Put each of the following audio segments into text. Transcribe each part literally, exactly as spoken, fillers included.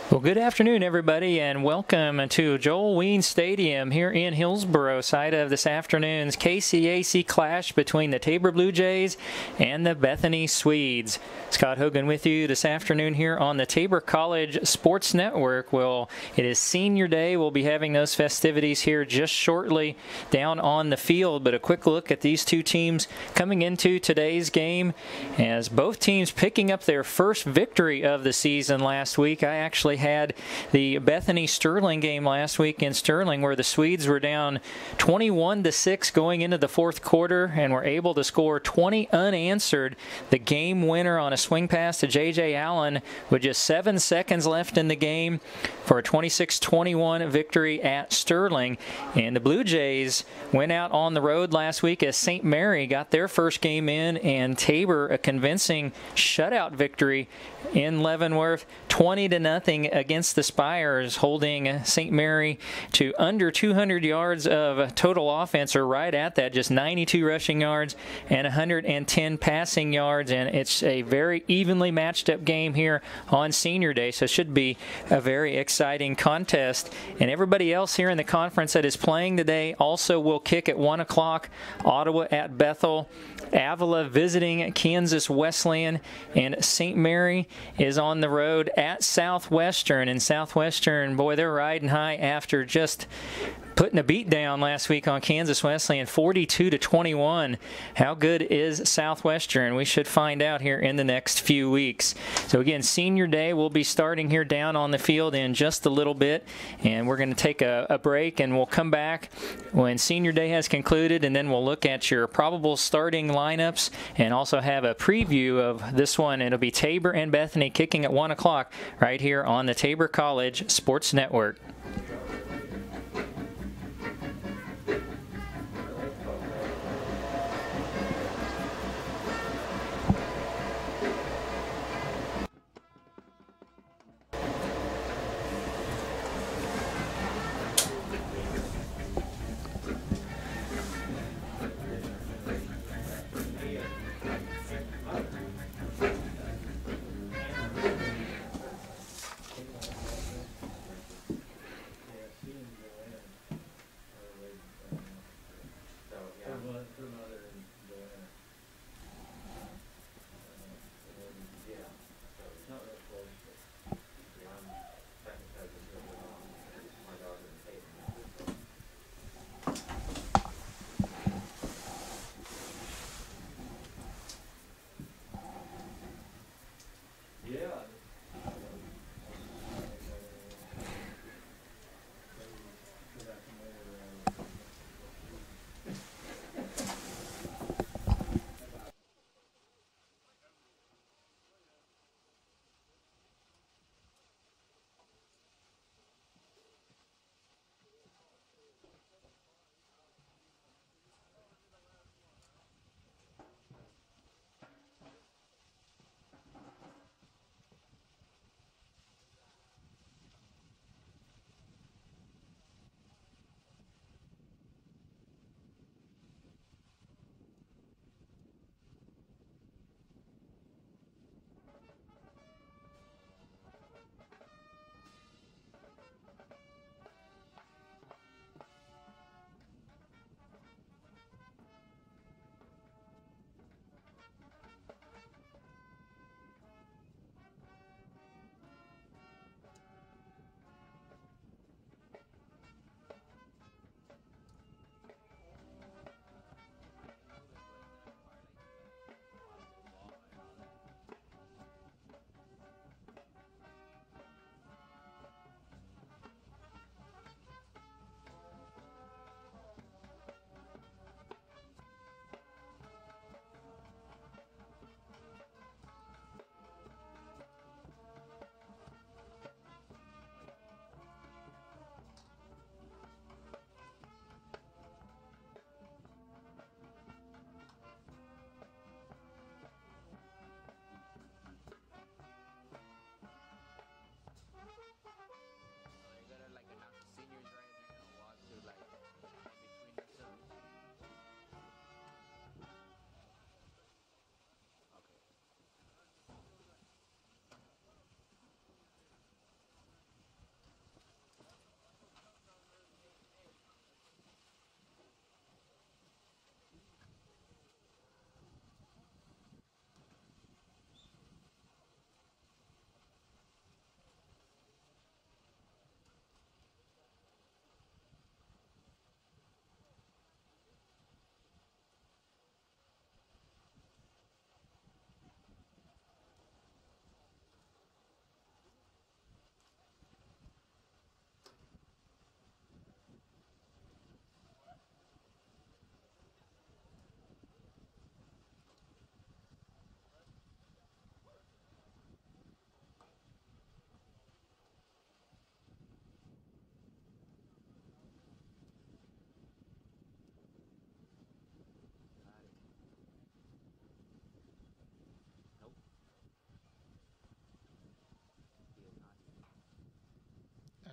Well, good afternoon, everybody, and welcome to Joel Ween Stadium here in Hillsboro, site of this afternoon's K C A C clash between the Tabor Blue Jays and the Bethany Swedes. Scott Hogan with you this afternoon here on the Tabor College Sports Network. Well, it is senior day. We'll be having those festivities here just shortly down on the field, but a quick look at these two teams coming into today's game as both teams picking up their first victory of the season last week. I actually had the Bethany Sterling game last week in Sterling where the Swedes were down twenty-one to six going into the fourth quarter and were able to score twenty unanswered. The game winner on a swing pass to J J Allen with just seven seconds left in the game for a twenty-six twenty-one victory at Sterling. And the Blue Jays went out on the road last week as Saint Mary got their first game in, and Tabor a convincing shutout victory in Leavenworth, twenty to nothing against the Spires, holding Saint Mary to under two hundred yards of total offense, or right at that, just ninety-two rushing yards and one hundred ten passing yards. And it's a very evenly matched up game here on Senior Day, so it should be a very exciting contest. And everybody else here in the conference that is playing today also will kick at one o'clock. Ottawa at Bethel, Avila visiting Kansas Wesleyan, and Saint Mary is on the road at Southwestern. And Southwestern, boy, they're riding high after just putting a beat down last week on Kansas Wesleyan, forty-two to twenty-one. How good is Southwestern? We should find out here in the next few weeks. So again, Senior Day will be starting here down on the field in just a little bit, and we're going to take a, a break, and we'll come back when Senior Day has concluded, and then we'll look at your probable starting lineups and also have a preview of this one. It'll be Tabor and Bethany kicking at one o'clock right here on the Tabor College Sports Network.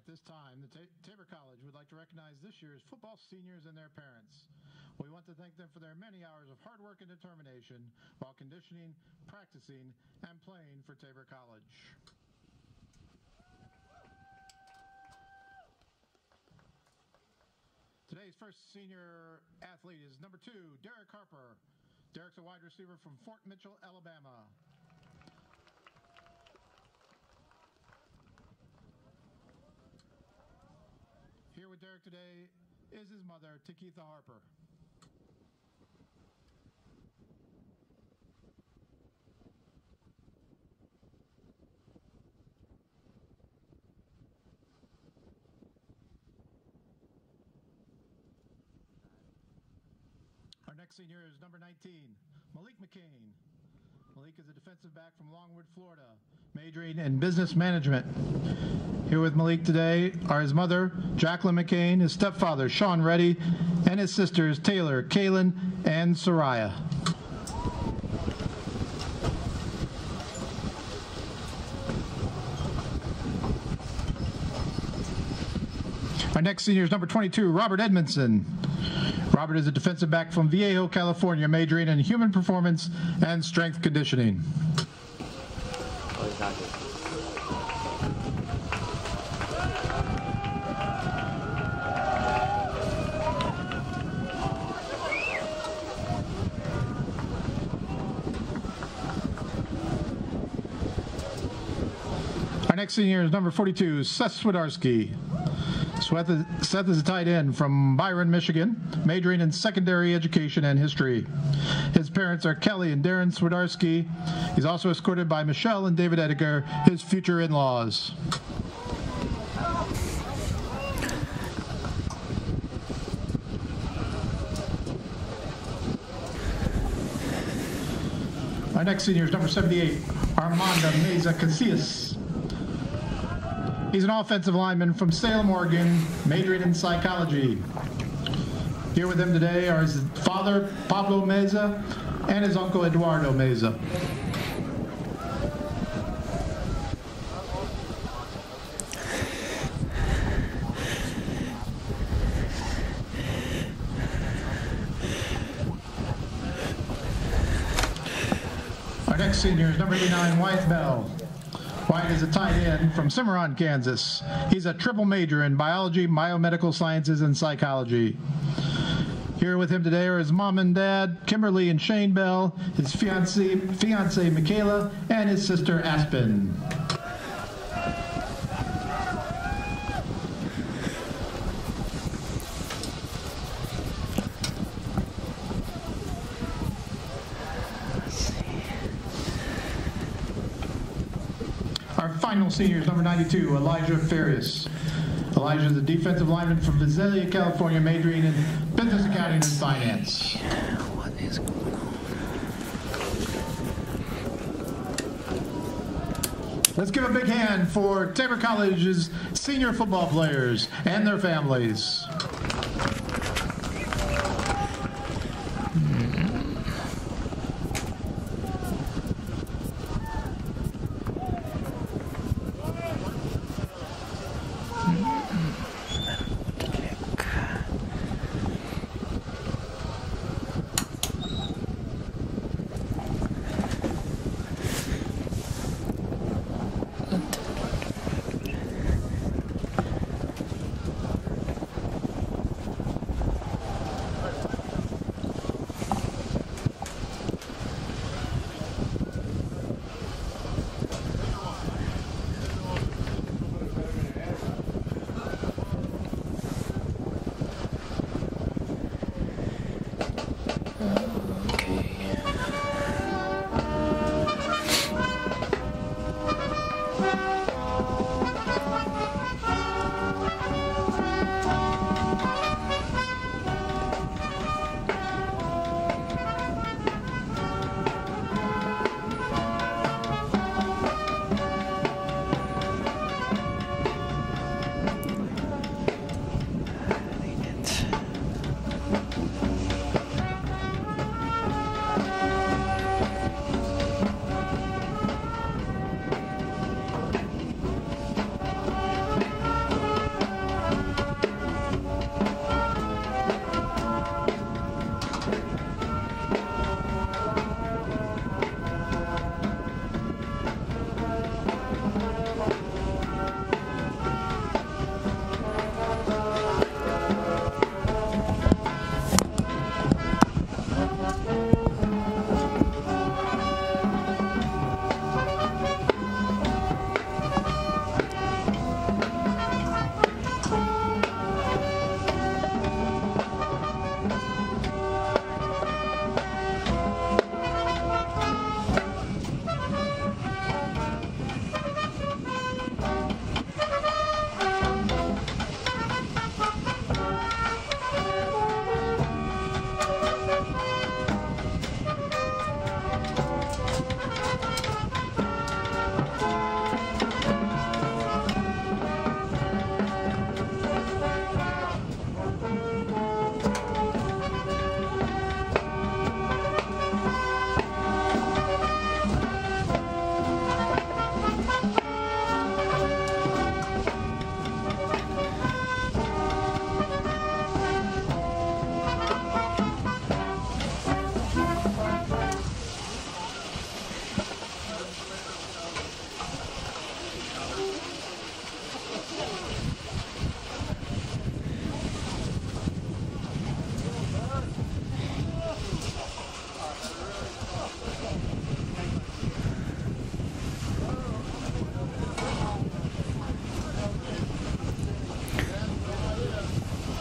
this time, the Tabor College would like to recognize this year's football seniors and their parents. We want to thank them for their many hours of hard work and determination while conditioning, practicing, and playing for Tabor College. Today's first senior athlete is number two, Derek Harper. Derek's a wide receiver from Fort Mitchell, Alabama. Here with Derek today is his mother, Takitha Harper. Our next senior is number nineteen, Malik McCain. Malik is a defensive back from Longwood, Florida, majoring in business management. Here with Malik today are his mother, Jacqueline McCain, his stepfather, Sean Reddy, and his sisters, Taylor, Kaylin, and Soraya. Our next senior is number twenty-two, Robert Edmondson. Robert is a defensive back from Viejo, California, majoring in human performance and strength conditioning. Our next senior is number forty-two, Seth Swidarski. Seth is a tight end from Byron, Michigan, majoring in secondary education and history. His parents are Kelly and Darren Swidarski. He's also escorted by Michelle and David Edgar, his future in-laws. Our next senior is number seventy-eight, Armando Meza Casillas. He's an offensive lineman from Salem, Oregon, majoring in psychology. Here with him today are his father, Pablo Meza, and his uncle, Eduardo Meza. Our next senior is number eighty-nine, Wyatt Bell. Wyatt is a tight end from Cimarron, Kansas. He's a triple major in biology, biomedical sciences, and psychology. Here with him today are his mom and dad, Kimberly and Shane Bell, his fiancee, fiancee Michaela, and his sister Aspen. Our final senior is number ninety-two, Elijah Farias. Elijah is a defensive lineman from Visalia, California, majoring in business accounting and finance. What is going on? Let's give a big hand for Tabor College's senior football players and their families.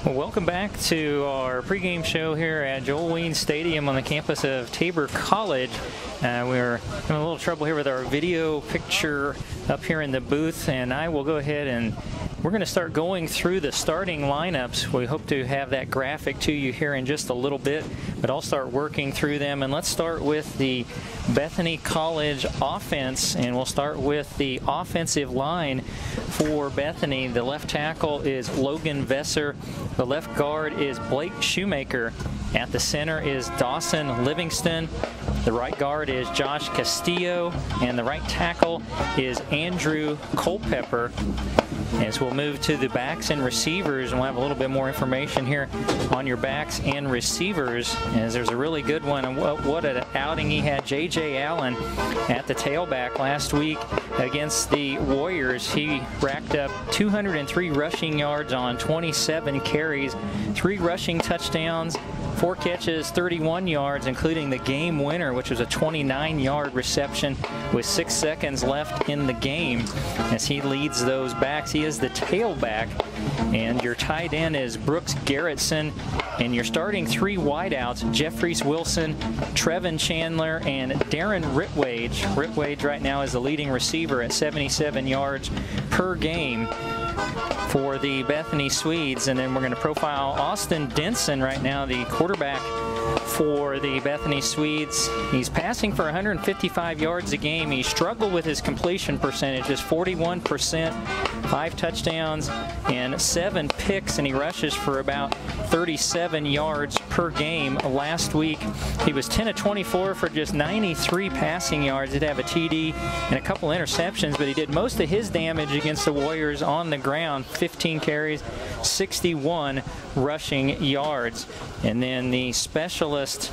Well, welcome back to our pregame show here at Joel Ween Stadium on the campus of Tabor College. Uh, we're having a little trouble here with our video picture up here in the booth, and I will go ahead and we're going to start going through the starting lineups. We hope to have that graphic to you here in just a little bit, but I'll start working through them. And let's start with the Bethany College offense, and we'll start with the offensive line for Bethany. The left tackle is Logan Vesser. The left guard is Blake Shoemaker. At the center is Dawson Livingston. The right guard is Josh Castillo, and the right tackle is Andrew Culpepper. As we'll move to the backs and receivers, and we'll have a little bit more information here on your backs and receivers, as there's a really good one. And what, what an outing he had. J J Allen at the tailback last week against the Warriors. He racked up two hundred three rushing yards on twenty-seven carries, three rushing touchdowns, four catches, thirty-one yards, including the game winner, which was a twenty-nine yard reception with six seconds left in the game as he leads those backs. He is the tailback, and your tight end is Brooks Garrettson, and your starting three wideouts, Jeffries Wilson, Trevin Chandler, and Darren Ritwage. Ritwage right now is the leading receiver at seventy-seven yards per game for the Bethany Swedes. And then we're going to profile Austin Denson right now, the quarterback for the Bethany Swedes. He's passing for one hundred fifty-five yards a game. He struggled with his completion percentage, just forty-one percent, five touchdowns and seven picks, and he rushes for about thirty-seven yards per game. Last week, he was ten of twenty-four for just ninety-three passing yards. He did have a T D and a couple interceptions, but he did most of his damage against the Warriors on the ground. fifteen carries, sixty-one rushing yards. And then the specialist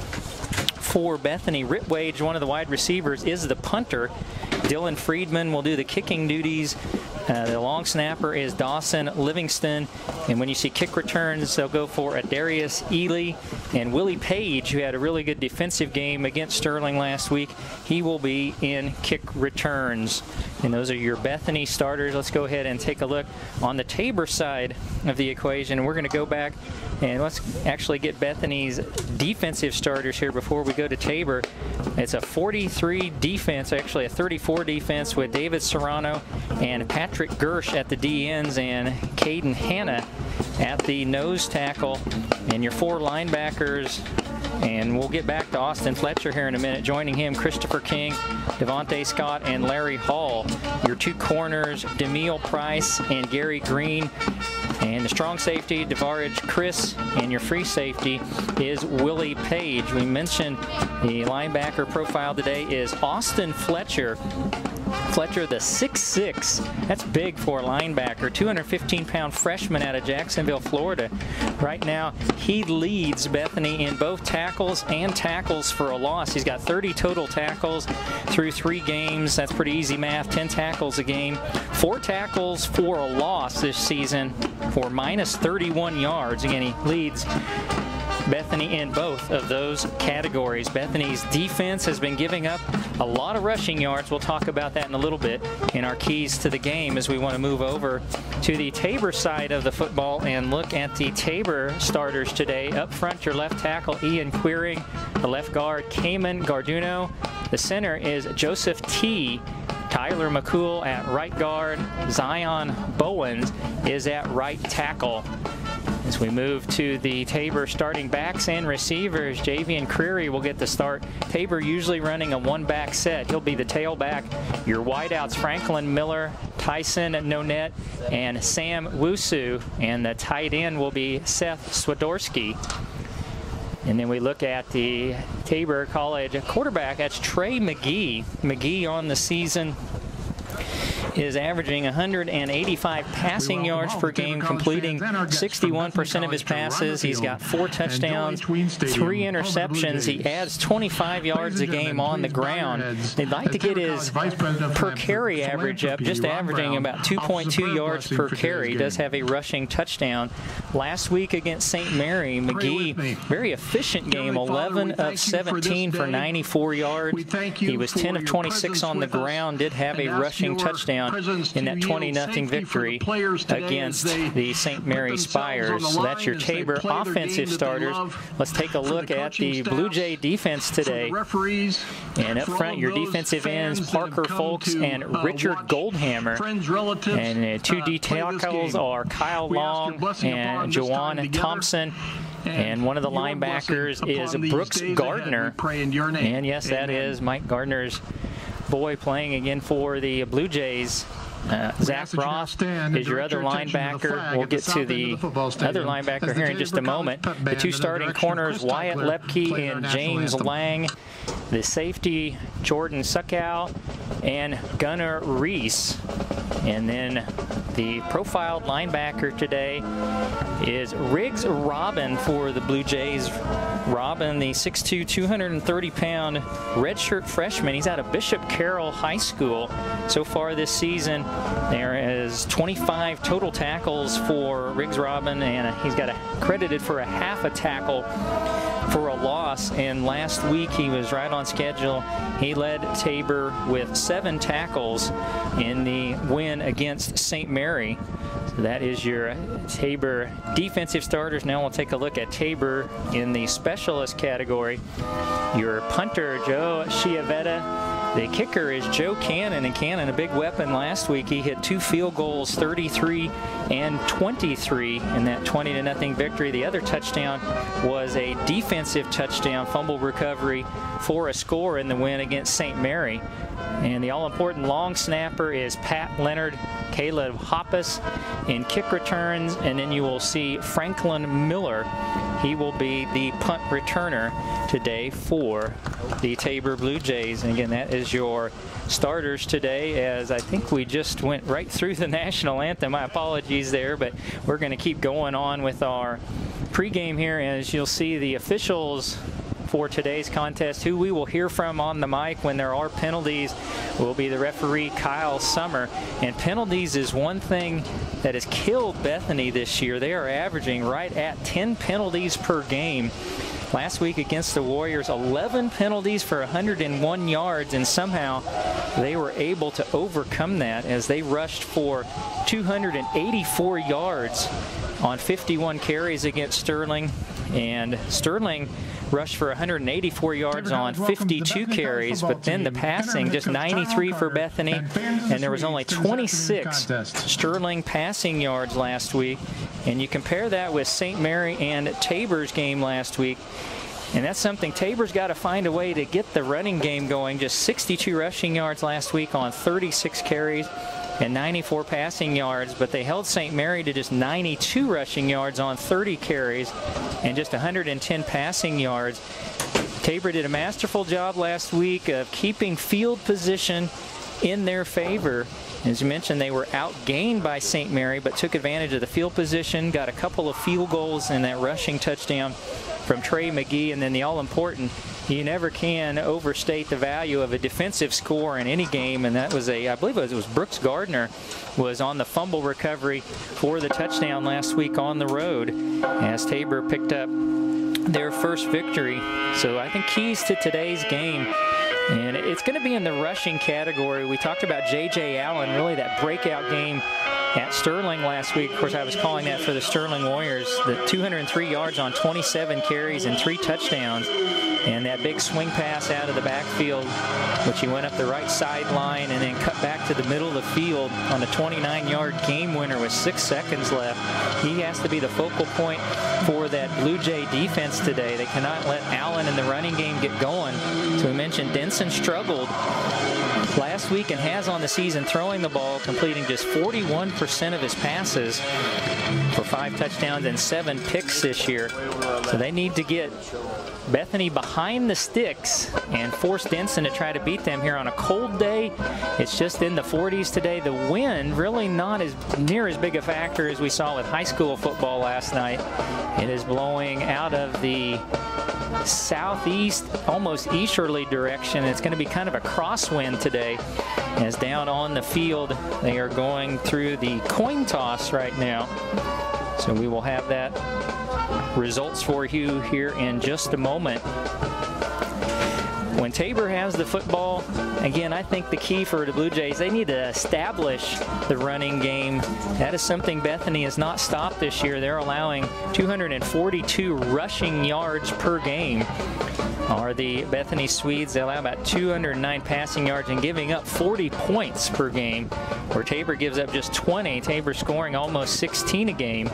for Bethany, Ritwage, one of the wide receivers, is the punter. Dylan Friedman will do the kicking duties. Uh, the long snapper is Dawson Livingston. And when you see kick returns, they'll go for Adarius Ely. And Willie Page, who had a really good defensive game against Sterling last week, he will be in kick returns. And those are your Bethany starters. Let's go ahead and take a look on the Tabor side of the equation. We're going to go back and let's actually get Bethany's defensive starters here before we go to Tabor. It's a forty-three defense, actually a thirty-four defense, with David Serrano and Patrick Gersh at the D ends and Caden Hanna at the nose tackle. And your four linebackers, and we'll get back to Austin Fletcher here in a minute. Joining him, Christopher King, Devontae Scott, and Larry Hall. Your two corners, Demille Price and Gary Green. And the strong safety, DeVarage Chris, and your free safety is Willie Page. We mentioned the linebacker profile today is Austin Fletcher. Fletcher, the six six, that's big for a linebacker, two hundred fifteen pound freshman out of Jacksonville, Florida. Right now, he leads Bethany in both tackles and tackles for a loss. He's got thirty total tackles through three games. That's pretty easy math, ten tackles a game. Four tackles for a loss this season for minus thirty-one yards. Again, he leads Bethany in both of those categories. Bethany's defense has been giving up a lot of rushing yards. We'll talk about that in a little bit in our keys to the game as we want to move over to the Tabor side of the football and look at the Tabor starters today. Up front, your left tackle, Ian Quiring. The left guard, Cayman Garduno. The center is Joseph T. Tyler McCool at right guard. Zion Bowens is at right tackle. As we move to the Tabor starting backs and receivers, Javian Creary will get the start. Tabor usually running a one-back set. He'll be the tailback. Your wideouts, Franklin Miller, Tyson Nonet, and Sam Wusu. And the tight end will be Seth Swiderski. And then we look at the Tabor College quarterback. That's Trey McGee. McGee on the season is averaging one hundred eighty-five passing yards per game, completing sixty-one percent of his passes. He's got four touchdowns, three interceptions. He adds twenty-five yards a game on the ground. They'd like to get his per carry average up, just averaging about two point two yards per carry. He does have a rushing touchdown. Last week against Saint Mary, McGee, very efficient game, eleven of seventeen for ninety-four yards. He was ten of twenty-six on the ground, did have a rushing touchdown. touchdown in that twenty nothing victory against the Saint Mary Spires. So that's your Tabor offensive starters. Let's take a look at the Blue Jay defense today. And up front, your defensive ends, Parker Folks and Richard Goldhammer. And uh, two D tackles are Kyle Long and Jawan Thompson. And one of the linebackers is Brooks Gardner. And yes, that is Mike Gardner's boy playing again for the Blue Jays. Uh, Zach Ross is your other linebacker. We'll get to the other linebacker here in just a moment. The two starting corners, Wyatt Lepke and James Lang. The safety, Jordan Suckow and Gunnar Reese. And then the profiled linebacker today is Riggs Robin for the Blue Jays. Robin, the six two, two hundred thirty pound redshirt freshman. He's out of Bishop Carroll High School. So far this season, there is twenty-five total tackles for Riggs Robin, and he's got a, credited for a half a tackle for a loss. And last week he was right on schedule. He led Tabor with seven tackles in the win against Saint Mary. So that is your Tabor defensive starters. Now we'll take a look at Tabor in the specialist category. Your punter, Joe Chiavetta. The kicker is Joe Cannon, and Cannon, a big weapon last week. He hit two field goals, thirty-three and twenty-three in that twenty to nothing victory. The other touchdown was a defensive touchdown, fumble recovery for a score in the win against Saint Mary. And the all-important long snapper is Pat Leonard, Caleb Hoppus in kick returns, and then you will see Franklin Miller. He will be the punt returner today for the Tabor Blue Jays. And again, that is your starters today, as I think we just went right through the national anthem. My apologies there, but we're going to keep going on with our pregame here. As you'll see, the officials for today's contest, who we will hear from on the mic when there are penalties, will be the referee Kyle Summer. And penalties is one thing that has killed Bethany this year. They are averaging right at ten penalties per game. Last week against the Warriors, eleven penalties for one hundred one yards, and somehow they were able to overcome that as they rushed for two hundred eighty-four yards on fifty-one carries against Sterling. And Sterling rushed for one hundred eighty-four yards on fifty-two carries, but then the passing, just ninety-three for Bethany, and there was only twenty-six Sterling passing yards last week. And you compare that with Saint Mary and Tabor's game last week, and that's something Tabor's got to find a way to get the running game going. Just sixty-two rushing yards last week on thirty-six carries and ninety-four passing yards, but they held Saint Mary to just ninety-two rushing yards on thirty carries and just one hundred ten passing yards. Tabor did a masterful job last week of keeping field position in their favor. As you mentioned, they were outgained by Saint Mary, but took advantage of the field position, got a couple of field goals and that rushing touchdown from Trey McGee. And then the all-important, you never can overstate the value of a defensive score in any game, and that was a, I believe it was, it was Brooks Gardner was on the fumble recovery for the touchdown last week on the road as Tabor picked up their first victory. So I think keys to today's game, and it's going to be in the rushing category. We talked about J J Allen, really that breakout game at Sterling last week. Of course, I was calling that for the Sterling Warriors. The two hundred three yards on twenty-seven carries and three touchdowns. And that big swing pass out of the backfield, which he went up the right sideline and then cut back to the middle of the field on a twenty-nine yard game winner with six seconds left. He has to be the focal point for that Blue Jay defense today. They cannot let Allen in the running game get going. So we mentioned Denson struggled last week and has on the season throwing the ball, completing just forty-one percent of his passes for five touchdowns and seven picks this year. So they need to get Bethany behind the sticks and force Denson to try to beat them here on a cold day. It's just in the forties today. The wind really not as near as big a factor as we saw with high school football last night. It is blowing out of the southeast, almost easterly direction. It's going to be kind of a crosswind today, as down on the field they are going through the coin toss right now. So we will have that results for you here in just a moment. when Tabor has the football, again, I think the key for the Blue Jays, they need to establish the running game. That is something Bethany has not stopped this year. They're allowing two hundred forty-two rushing yards per game. Are the Bethany Swedes. They allow about two hundred nine passing yards and giving up forty points per game, where Tabor gives up just twenty. Tabor scoring almost sixteen a game.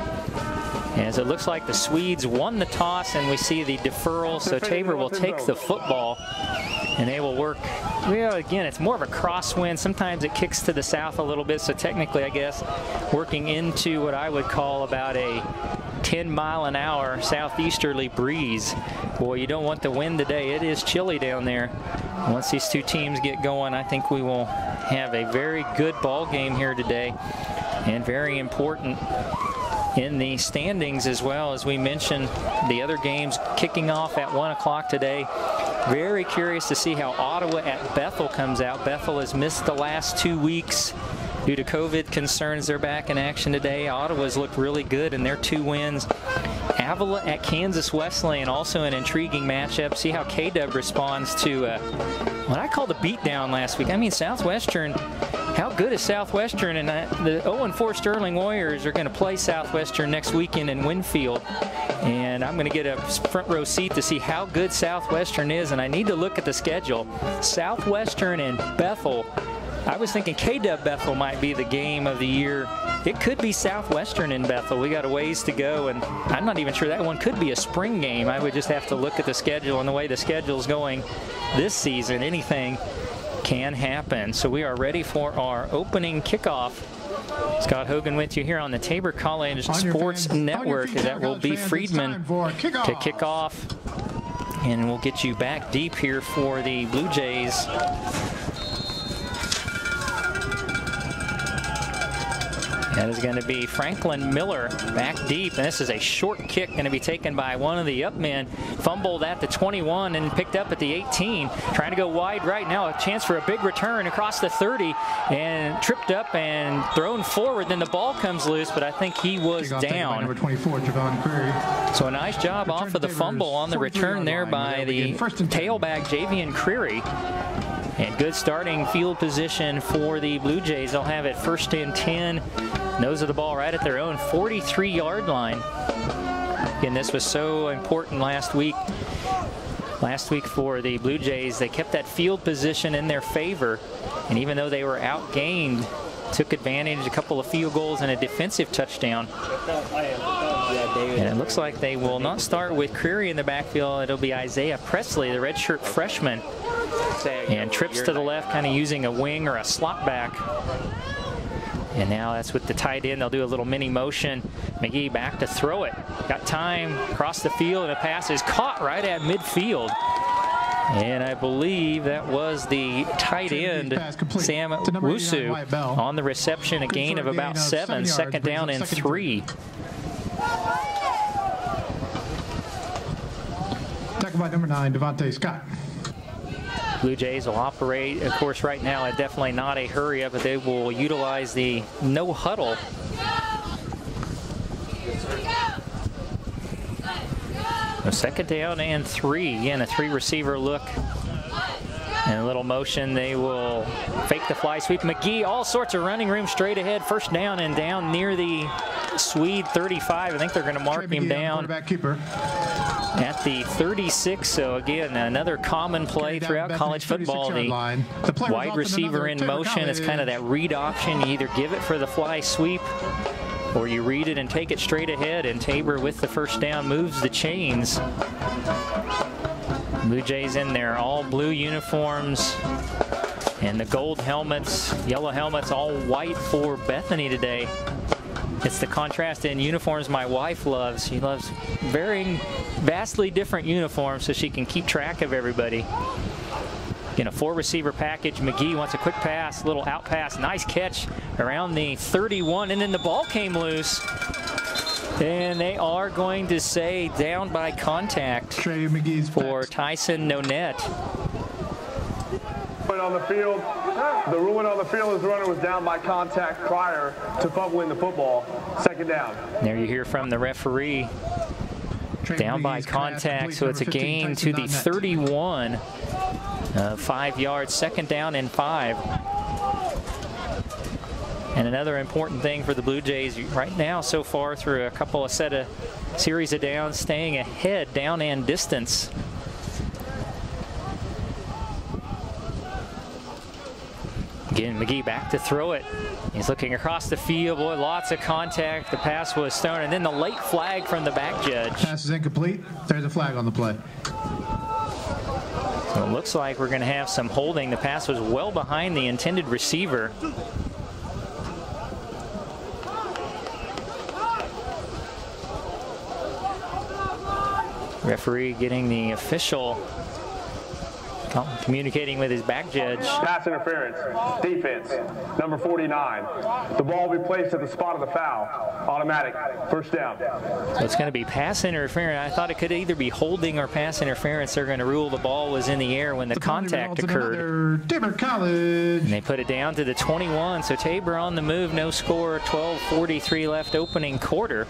As it looks like the Swedes won the toss, and we see the deferral, so Tabor will take the football, and they will work. Well, again, it's more of a crosswind. Sometimes it kicks to the south a little bit, so technically, I guess, working into what I would call about a ten mile an hour southeasterly breeze. Boy, you don't want the wind today. It is chilly down there. Once these two teams get going, I think we will have a very good ball game here today, and very important in the standings as well. As we mentioned, the other games kicking off at one o'clock today. Very curious to see how Ottawa at Bethel comes out. Bethel has missed the last two weeks due to COVID concerns. They're back in action today. Ottawa's looked really good in their two wins. Avila at Kansas Wesleyan, also an intriguing matchup. See how K-Dub responds to uh, what I called a beatdown last week. I mean, Southwestern, how good is Southwestern? And I, the oh and four Sterling Warriors are going to play Southwestern next weekend in Winfield. And I'm going to get a front row seat to see how good Southwestern is. And I need to look at the schedule. Southwestern and Bethel. I was thinking K-Dub Bethel might be the game of the year. It could be Southwestern in Bethel. We got a ways to go, and I'm not even sure that one could be a spring game. I would just have to look at the schedule, and the way the schedule is going this season, anything can happen. So we are ready for our opening kickoff. Scott Hogan with you here on the Tabor College Sports fans, Network. That will be Friedman kick to kick off, and we'll get you back deep here for the Blue Jays. That is going to be Franklin Miller back deep, and this is a short kick going to be taken by one of the up men. Fumbled at the twenty-one and picked up at the eighteen. Trying to go wide right now. A chance for a big return across the thirty, and tripped up and thrown forward. Then the ball comes loose, but I think he was down. Number twenty-four, Javon Creary. So a nice job return off of the fumble on the return there by the tailback, Javian Creary. And good starting field position for the Blue Jays. They'll have it first and ten. Nose of the ball right at their own forty-three yard line. Again, this was so important last week. Last week for the Blue Jays, they kept that field position in their favor. And even though they were outgained, took advantage, a couple of field goals and a defensive touchdown. And it looks like they will not start with Creary in the backfield. It'll be Isaiah Presley, the redshirt freshman. And trips to the left, kind of using a wing or a slot back. And now that's with the tight end. They'll do a little mini motion. McGee back to throw it. Got time across the field, and a pass is caught right at midfield. And I believe that was the tight end, Sam Wusu, on the reception, a gain of about seven, second down and three. Tackled by number nine, Devontae Scott. Blue Jays will operate, of course, right now, at definitely not a hurry up, but they will utilize the no huddle. A second down and three. Again, a three receiver look. And a little motion. They will fake the fly sweep. McGee, all sorts of running room straight ahead. First down and down near the Swede thirty-five. I think they're going to mark him down at the thirty-six. So again, another common play throughout college football. The wide receiver in motion is kind of that read option. You either give it for the fly sweep or you read it and take it straight ahead. And Tabor with the first down moves the chains. Blue Jays in their all blue uniforms and the gold helmets, yellow helmets, all white for Bethany today. It's the contrast in uniforms my wife loves. She loves very vastly different uniforms so she can keep track of everybody. In a four receiver package, McGee wants a quick pass, little out pass, nice catch around the thirty-one, and then the ball came loose. And they are going to say down by contact Trey McGee's for Tyson Nonette. On the field, the ruling on the field is the runner was down by contact prior to fumbling the football. Second down. There you hear from the referee. Trey down McGee's by contact, so it's a gain to the thirty-one. Uh, five yards, second down and five. And another important thing for the Blue Jays right now so far through a couple of set of series of downs, staying ahead, down and distance. Again, McGee back to throw it. He's looking across the field. Boy, lots of contact. The pass was thrown, and then the late flag from the back judge. Pass is incomplete. There's a flag on the play. So it looks like we're going to have some holding. The pass was well behind the intended receiver. Referee getting the official communicating with his back judge. Pass interference, defense, number forty-nine. The ball will be placed at the spot of the foul. Automatic, first down. So it's going to be pass interference. I thought it could either be holding or pass interference. They're going to rule the ball was in the air when the, the contact occurred. Tabor College. And they put it down to the twenty-one. So Tabor on the move, no score, twelve forty-three left opening quarter.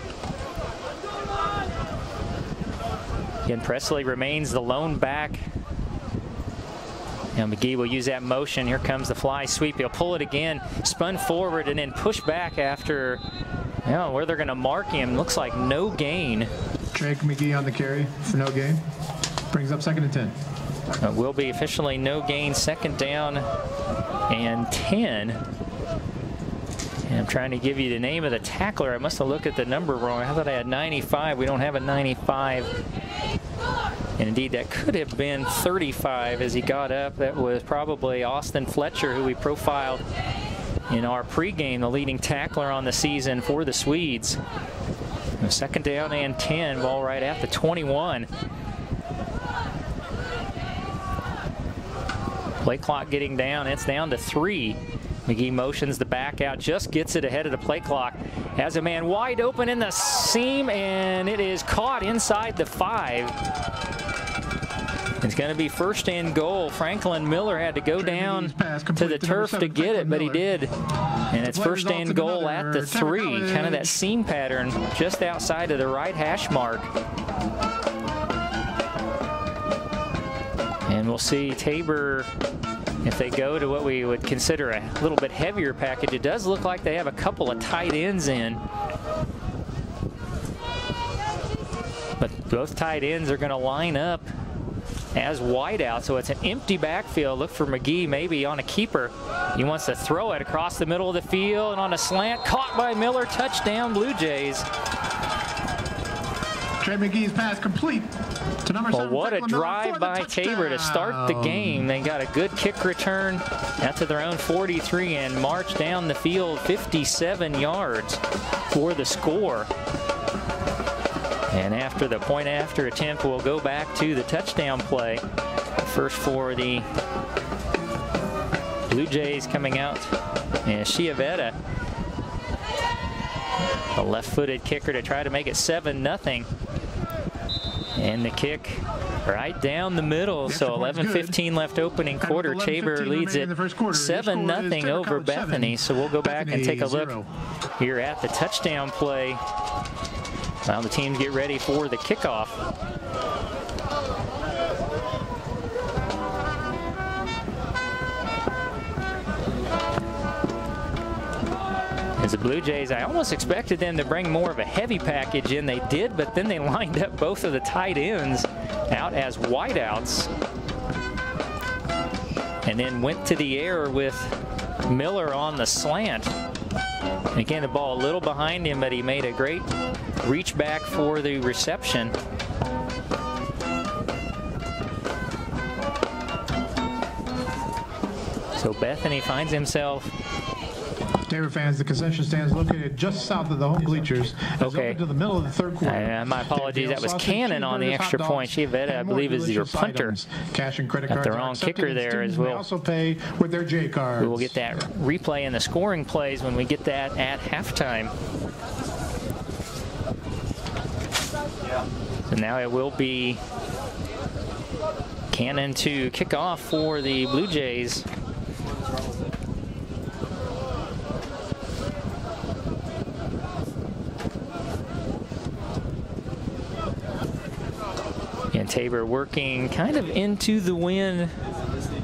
Again, Presley remains the lone back. Now McGee will use that motion. Here comes the fly sweep. He'll pull it again, spun forward, and then push back after, you know, where they're going to mark him. Looks like no gain. Drake McGee on the carry for no gain. Brings up second and ten. It will be officially no gain, second down and ten. And I'm trying to give you the name of the tackler. I must have looked at the number wrong. I thought I had ninety-five. We don't have a ninety-five. And indeed, that could have been thirty-five as he got up. That was probably Austin Fletcher, who we profiled in our pregame, the leading tackler on the season for the Swedes. Second down and ten, ball right at the twenty-one. Play clock getting down. It's down to three. McGee motions the back out, just gets it ahead of the play clock. Has a man wide open in the seam, and it is caught inside the five. It's going to be first and goal. Franklin Miller had to go down to the turf to get it, but he did. And it's first and goal at the three. Kind of that seam pattern just outside of the right hash mark. And we'll see Tabor, if they go to what we would consider a little bit heavier package. It does look like they have a couple of tight ends in. But both tight ends are going to line up as wideout, so it's an empty backfield. Look for McGee maybe on a keeper. He wants to throw it across the middle of the field, and on a slant, caught by Miller. Touchdown, Blue Jays. Trey McGee's pass complete to number well, seven. What a drive by Tabor to start the game. They got a good kick return out to their own forty-three and march down the field fifty-seven yards for the score. And after the point after attempt, we'll go back to the touchdown play. First for the Blue Jays coming out, and Chiavetta, a left-footed kicker to try to make it seven nothing. And the kick right down the middle, so eleven fifteen left opening quarter. Tabor leads it seven nothing over Bethany. So we'll go back and take a look here at the touchdown play. Now the teams get ready for the kickoff. As the Blue Jays, I almost expected them to bring more of a heavy package in. They did, but then they lined up both of the tight ends out as wideouts. And then went to the air with Miller on the slant. And again, the ball a little behind him, but he made a great reach back for the reception. So Bethany finds himself. Tabor fans, the concession stand is located just south of the home bleachers. Okay. To the middle of the third quarter. Uh, my apologies. That was Cannon on the extra point. Chiavetta, I believe, is your punter. Cash and credit Got cards the wrong kicker there as well. Also pay with their J cards. We will get that replay in the scoring plays when we get that at halftime. So now it will be Cannon to kick off for the Blue Jays. And Tabor working kind of into the wind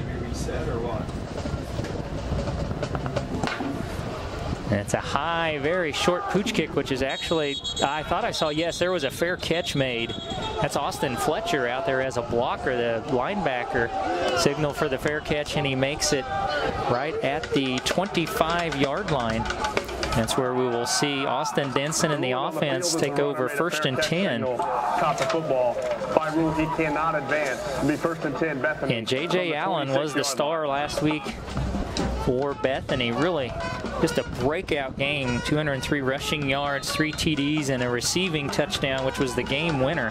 And it's a high, very short pooch kick, which is actually, I thought I saw, yes, there was a fair catch made. That's Austin Fletcher out there as a blocker, the linebacker. Signal for the fair catch, and he makes it right at the twenty-five yard line. That's where we will see Austin Denson and the offense take over first and ten. Caught the football. By rule, he cannot advance. It'll be first and ten, Bethany. And J J Allen was the star last week for Bethany. Really just a breakout game. two hundred three rushing yards, three T Ds, and a receiving touchdown, which was the game winner.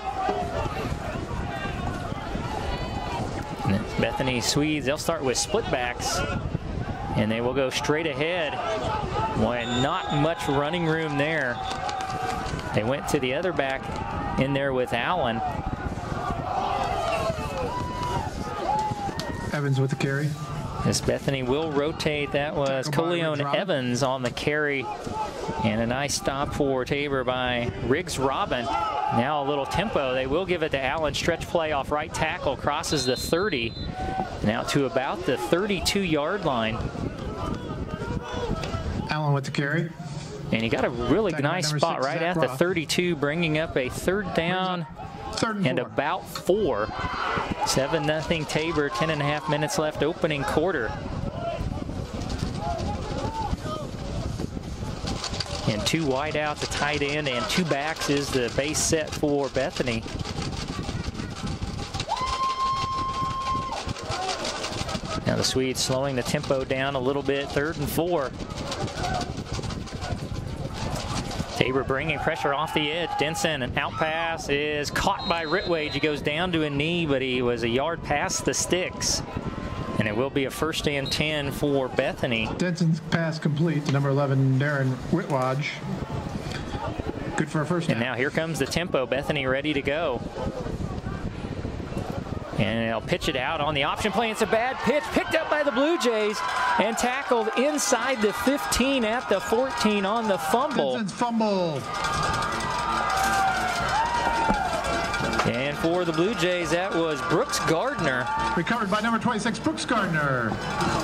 Bethany Swedes, they'll start with split backs, and they will go straight ahead. Boy, not much running room there. They went to the other back in there with Allen. Evans with the carry. This Bethany will rotate. That was Coleon Evans on the carry. And a nice stop for Tabor by Riggs Robin. Now a little tempo. They will give it to Allen. Stretch play off right tackle. Crosses the thirty. Now to about the thirty-two yard line. Allen with the carry. And he got a really nice spot right at the thirty-two, bringing up a third down Third and, and about four. seven nothing Tabor, ten and a half minutes left, opening quarter. And two wide out, the tight end, and two backs is the base set for Bethany. Now the Swedes slowing the tempo down a little bit, third and four. Tabor bringing pressure off the edge. Denson, an out pass is caught by Ritwage. He goes down to a knee, but he was a yard past the sticks. And it will be a first and ten for Bethany. Denson's pass complete to number eleven, Darren Ritwage. Good for a first down. And now here comes the tempo. Bethany ready to go. And they'll pitch it out on the option play. It's a bad pitch, picked up by the Blue Jays and tackled inside the fifteen at the fourteen on the fumble. Denson's fumble. And for the Blue Jays, that was Brooks Gardner. Recovered by number twenty-six, Brooks Gardner.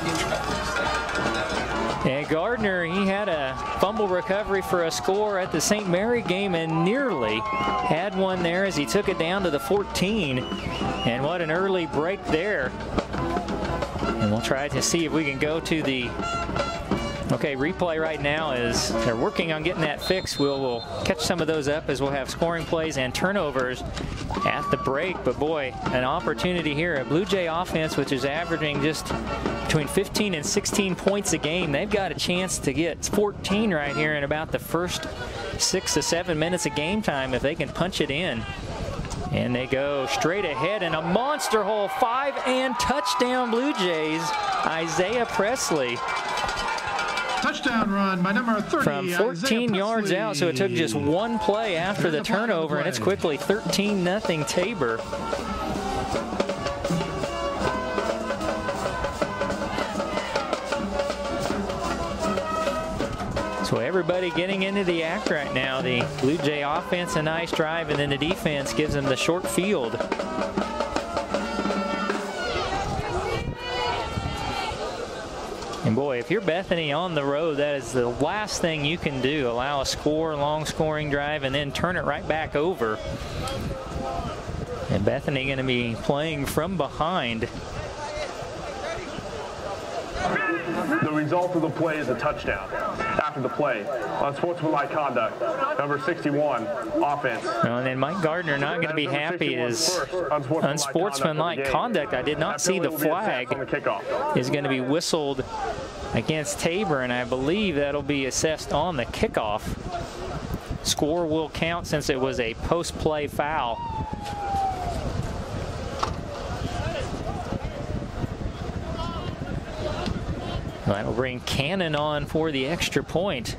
And Gardner, he had a fumble recovery for a score at the Saint Mary game and nearly had one there as he took it down to the fourteen. And what an early break there. And we'll try to see if we can go to the... Okay, replay right now is they're working on getting that fixed. We'll, we'll catch some of those up as we'll have scoring plays and turnovers at the break. But boy, an opportunity here. A Blue Jay offense which is averaging just between fifteen and sixteen points a game. They've got a chance to get fourteen right here in about the first six to seven minutes of game time if they can punch it in. And they go straight ahead in a monster hole. Five and touchdown Blue Jays. Isaiah Presley. Touchdown run by number thirty. From fourteen yards out, so it took just one play after the turnover, and it's quickly thirteen nothing Tabor. So everybody getting into the act right now. The Blue Jay offense, a nice drive, and then the defense gives them the short field. And boy, if you're Bethany on the road, that is the last thing you can do. Allow a score, long scoring drive, and then turn it right back over. And Bethany going to be playing from behind. The result of the play is a touchdown. After the play, unsportsmanlike conduct, number sixty-one, offense. Well, and then Mike Gardner not going to be happy is unsportsmanlike conduct. I did not see the flag is going to be whistled against Tabor, and I believe that'll be assessed on the kickoff. Score will count since it was a post-play foul. That'll bring Cannon on for the extra point.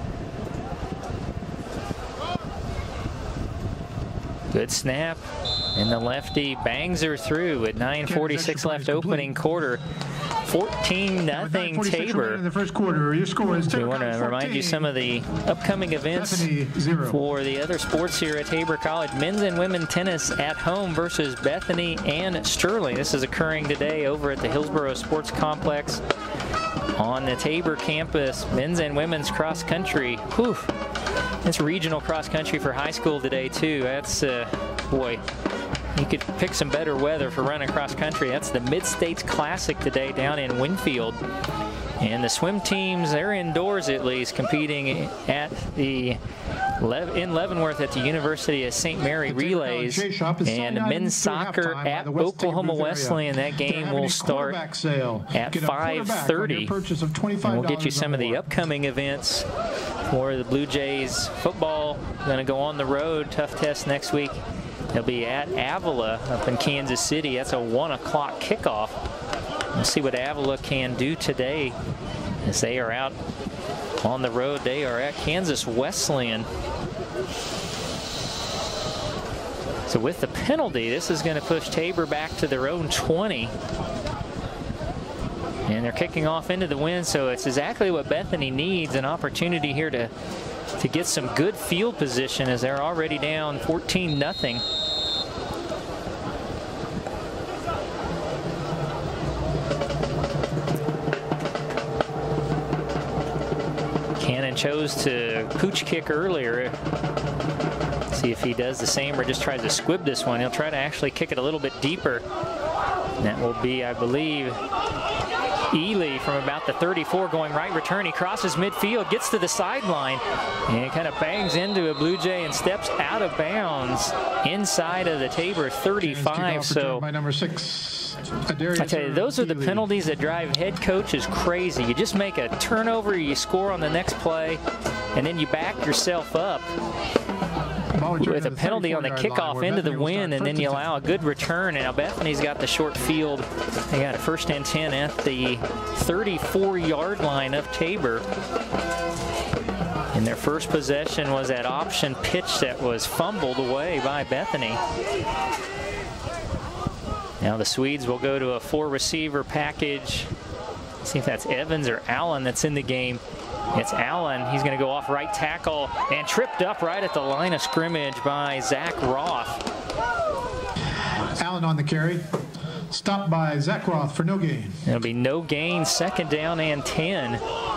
Good snap. And the lefty bangs her through with nine forty-six left opening quarter. fourteen nothing Tabor. In the first quarter, your score is we want to remind you some of the upcoming events for the other sports here at Tabor College. Men's and women tennis at home versus Bethany and Sterling. This is occurring today over at the Hillsboro Sports Complex on the Tabor campus. Men's and women's cross country. Whew. It's regional cross country for high school today too. That's, uh, boy, you could pick some better weather for running cross country. That's the Mid-States Classic today down in Winfield. And the swim teams, they're indoors at least, competing at the in Leavenworth at the University of Saint Mary Relays. And men's soccer at Oklahoma Wesleyan. That game will start at five thirty. And we'll get you some of the upcoming events for the Blue Jays. Football going to go on the road. Tough test next week. They'll be at Avila up in Kansas City. That's a one o'clock kickoff. We'll see what Avila can do today as they are out on the road. They are at Kansas Wesleyan. So with the penalty, this is going to push Tabor back to their own twenty. And they're kicking off into the wind, so it's exactly what Bethany needs, an opportunity here to, to get some good field position as they're already down fourteen nothing. Cannon chose to pooch kick earlier. See if he does the same or just tries to squib this one. He'll try to actually kick it a little bit deeper. And that will be, I believe, Ely from about the thirty-four going right return. He crosses midfield, gets to the sideline, and kind of bangs into a Blue Jay and steps out of bounds inside of the Tabor thirty-five. So by number six, I tell you, those are the penalties that drive head coaches crazy. You just make a turnover, you score on the next play, and then you back yourself up with a penalty on the kickoff into the wind, and then you allow a good return. And now Bethany's got the short field. They got a first and ten at the thirty-four yard line of Tabor. And their first possession was that option pitch that was fumbled away by Bethany. Now the Swedes will go to a four receiver package. See if that's Evans or Allen that's in the game. It's Allen. He's going to go off right tackle and tripped up right at the line of scrimmage by Zach Roth. Allen on the carry. Stopped by Zach Roth for no gain. It'll be no gain, second down and ten.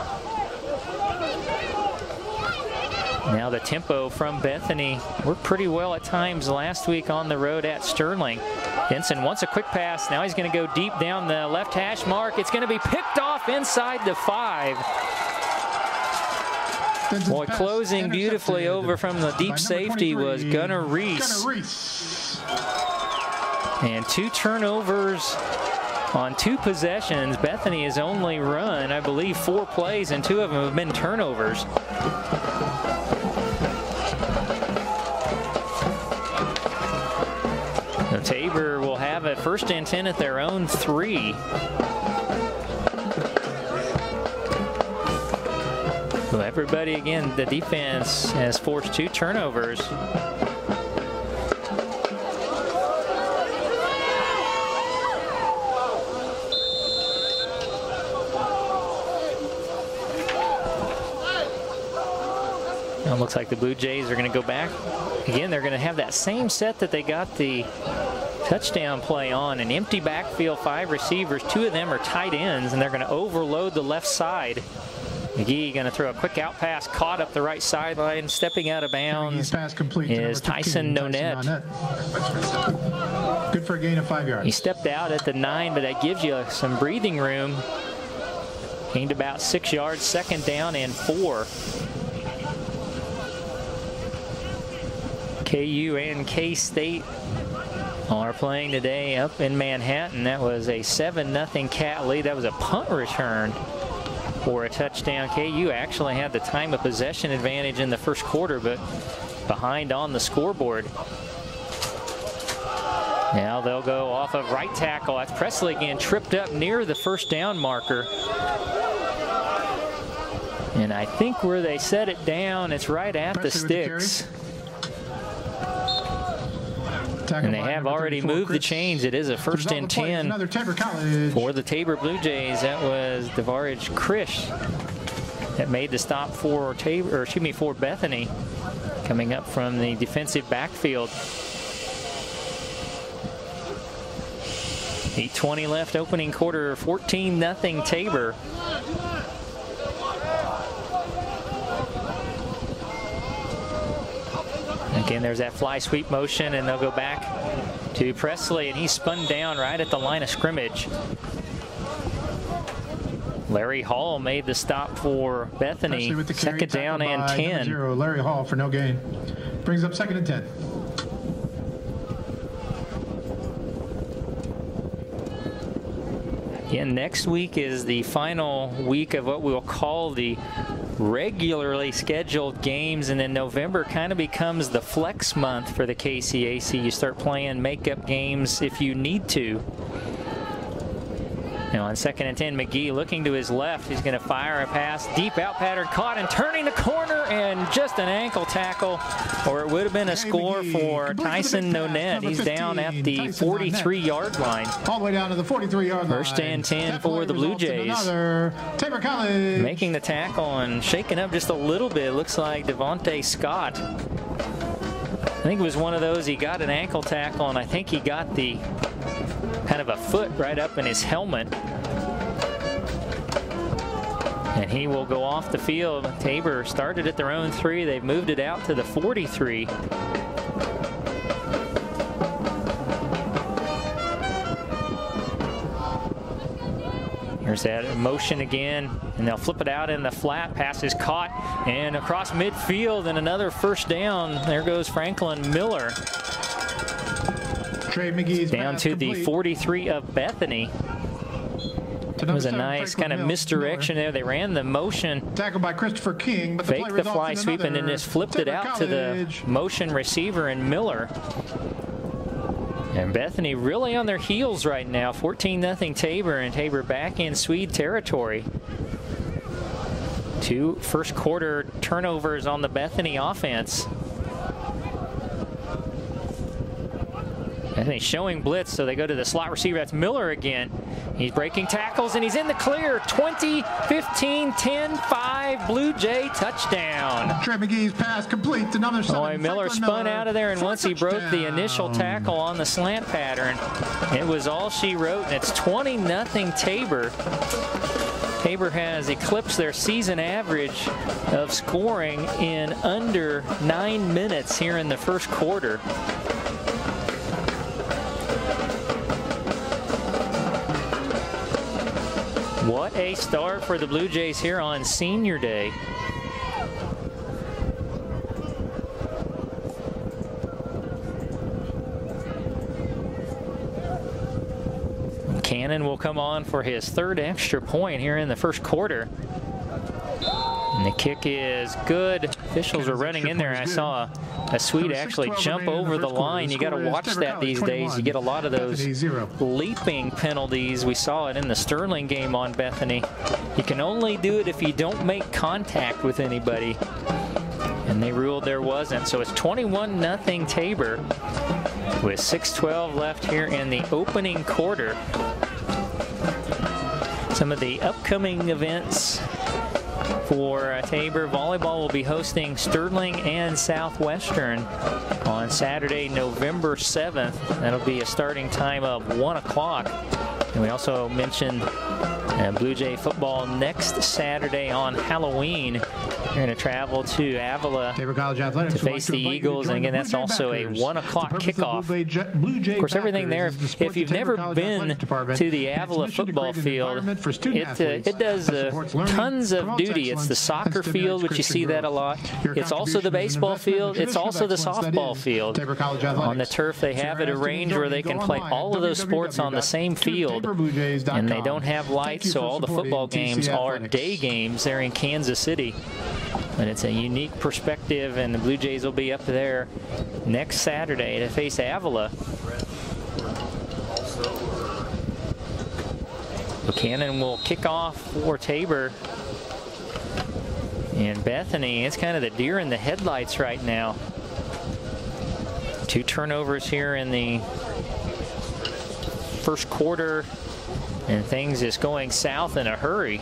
Now the tempo from Bethany worked pretty well at times last week on the road at Sterling. Denson wants a quick pass. Now he's going to go deep down the left hash mark. It's going to be picked off inside the five. Boy, closing beautifully over from the deep safety was Gunnar Reese. And two turnovers on two possessions. Bethany has only run, I believe, four plays, and two of them have been turnovers. So Tabor will have a first and ten at their own three. So everybody, again, the defense has forced two turnovers. Now it looks like the Blue Jays are going to go back. Again, they're going to have that same set that they got the touchdown play on. An empty backfield, five receivers. Two of them are tight ends, and they're going to overload the left side. McGee going to throw a quick out pass, caught up the right sideline, stepping out of bounds is Tyson Nonet. Good for a gain of five yards. He stepped out at the nine, but that gives you some breathing room. Gained about six yards, second down and four. K U and K-State are playing today up in Manhattan. That was a seven nothing Cat lead. That was a punt return for a touchdown. K U actually had the time of possession advantage in the first quarter, but behind on the scoreboard. Now they'll go off of right tackle. That's Presley again, tripped up near the first down marker. And I think where they set it down, it's right at the sticks. And they have already moved the chains. It is a first and ten for the Tabor Blue Jays. That was Devarage Krish that made the stop for Tabor, or excuse me, for Bethany, coming up from the defensive backfield. eight twenty left, opening quarter, fourteen nothing Tabor. Again, there's that fly sweep motion, and they'll go back to Presley, and he's spun down right at the line of scrimmage. Larry Hall made the stop for Bethany. Second down and ten. Zero, Larry Hall for no gain. Brings up second and ten. Yeah, next week is the final week of what we'll call the regularly scheduled games, and then November kind of becomes the flex month for the K C A C. You start playing makeup games if you need to. Now on second and ten, McGee looking to his left. He's going to fire a pass. Deep out pattern caught and turning the corner, and just an ankle tackle, or it would have been a score for Tyson Nonet. He's down at the forty-three yard line. All the way down to the forty-three yard line. First and ten for the Blue Jays. Tabor College. Making the tackle and shaking up just a little bit. Looks like Devontae Scott. I think it was one of those, he got an ankle tackle, and I think he got the kind of a foot right up in his helmet. And he will go off the field. Tabor started at their own three. They've moved it out to the forty-three. Here's that motion again, and they'll flip it out in the flat. Pass is caught and across midfield, and another first down. There goes Franklin Miller. Trey McGee's down to the forty-three of Bethany. It was a nice kind of misdirection there. They ran the motion. Tackled by Christopher King, but the faked the fly sweep and then just flipped it out to the motion receiver and Miller. And Bethany really on their heels right now. fourteen nothing Tabor, and Tabor back in Swede territory. Two first quarter turnovers on the Bethany offense. Bethany showing blitz, so they go to the slot receiver. That's Miller again. He's breaking tackles, and he's in the clear. twenty, fifteen, ten, five, Blue Jay touchdown. Trey McGee's pass complete to another seven. Boy, Miller spun out of there, and once he broke the initial tackle on the slant pattern, it was all she wrote, and it's twenty nothing Tabor. Tabor has eclipsed their season average of scoring in under nine minutes here in the first quarter. What a start for the Blue Jays here on Senior Day. Cannon will come on for his third extra point here in the first quarter. And the kick is good. Officials are running in there. I saw a Swede actually jump over the line. You got to watch that these days. You get a lot of those leaping penalties. We saw it in the Sterling game on Bethany. You can only do it if you don't make contact with anybody. And they ruled there wasn't. So it's twenty-one nothing Tabor with six twelve left here in the opening quarter. Some of the upcoming events for uh, Tabor. Volleyball will be hosting Sterling and Southwestern on Saturday, November seventh. That'll be a starting time of one o'clock. And we also mentioned uh, Blue Jay football next Saturday on Halloween. You're going to travel to Avila to face the Eagles, and again, that's also a one o'clock kickoff. Of course, everything there, if you've never been to the Avila football field, it, uh, it does uh, tons of duty. It's the soccer field, which you see that a lot. It's also the baseball field. It's also the softball field. On the turf, they have it arranged where they can play all of those sports on the same field, and they don't have lights, so all the football games are day games there in Kansas City. But it's a unique perspective, and the Blue Jays will be up there next Saturday to face Avila. Buchanan will kick off for Tabor. And Bethany, it's kind of the deer in the headlights right now. Two turnovers here in the first quarter, and things is going south in a hurry.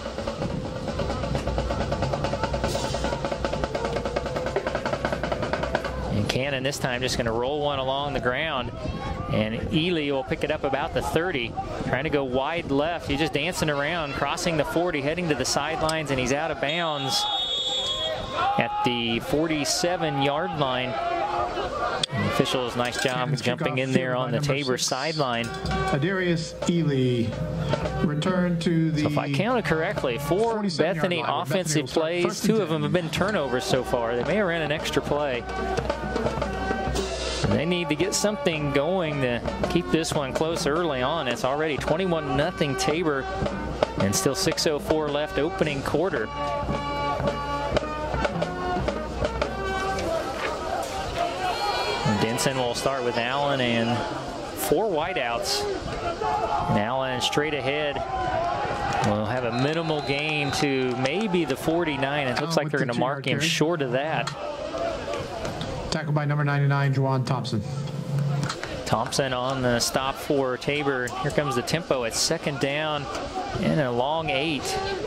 And Cannon this time just going to roll one along the ground, and Ely will pick it up about the thirty, trying to go wide left. He's just dancing around, crossing the forty, heading to the sidelines, and he's out of bounds at the forty-seven yard line. And the officials, nice job Cannon's jumping in there on the Tabor sideline. Adarius Ely returned to the. So if I counted correctly, four Bethany offensive Bethany plays, two of them have been turnovers so far. They may have ran an extra play. They need to get something going to keep this one close early on. It's already twenty-one nothing Tabor, and still six oh four left opening quarter. And Denson will start with Allen and four wideouts. And Allen straight ahead. We'll have a minimal gain to maybe the forty-nine. It looks like they're going to mark him short of that. Tackled by number ninety-nine, Juwan Thompson. Thompson on the stop for Tabor. Here comes the tempo at second down and a long eight.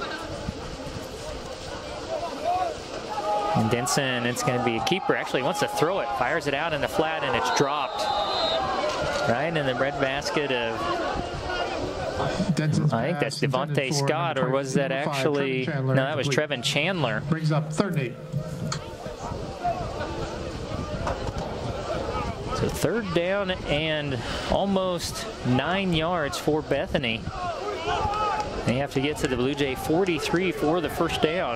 And Denson, it's going to be a keeper. Actually wants to throw it, fires it out in the flat, and it's dropped. Right in the breadbasket of, Denson's I think that's Devontae Scott, or was that actually, no, that was Trevin Chandler. Brings up third and eight. So third down and almost nine yards for Bethany. They have to get to the Blue Jay forty-three for the first down.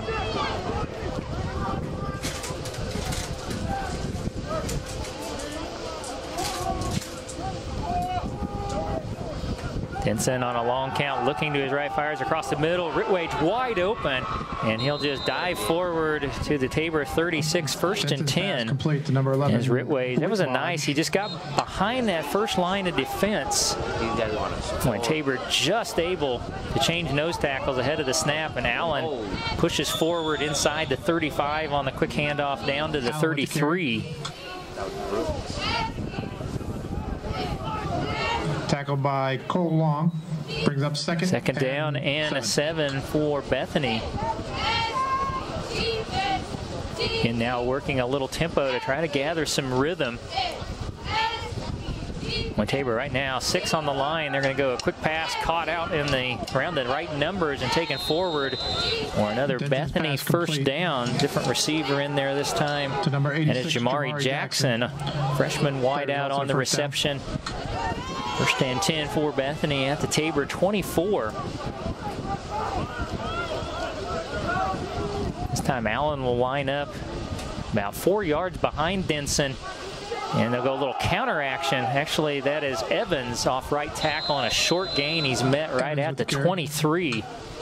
Denson on a long count, looking to his right, fires across the middle. Ritwage wide open, and he'll just dive forward to the Tabor thirty-six, first and ten. Complete to number eleven. As Ritwage, that was a nice, he just got behind that first line of defense when Tabor just able to change nose tackles ahead of the snap, and Allen pushes forward inside the thirty-five on the quick handoff down to the thirty-three. Tackled by Cole Long. Brings up second. Second down and, and seven. a seven for Bethany. And now working a little tempo to try to gather some rhythm. When Tabor right now, six on the line. They're going to go a quick pass, caught out in the around the right numbers and taken forward. Or another Bethany first complete. down. Different receiver in there this time. To number eighty-six, and it's Jamari, Jamari Jackson, Jackson, freshman wide out on the reception. Down. First and ten for Bethany at the Tabor twenty-four. This time Allen will line up about four yards behind Denson. And they'll go a little counter action. Actually, that is Evans off right tackle on a short gain. He's met right at the twenty-three.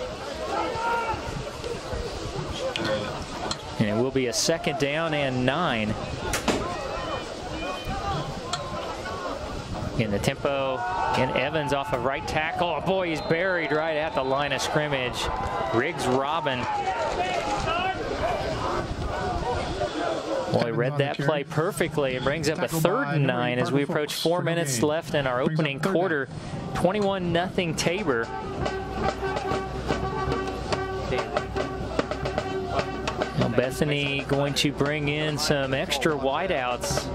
And it will be a second down and nine. In the tempo, and Evans off of right tackle. Oh boy, he's buried right at the line of scrimmage. Riggs Robin. Boy, read that play perfectly. It brings up a third and nine as we approach four minutes left in our opening quarter. twenty-one nothing Tabor. Now Bethany going to bring in some extra wideouts.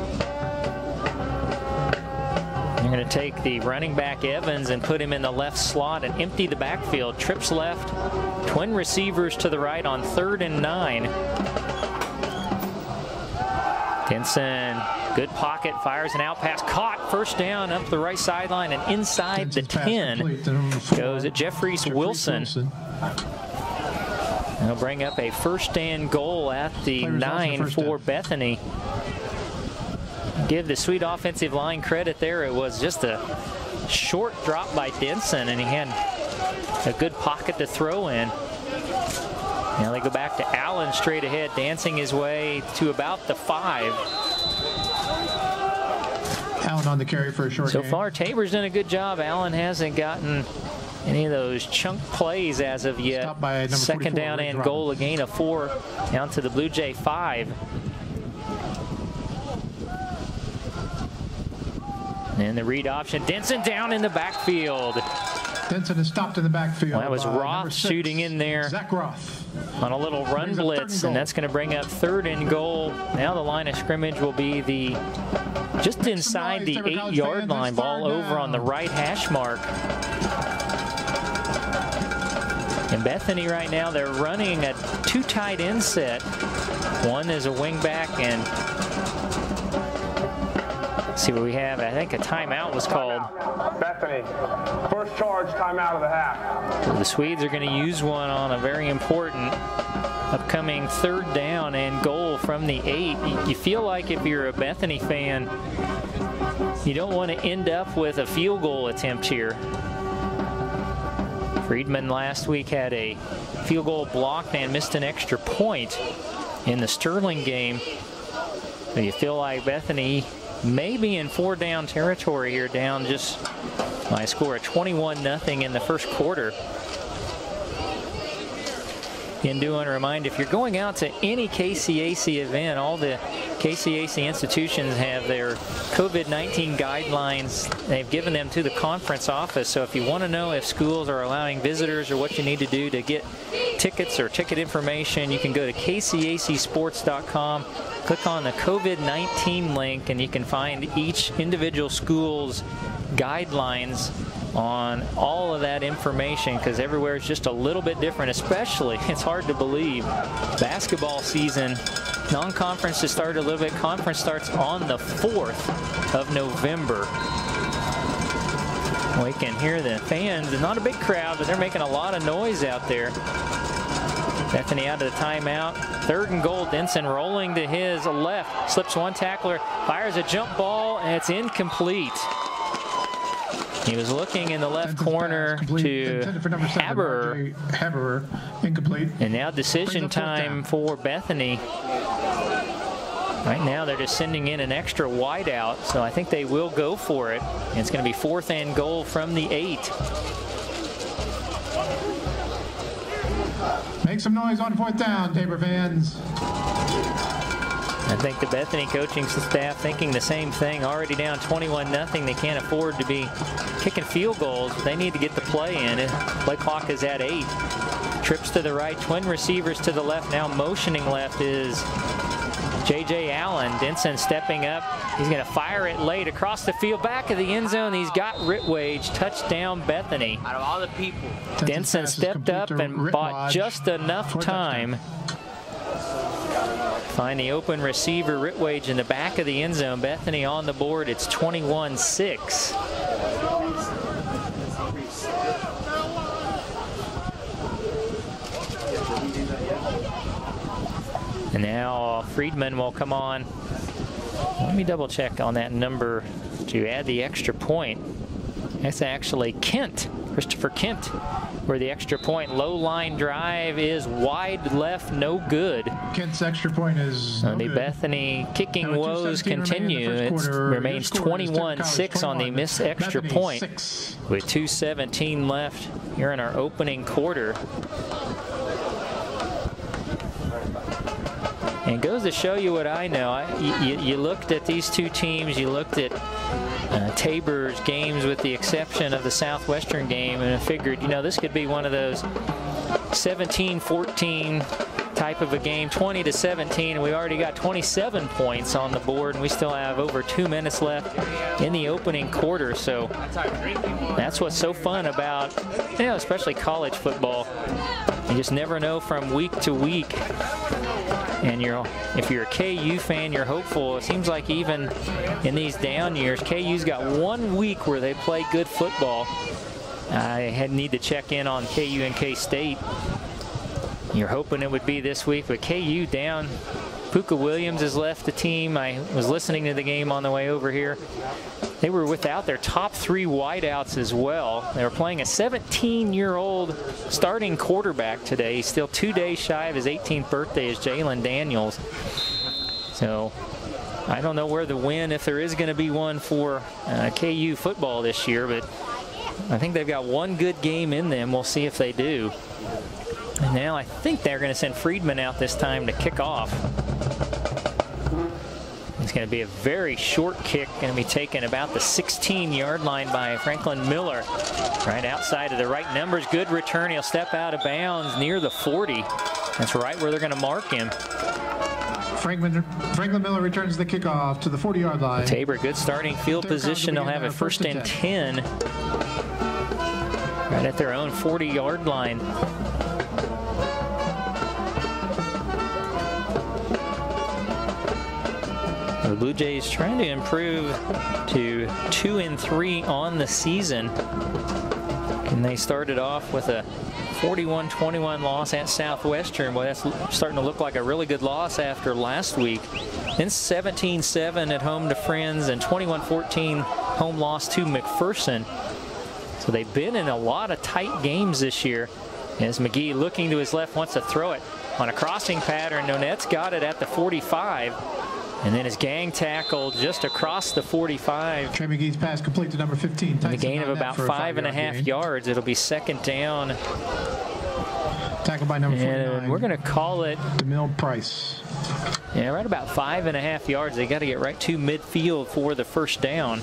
They're going to take the running back Evans and put him in the left slot and empty the backfield. Trips left, twin receivers to the right on third and nine. Denson, good pocket, fires an out pass, caught, first down up the right sideline and inside the ten goes at Jeffries Wilson. They'll bring up a first and goal at the nine for Bethany. Give the Sweet offensive line credit there. It was just a short drop by Denson, and he had a good pocket to throw in. Now they go back to Allen straight ahead, dancing his way to about the five. Allen on the carry for a short So game. far, Tabor's done a good job. Allen hasn't gotten any of those chunk plays as of yet. Second down and goal, a gain of four down to the Blue Jay five. And the read option, Denson down in the backfield. Denson is stopped in the backfield. Well, that was Roth shooting in there. Zach Roth. On a little run blitz, and, and that's going to bring up third and goal. Now the line of scrimmage will be the just inside the eight-yard line, ball over on the right hash mark. And Bethany right now, they're running a two tight end set. One is a wing back, and let's see what we have. I think a timeout was called. Bethany, first charge timeout of the half. So the Swedes are going to use one on a very important upcoming third down and goal from the eight. You feel like if you're a Bethany fan, you don't want to end up with a field goal attempt here. Friedman last week had a field goal blocked and missed an extra point in the Sterling game. So you feel like Bethany may be in four down territory here, down just by a score of twenty-one nothing in the first quarter. And do want to remind, if you're going out to any K C A C event, all the K C A C institutions have their COVID nineteen guidelines. They've given them to the conference office. So if you want to know if schools are allowing visitors or what you need to do to get tickets or ticket information, you can go to K C A C sports dot com, click on the COVID nineteen link, and you can find each individual school's guidelines on all of that information, because everywhere is just a little bit different. Especially, it's hard to believe, basketball season, non-conference has started a little bit. Conference starts on the fourth of November. We can hear the fans. Not a big crowd, but they're making a lot of noise out there. Bethany out of the timeout. Third and goal. Denson rolling to his left. Slips one tackler. Fires a jump ball, and it's incomplete. He was looking in the left corner to Haber. Haber, incomplete. And now decision time for Bethany. Right now they're just sending in an extra wide out, so I think they will go for it. And it's going to be fourth and goal from the eight. Make some noise on fourth down, Tabor fans. I think the Bethany coaching staff thinking the same thing. Already down twenty-one nothing. They can't afford to be kicking field goals. They need to get the play in. Play clock is at eight. Trips to the right, twin receivers to the left. Now motioning left is J J Allen. Denson stepping up. He's going to fire it late across the field, back of the end zone. He's got Ritwage. Touchdown, Bethany. Out of all the people, Denson stepped up and bought just enough time. Find the open receiver, Ritwage, in the back of the end zone. Bethany on the board. It's twenty-one six. And now Friedman will come on. Let me double check on that number to add the extra point. That's actually Kent, Christopher Kent, where the extra point. Low line drive is wide left, no good. Kent's extra point is no the good. Bethany kicking woes continue. It remains twenty-one six on the missed extra Bethany point six. with two seventeen left here in our opening quarter. And it goes to show you what I know. I, you, you looked at these two teams, you looked at uh, Tabor's games with the exception of the Southwestern game, and I figured, you know, this could be one of those seventeen fourteen type of a game, twenty to seventeen, and we already got twenty-seven points on the board, and we still have over two minutes left in the opening quarter. So that's what's so fun about, you know, especially college football. You just never know from week to week. And you're, if you're a K U fan, you're hopeful. It seems like even in these down years, K U's got one week where they play good football. I had need to check in on K U and K-State. You're hoping it would be this week, but K U down. Puka Williams has left the team. I was listening to the game on the way over here. They were without their top three wideouts as well. They were playing a seventeen-year-old starting quarterback today. He's still two days shy of his eighteenth birthday, is Jalen Daniels. So I don't know where the win, if there is going to be one for uh, K U football this year, but I think they've got one good game in them. We'll see if they do. And now I think they're going to send Friedman out this time to kick off. It's going to be a very short kick, going to be taken about the sixteen yard line by Franklin Miller. Right outside of the right numbers. Good return. He'll step out of bounds near the forty. That's right where they're going to mark him. Franklin, Franklin Miller returns the kickoff to the forty yard line. Tabor, good starting field position. They'll have a first and ten. Right at their own forty yard line. The Blue Jays trying to improve to two and three on the season. And they started off with a forty-one twenty-one loss at Southwestern. Well, that's starting to look like a really good loss after last week. Then seventeen seven at home to Friends and twenty-one fourteen home loss to McPherson. So they've been in a lot of tight games this year. As McGee looking to his left wants to throw it on a crossing pattern. Nonette's got it at the forty-five. And then his gang tackle just across the forty-five. Trey McGee's pass complete to number fifteen. And a gain of about five and a half yards. It'll be second down. Tackled by number forty-nine. And we're going to call it DeMille Price. Yeah, right about five and a half yards. They got to get right to midfield for the first down.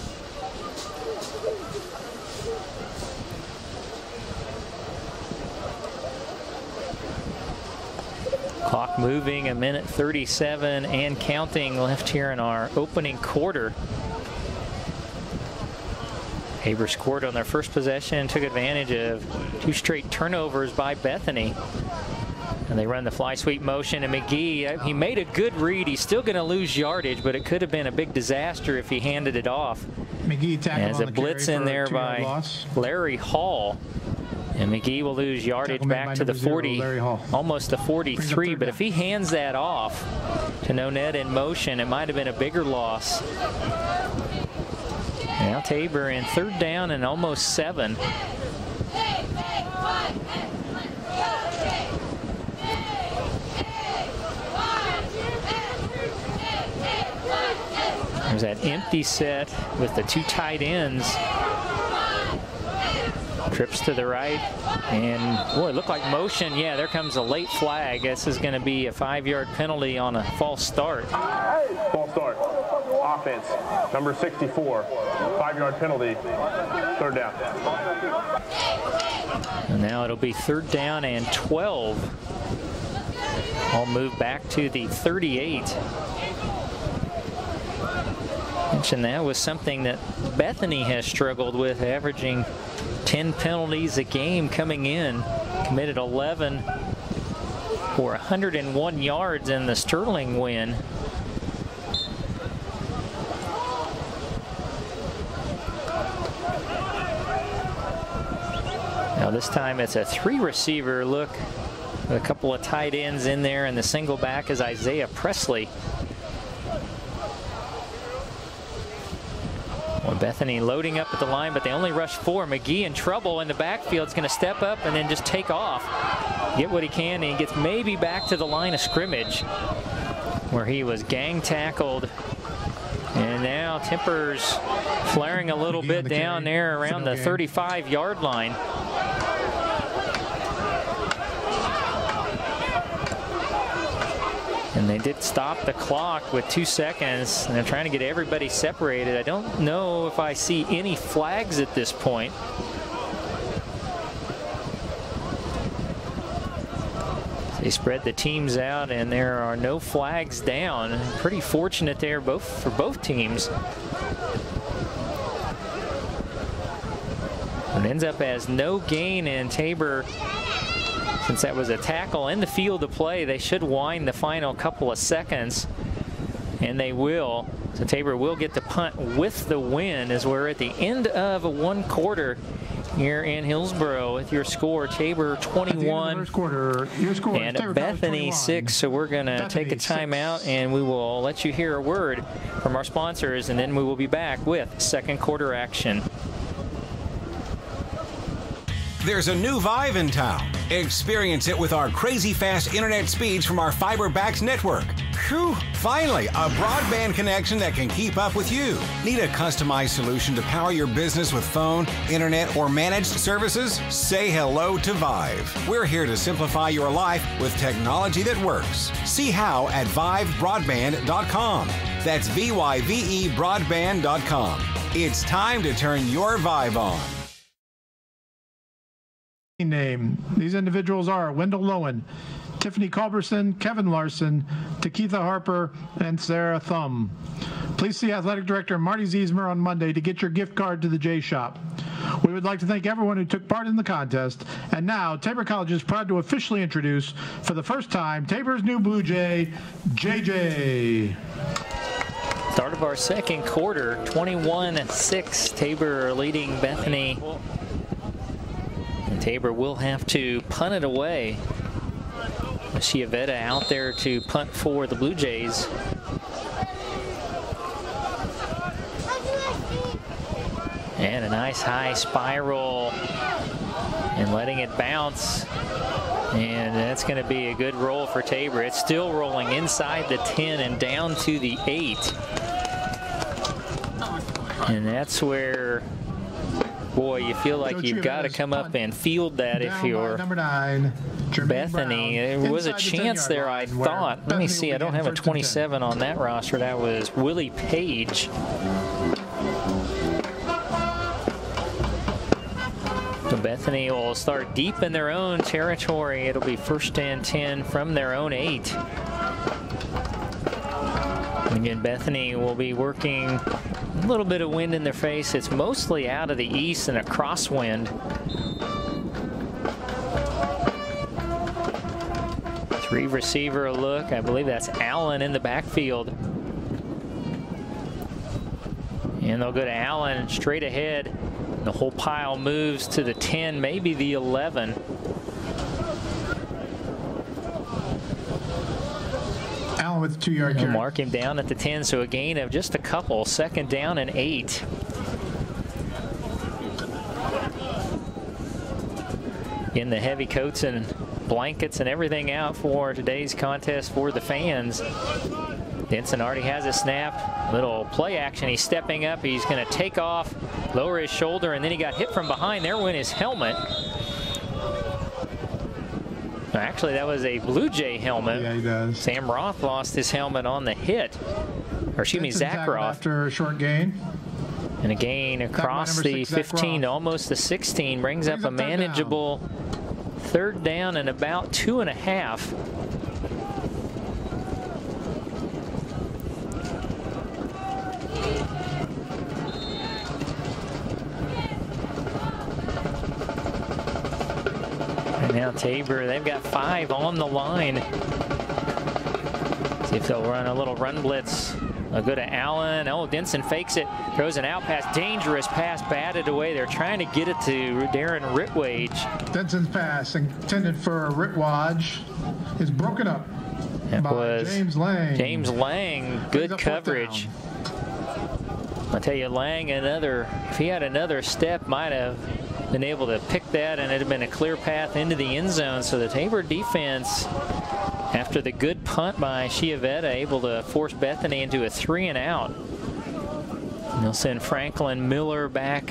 Clock moving, a minute thirty-seven and counting left here in our opening quarter. Tabor scored on their first possession, took advantage of two straight turnovers by Bethany. And they run the fly sweep motion, and McGee, he made a good read. He's still going to lose yardage, but it could have been a big disaster if he handed it off. McGee tackled As a blitz in there by Larry Hall. And McGee will lose yardage back to the forty, almost the forty-three. But if he hands that off to Nonette in motion, it might have been a bigger loss. Now Tabor in third down and almost seven. There's that empty set with the two tight ends. Trips to the right, and boy, it looked like motion. Yeah, there comes a late flag. This is going to be a five-yard penalty on a false start. False start. Offense, number sixty-four. Five-yard penalty. Third down. And now it'll be third down and twelve. I'll move back to the thirty-eight. Mentioned that was something that Bethany has struggled with, averaging ten penalties a game coming in. Committed eleven for one hundred one yards in the Sterling win. Now this time it's a three receiver look with a couple of tight ends in there, and the single back is Isaiah Presley. Well, Bethany loading up at the line, but they only rush four. McGee in trouble in the backfield. Is going to step up and then just take off. Get what he can, and he gets maybe back to the line of scrimmage where he was gang tackled. And now Tempers flaring a little bit down there around the thirty-five yard line. And they did stop the clock with two seconds, and they're trying to get everybody separated. I don't know if I see any flags at this point. They spread the teams out, and there are no flags down. Pretty fortunate there both for both teams. It ends up as no gain, and Tabor, since that was a tackle in the field of play, they should wind the final couple of seconds, and they will. So Tabor will get the punt with the win, as we're at the end of a one quarter here in Hillsboro with your score, Tabor twenty-one first quarter, your score, and Tabor Bethany six. So we're going to take a timeout, and we will let you hear a word from our sponsors, and then we will be back with second quarter action. There's a new vibe in town. Experience it with our crazy fast internet speeds from our fiber-backed network. Whew, finally, a broadband connection that can keep up with you. Need a customized solution to power your business with phone, internet, or managed services? Say hello to Vive. We're here to simplify your life with technology that works. See how at vive broadband dot com. That's V Y V E broadband dot com. It's time to turn your Vive on. Name. These individuals are Wendell Lowen, Tiffany Culberson, Kevin Larson, Takitha Harper, and Sarah Thumb. Please see Athletic Director Marty Ziesmer on Monday to get your gift card to the J Shop. We would like to thank everyone who took part in the contest. And now, Tabor College is proud to officially introduce, for the first time, Tabor's new Blue Jay, J J. Start of our second quarter, twenty-one six, Tabor leading Bethany. And Tabor will have to punt it away. Chiavetta out there to punt for the Blue Jays. And a nice high spiral and letting it bounce. And that's going to be a good roll for Tabor. It's still rolling inside the ten and down to the eight. And that's where, boy, you feel like you've got to come up and field that if you're number nine, Bethany. There was a chance there, I thought. Let me see. I don't have a twenty-seven on that roster. That was Willie Page. So Bethany will start deep in their own territory. It'll be first and ten from their own eight. Again, Bethany will be working a little bit of wind in their face. It's mostly out of the east and a crosswind. Three receiver look. I believe that's Allen in the backfield. And they'll go to Allen straight ahead. The whole pile moves to the ten, maybe the eleven. Allen with a two-yard carry. Mark him down at the ten, so a gain of just a couple. Second down and eight. In the heavy coats and blankets and everything out for today's contest for the fans. Denson already has a snap. Little play action. He's stepping up. He's going to take off, lower his shoulder, and then he got hit from behind. There went his helmet. Actually, that was a Blue Jay helmet. Yeah, he does. Sam Roth lost his helmet on the hit. Or excuse me, Zach Roth. After a short gain. And a gain across the fifteen to almost the sixteen. Brings, brings up a manageable third down and about two and a half. Now Tabor, they've got five on the line. See if they'll run a little run blitz. They'll go to Allen. Oh, Denson fakes it, throws an out pass. Dangerous pass, batted away. They're trying to get it to Darren Ritwage. Denson's pass intended for Ritwage is broken up that by was James Lang. James Lang, good coverage. I'll tell you, Lang, another, if he had another step, might have been able to pick that, and it had been a clear path into the end zone. So the Tabor defense, after the good punt by Chiavetta, able to force Bethany into a three and out. And they'll send Franklin Miller back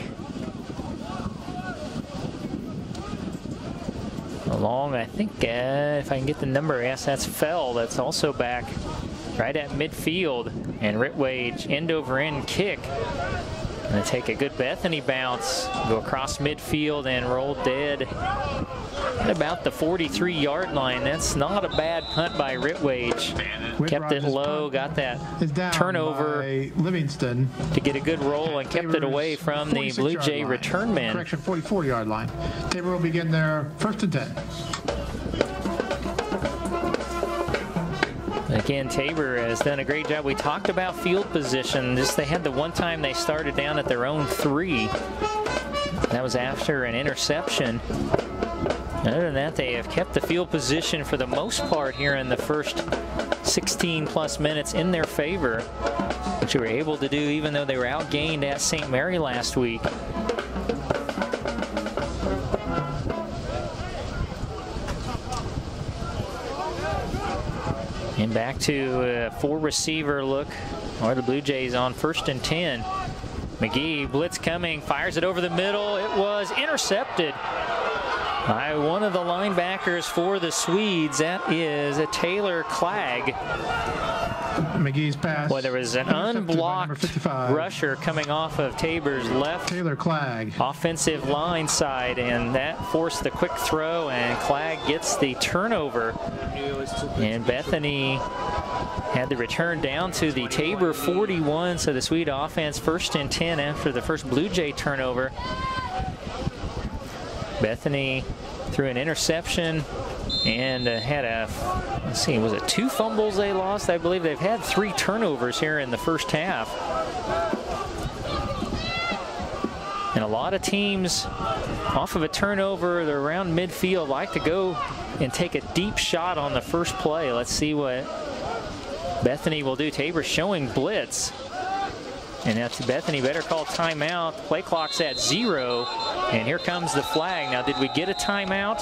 along. I think uh, if I can get the number, yes, that's Fell. That's also back right at midfield. And Ritwage end over end kick. And they take a good Bethany bounce, go across midfield and roll dead at about the forty-three yard line. That's not a bad punt by Ritwage. Kept it low, got that turnover Livingston to get a good roll and kept it away from the Blue Jay return man. Correction, forty-four yard line. Tabor will begin their first and ten. Again, Tabor has done a great job. We talked about field position. Just they had the one time they started down at their own three. That was after an interception. Other than that, they have kept the field position for the most part here in the first sixteen plus minutes in their favor, which they were able to do even though they were outgained at Saint Mary last week. And back to a four receiver look, or the Blue Jays on first and ten. McGee, blitz coming, fires it over the middle. It was intercepted by one of the linebackers for the Swedes. That is a Taylor Clagg. McGee's pass. Well, there was an unblocked rusher coming off of Tabor's left Taylor Clagg offensive line side, and that forced the quick throw, and Clagg gets the turnover. And Bethany had the return down to the Tabor forty-one, so the Swede offense first and ten after the first Blue Jay turnover. Bethany threw an interception and uh, had a, let's see, was it two fumbles they lost? I believe they've had three turnovers here in the first half. And a lot of teams off of a turnover, they're around midfield, like to go and take a deep shot on the first play. Let's see what Bethany will do. Tabor showing blitz. And that's Bethany better call timeout. Play clock's at zero. And here comes the flag. Now, did we get a timeout?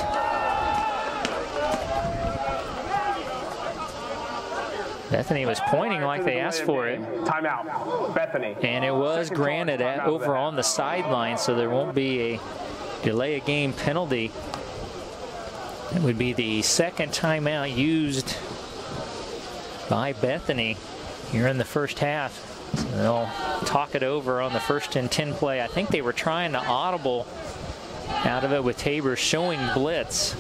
Bethany was pointing like they asked for it. Timeout, Bethany. And it was granted at, over on the sideline, so there won't be a delay of game penalty. It would be the second timeout used by Bethany here in the first half. So they'll talk it over on the first and ten play. I think they were trying to audible out of it with Tabor showing blitz.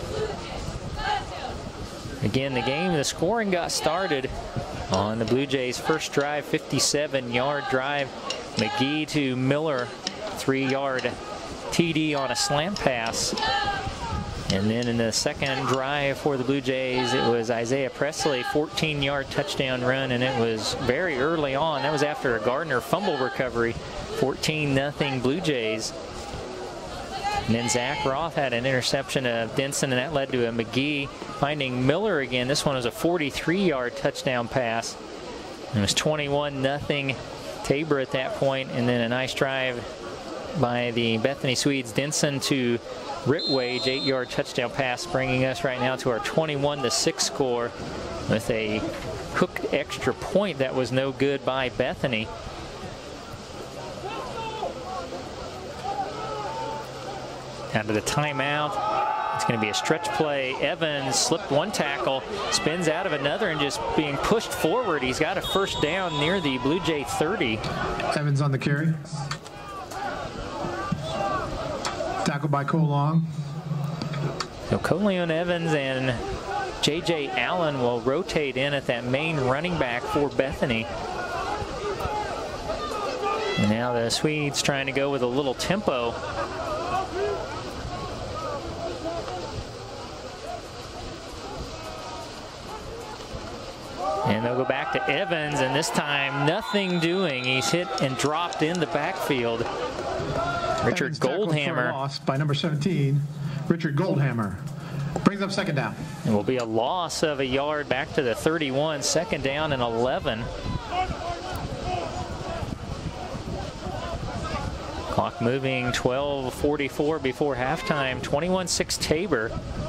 Again, the game, the scoring got started on the Blue Jays' first drive, fifty-seven yard drive. McGee to Miller, three yard T D on a slant pass. And then in the second drive for the Blue Jays, it was Isaiah Presley, fourteen yard touchdown run, and it was very early on. That was after a Gardner fumble recovery, fourteen nothing Blue Jays. And then Zach Roth had an interception of Denson, and that led to a McGee finding Miller again. This one was a forty-three yard touchdown pass. It was twenty-one nothing Tabor at that point, and then a nice drive by the Bethany Swedes. Denson to Ritwage, eight yard touchdown pass, bringing us right now to our twenty-one to six score with a hook extra point that was no good by Bethany. Out of the timeout, it's going to be a stretch play. Evans slipped one tackle, spins out of another, and just being pushed forward. He's got a first down near the Blue Jay thirty. Evans on the carry. Tackled by Colong. So Coleon Evans and J J Allen will rotate in at that main running back for Bethany. And now the Swedes trying to go with a little tempo. And they'll go back to Evans, and this time nothing doing. He's hit and dropped in the backfield. Richard Goldhammer. Lost by number seventeen, Richard Goldhammer. Brings up second down. It will be a loss of a yard back to the thirty-one, second down and eleven. Clock moving, twelve forty-four before halftime, twenty-one six Tabor.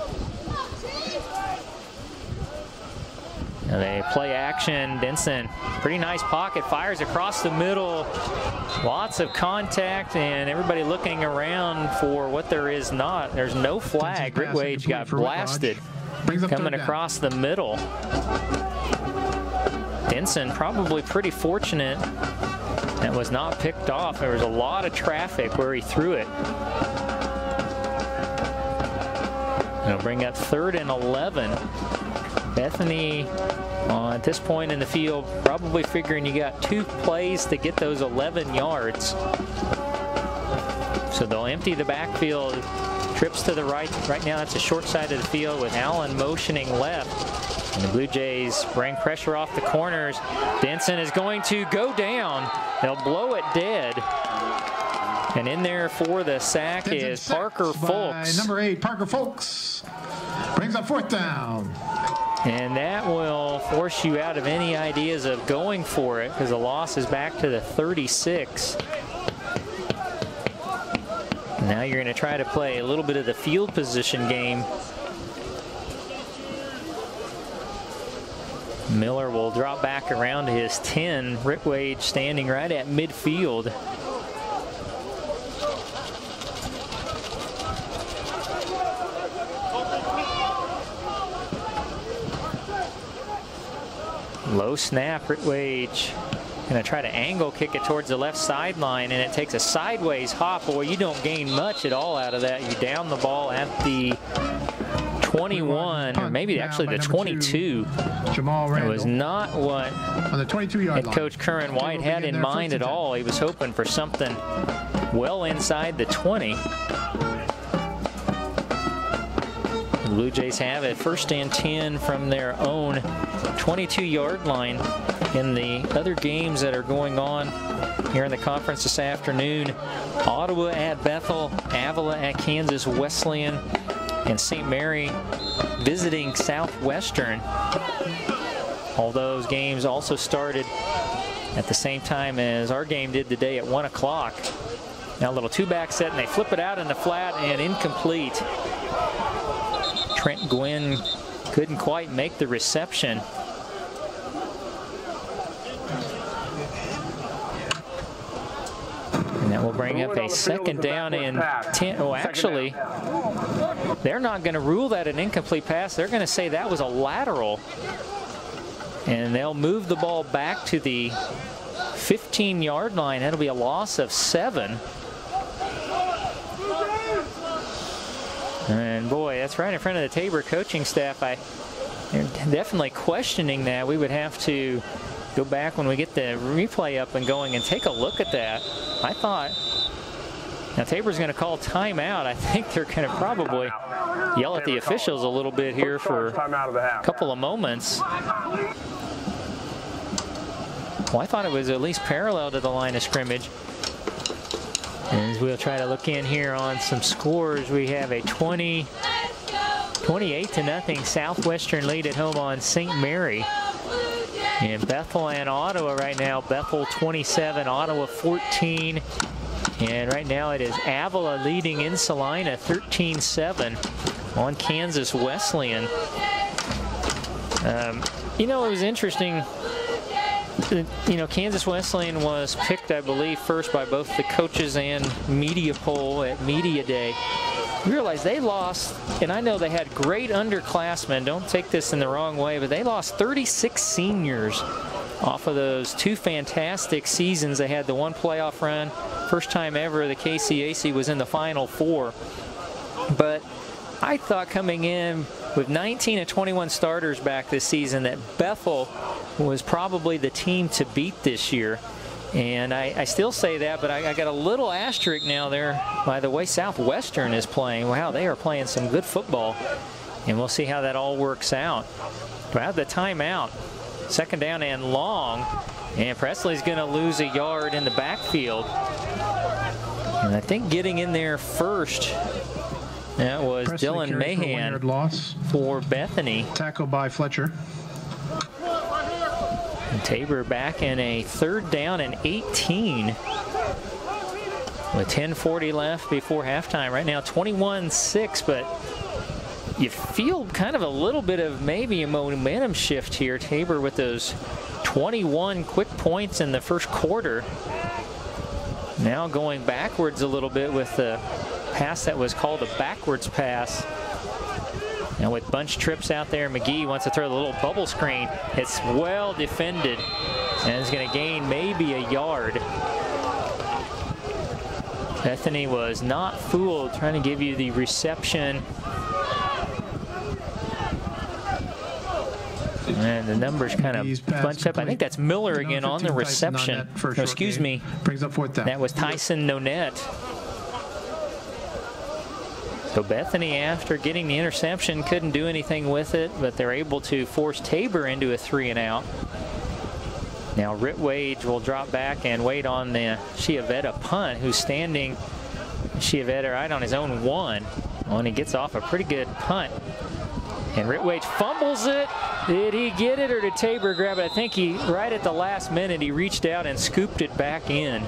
Now they play action. Denson, pretty nice pocket, fires across the middle. Lots of contact, and everybody looking around for what there is not. There's no flag. Ritwage got blasted coming across the middle. Denson probably pretty fortunate that was not picked off. There was a lot of traffic where he threw it. It'll bring up third and eleven. Bethany, uh, at this point in the field, probably figuring you got two plays to get those eleven yards. So they'll empty the backfield, trips to the right. Right now it's a short side of the field with Allen motioning left. And the Blue Jays bring pressure off the corners. Denson is going to go down. They'll blow it dead. And in there for the sack Denson is Parker Folks. Number eight, Parker Folks. Brings up fourth down. And that will force you out of any ideas of going for it, because the loss is back to the thirty-six. Now you're going to try to play a little bit of the field position game. Miller will drop back around to his ten. Ritwage standing right at midfield. Low snap, Ritwage going to try to angle kick it towards the left sideline, and it takes a sideways hop. Boy, you don't gain much at all out of that. You down the ball at the twenty-one, or maybe actually the twenty-two. Jamal Randall. It was not what on the twenty-two yard line. Head coach Curran White had in mind at all. He was hoping for something well inside the twenty. The Blue Jays have it first and ten from their own twenty-two yard line. In the other games that are going on here in the conference this afternoon, Ottawa at Bethel, Avila at Kansas Wesleyan, and Saint Mary visiting Southwestern. All those games also started at the same time as our game did today at one o'clock. Now a little two-back set, and they flip it out in the flat and incomplete. Trent Gwynn couldn't quite make the reception. And that will bring up a second down and ten. Oh, actually, they're not going to rule that an incomplete pass. They're going to say that was a lateral. And they'll move the ball back to the fifteen yard line. That'll be a loss of seven. And boy, that's right in front of the Tabor coaching staff. I, they're definitely questioning that. We would have to go back when we get the replay up and going and take a look at that. I thought, now Tabor's going to call timeout. I think they're going to probably yell at the officials a little bit here for a couple of moments. Well, I thought it was at least parallel to the line of scrimmage. As we'll try to look in here on some scores, we have a twenty, twenty-eight to nothing Southwestern lead at home on Saint Mary. And Bethel and Ottawa right now, Bethel twenty-seven, Ottawa fourteen. And right now it is Avila leading in Salina thirteen seven on Kansas Wesleyan. Um, you know, it was interesting. You know, Kansas Wesleyan was picked, I believe, first by both the coaches and media poll at Media Day. You realize they lost, and I know they had great underclassmen, don't take this in the wrong way, but they lost thirty-six seniors off of those two fantastic seasons. They had the one playoff run, first time ever the K C A C was in the Final Four. But I thought coming in with nineteen and twenty-one starters back this season that Bethel was probably the team to beat this year. And I, I still say that, but I, I got a little asterisk now there by the way Southwestern is playing. Wow, they are playing some good football. And we'll see how that all works out. But out of the timeout, second down and long. And Presley's going to lose a yard in the backfield. And I think getting in there first, that was Presley Dylan Mahan for, loss. for Bethany. Tackled by Fletcher. And Tabor back in a third down and eighteen with ten forty left before halftime. Right now twenty-one six, but you feel kind of a little bit of maybe a momentum shift here. Tabor with those twenty-one quick points in the first quarter. Now going backwards a little bit with the pass that was called a backwards pass. And with bunch trips out there, McGee wants to throw the little bubble screen. It's well defended and is going to gain maybe a yard. Bethany was not fooled, trying to give you the reception. And the numbers kind of bunched up. I think that's Miller again on the reception. No, excuse me. Brings up fourth down. That was Tyson Nonette. So Bethany, after getting the interception, couldn't do anything with it, but they're able to force Tabor into a three and out. Now Ritwage will drop back and wait on the Chiavetta punt, who's standing Chiavetta right on his own one. Well, and he gets off a pretty good punt. And Ritwage fumbles it. Did he get it or did Tabor grab it? I think he, right at the last minute, he reached out and scooped it back in.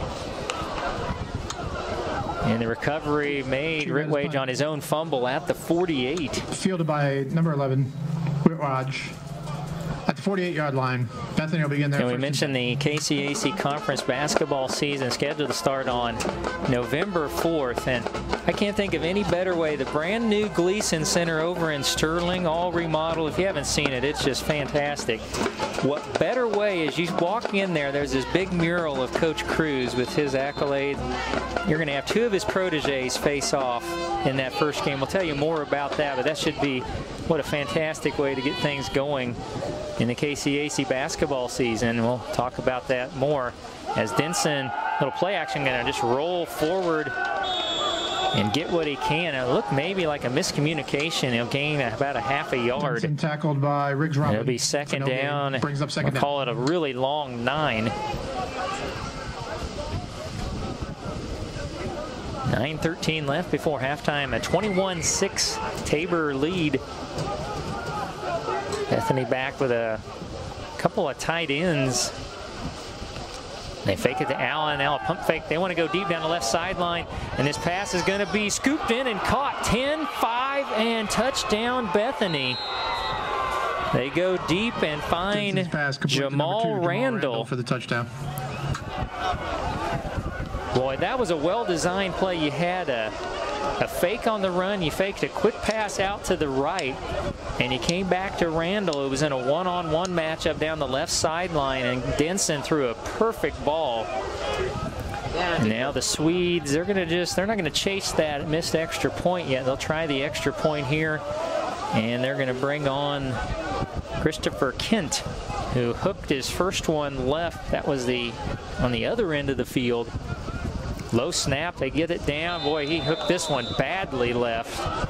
And the recovery made Ritwage on his own fumble at the forty-eight. Fielded by number eleven, Whitraj. At the forty-eight yard line. Bethany will begin there. And we mentioned the K C A C Conference basketball season scheduled to start on November fourth. And I can't think of any better way. The brand new Gleason Center over in Sterling, all remodeled. If you haven't seen it, it's just fantastic. What better way is you walk in there, there's this big mural of Coach Cruz with his accolades. You're going to have two of his proteges face off in that first game. We'll tell you more about that, but that should be what a fantastic way to get things going in the K C A C basketball season. We'll talk about that more as Denson, little play action, going to just roll forward and get what he can. It looked maybe like a miscommunication. He'll gain about a half a yard. Denson tackled by Riggs Robin. It'll be second down. Brings up second we'll down. Call it a really long nine. nine thirteen left before halftime. A twenty-one six Tabor lead. Bethany back with a couple of tight ends. They fake it to Allen. Now a pump fake. They want to go deep down the left sideline. And this pass is going to be scooped in and caught. ten five and touchdown Bethany. They go deep and find pass Jamal, two, Jamal Randall. Randall for the touchdown. Boy, that was a well-designed play. You had a, a fake on the run. You faked a quick pass out to the right, and you came back to Randall. It was in a one-on-one matchup down the left sideline, and Denson threw a perfect ball. And now the Swedes, they're going to just, they're not going to chase that missed extra point yet. They'll try the extra point here, and they're going to bring on Christopher Kent, who hooked his first one left. That was the on the other end of the field. Low snap, they get it down. Boy, he hooked this one badly left.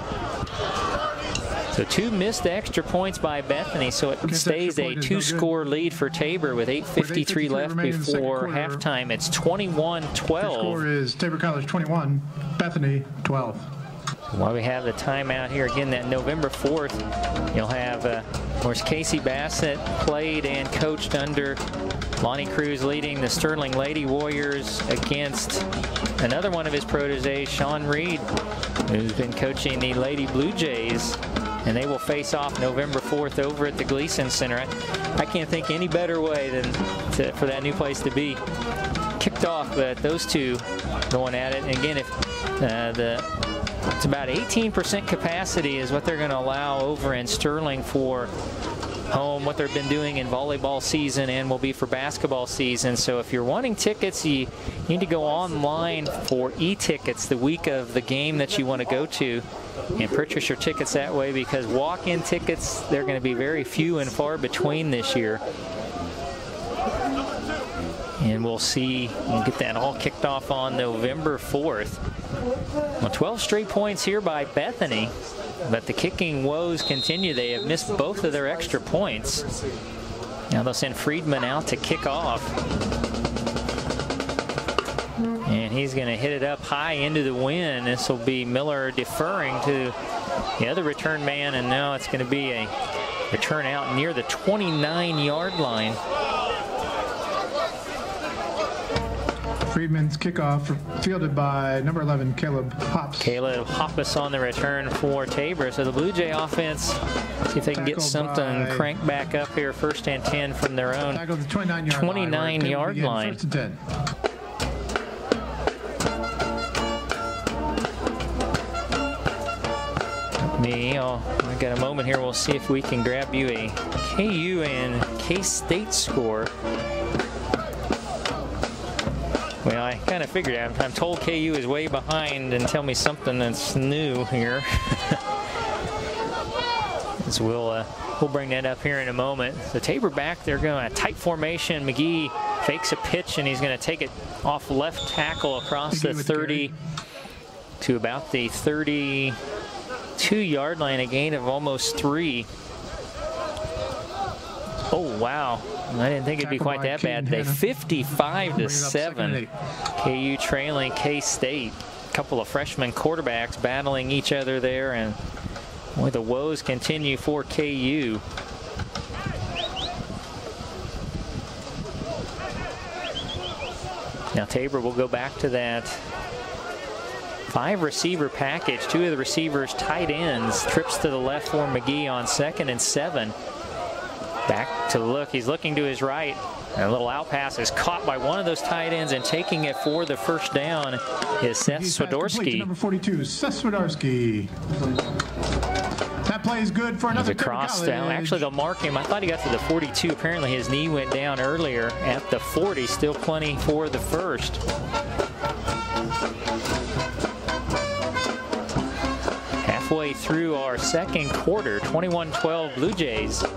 So two missed extra points by Bethany, so it Kent's stays a two-score lead for Tabor with eight fifty-three left before halftime. It's twenty-one twelve. The score is Tabor College twenty-one, Bethany twelve. While we have the timeout here, again, that November fourth, you'll have, uh, of course, Casey Bassett played and coached under Lonnie Cruz, leading the Sterling Lady Warriors against another one of his proteges, Sean Reed, who's been coaching the Lady Blue Jays. And they will face off November fourth over at the Gleason Center. I, I can't think any better way than to, for that new place to be kicked off, but those two going at it. And again, if uh, the it's about eighteen percent capacity is what they're going to allow over in Sterling for home, what they've been doing in volleyball season and will be for basketball season. So if you're wanting tickets, you need to go online for e-tickets the week of the game that you want to go to and purchase your tickets that way, because walk-in tickets, they're going to be very few and far between this year. And we'll see, we'll get that all kicked off on November fourth. Well, twelve straight points here by Bethany, but the kicking woes continue. They have missed both of their extra points. Now they'll send Friedman out to kick off. And he's going to hit it up high into the wind. This will be Miller deferring to the other return man, and now it's going to be a return out near the twenty-nine yard line. Friedman's kickoff fielded by number eleven, Caleb Hops. Caleb Hoppus on the return for Tabor. So the Blue Jay offense, see if they can get something cranked back up here. First and ten from their own twenty-nine yard line. First and ten. Me, oh, I got a moment here. We'll see if we can grab you a K U and K-State score. Well, I kind of figured I'm, I'm told K U is way behind, and tell me something that's new here. As we'll, uh, we'll bring that up here in a moment. So Tabor back, they're going to tight formation. McGee fakes a pitch, and he's going to take it off left tackle across the thirty to about the thirty-two yard line, a gain of almost three. Oh, wow. I didn't think it'd be quite that bad today. fifty-five to seven. K U trailing K-State. A couple of freshman quarterbacks battling each other there, and boy, the woes continue for K U. Now Tabor will go back to that five receiver package. Two of the receivers tight ends. Trips to the left for McGee on second and seven. Back to look. He's looking to his right. And a little out pass is caught by one of those tight ends, and taking it for the first down is Seth Swiderski. Number forty-two, Seth Swiderski. That play is good for another cross down. Actually, they'll mark him. I thought he got to the forty-two. Apparently, his knee went down earlier at the forty. Still plenty for the first. Halfway through our second quarter, twenty-one twelve Blue Jays.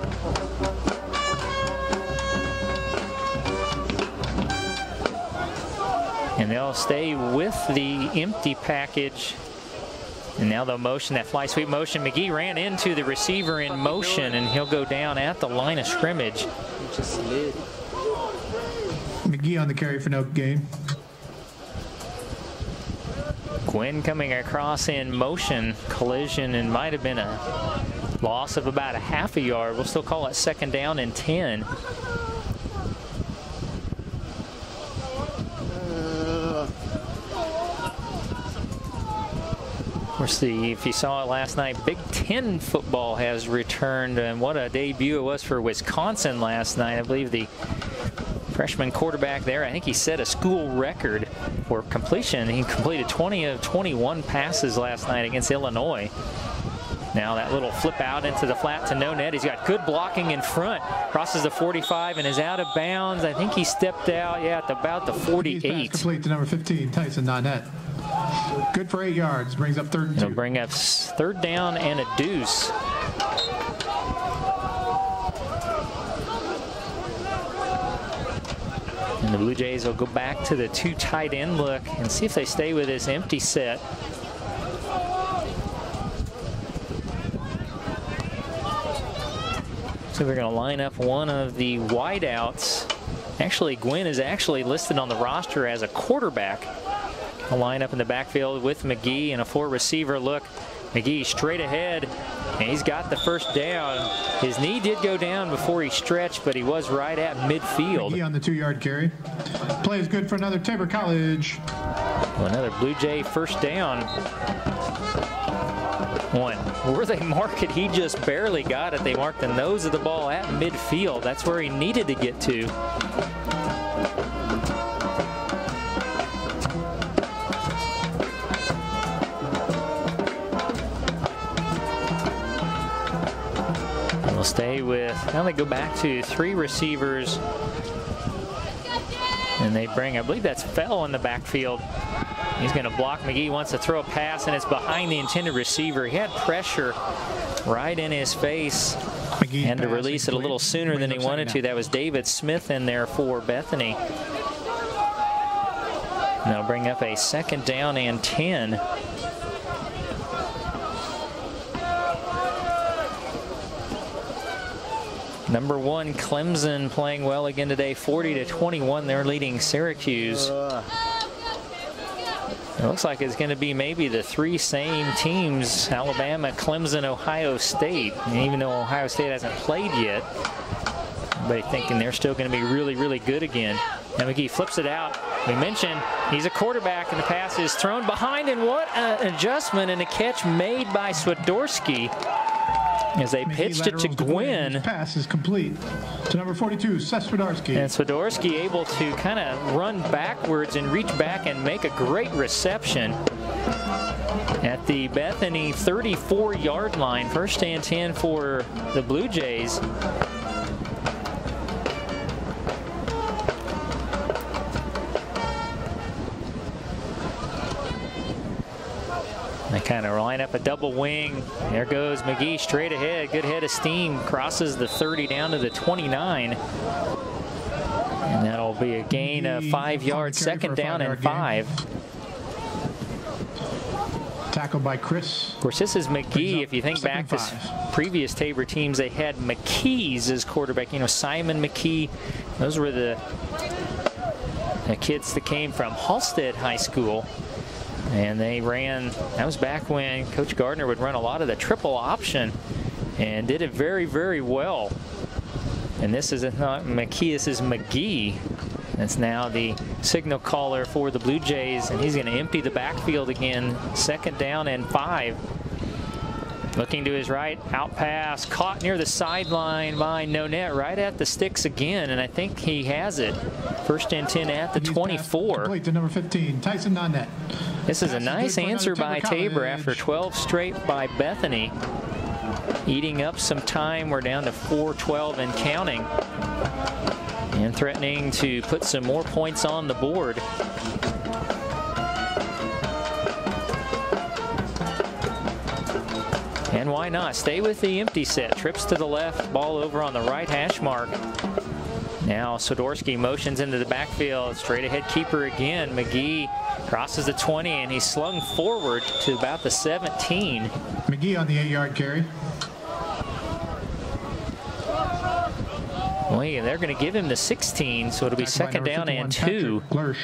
And they'll stay with the empty package. And now the motion, that fly sweep motion. McGee ran into the receiver in motion, and he'll go down at the line of scrimmage. McGee on the carry for no gain. Gwynn coming across in motion. Collision, and might have been a loss of about a half a yard. We'll still call it second down and ten. Of course, the, if you saw it last night, Big Ten football has returned, and what a debut it was for Wisconsin last night. I believe the freshman quarterback there, I think he set a school record for completion. He completed twenty of twenty-one passes last night against Illinois. Now that little flip out into the flat to no net. He's got good blocking in front. Crosses the forty-five and is out of bounds. I think he stepped out, yeah, at about the forty-eight. Complete to number fifteen, Tyson Nanette. Good for eight yards. Brings up third and two. It'll bring up third down and a deuce. And the Blue Jays will go back to the two tight end look and see if they stay with this empty set. So we're going to line up one of the wideouts. Actually, Gwynn is actually listed on the roster as a quarterback. A line up in the backfield with McGee and a four receiver look. McGee straight ahead, and he's got the first down. His knee did go down before he stretched, but he was right at midfield. McGee on the two-yard carry. Play is good for another Tabor College. Well, another Blue Jay first down. One. Where they mark it, he just barely got it. They marked the nose of the ball at midfield. That's where he needed to get to. We'll stay with, now they go back to three receivers. And they bring, I believe that's Fell in the backfield. He's going to block. McGee wants to throw a pass, and it's behind the intended receiver. He had pressure right in his face. McGee and to release it a little sooner than he wanted to. That was David Smith in there for Bethany. And they'll bring up a second down and ten. Number one, Clemson playing well again today, forty to twenty-one. They're leading Syracuse. It looks like it's going to be maybe the three same teams, Alabama, Clemson, Ohio State. And even though Ohio State hasn't played yet, everybody thinking they're still going to be really, really good again. And McGee flips it out. We mentioned he's a quarterback, and the pass is thrown behind, and what an adjustment and a catch made by Swiderski. As they pitched it to Gwynn. Pass is complete to number forty-two, Seth Swiderski. And Swiderski able to kind of run backwards and reach back and make a great reception at the Bethany thirty-four yard line. First and ten for the Blue Jays. They kind of line up a double wing. There goes McGee straight ahead. Good head of steam. Crosses the thirty down to the twenty-nine. And that'll be a gain of five yards. Second down and five. Tackled by Chris. Of course, this is McGee. If you think back to previous Tabor teams, they had McKees as quarterback. You know, Simon McKee. Those were the, the kids that came from Halstead High School. And they ran, that was back when Coach Gardner would run a lot of the triple option and did it very, very well. And this is not McKee, this is McGee. That's now the signal caller for the Blue Jays, and he's going to empty the backfield again. Second down and five. Looking to his right, out pass, caught near the sideline by Nonet, right at the sticks again, and I think he has it. First and ten at the twenty-four. Complete to number fifteen, Tyson Nonet. This is a nice answer by Tabor after twelve straight by Bethany. Eating up some time, we're down to four twelve and counting. And threatening to put some more points on the board. And why not? Stay with the empty set. Trips to the left, ball over on the right hash mark. Now Swiderski motions into the backfield. Straight ahead keeper again. McGee crosses the twenty and he's slung forward to about the seventeen. McGee on the eight yard carry. Well, yeah, they're going to give him the sixteen, so it'll be second down and two. Lersch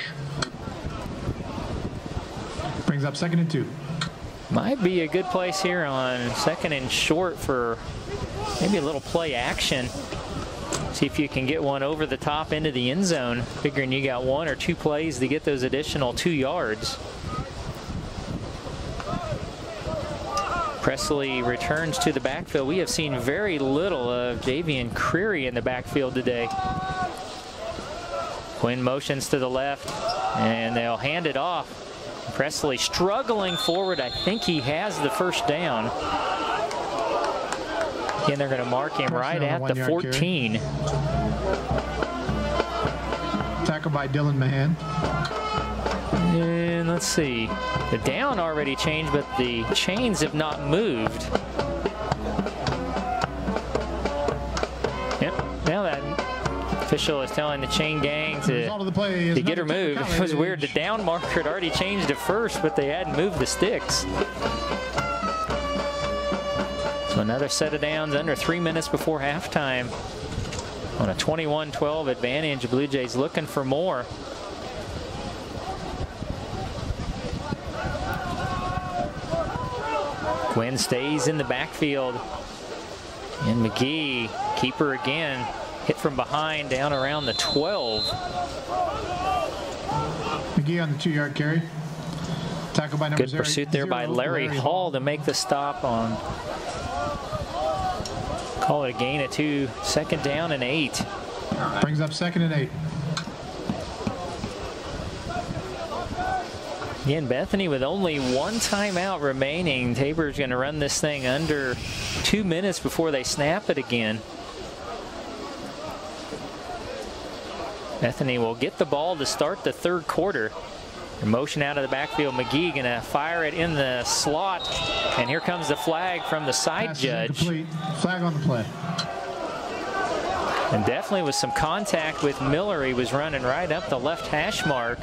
brings up second and two. Might be a good place here on second and short for maybe a little play action. See if you can get one over the top into the end zone, figuring you got one or two plays to get those additional two yards. Presley returns to the backfield. We have seen very little of Javian Creary in the backfield today. Quinn motions to the left, and they'll hand it off. Presley struggling forward. I think he has the first down. Again, they're going to mark him right at the fourteen. Tackle by Dylan Mahan. And let's see. The down already changed, but the chains have not moved. Yep. Now that official is telling the chain gang to, to get her moved. It was weird. The down marker had already changed to first, but they hadn't moved the sticks. So another set of downs under three minutes before halftime. On a twenty-one twelve advantage, Blue Jays looking for more. Quinn stays in the backfield. And McGee, keeper again, hit from behind down around the twelve. McGee on the two yard carry. Tackle by number Good pursuit there by Larry Hall to make the stop on. Call it a gain of two. Second down and eight. Brings up second and eight. Again, Bethany with only one timeout remaining. Tabor's going to run this thing under two minutes before they snap it again. Bethany will get the ball to start the third quarter. Motion out of the backfield. McGee going to fire it in the slot. And here comes the flag from the side Pass judge. Incomplete. Flag on the play. And definitely with some contact with Miller. He was running right up the left hash mark.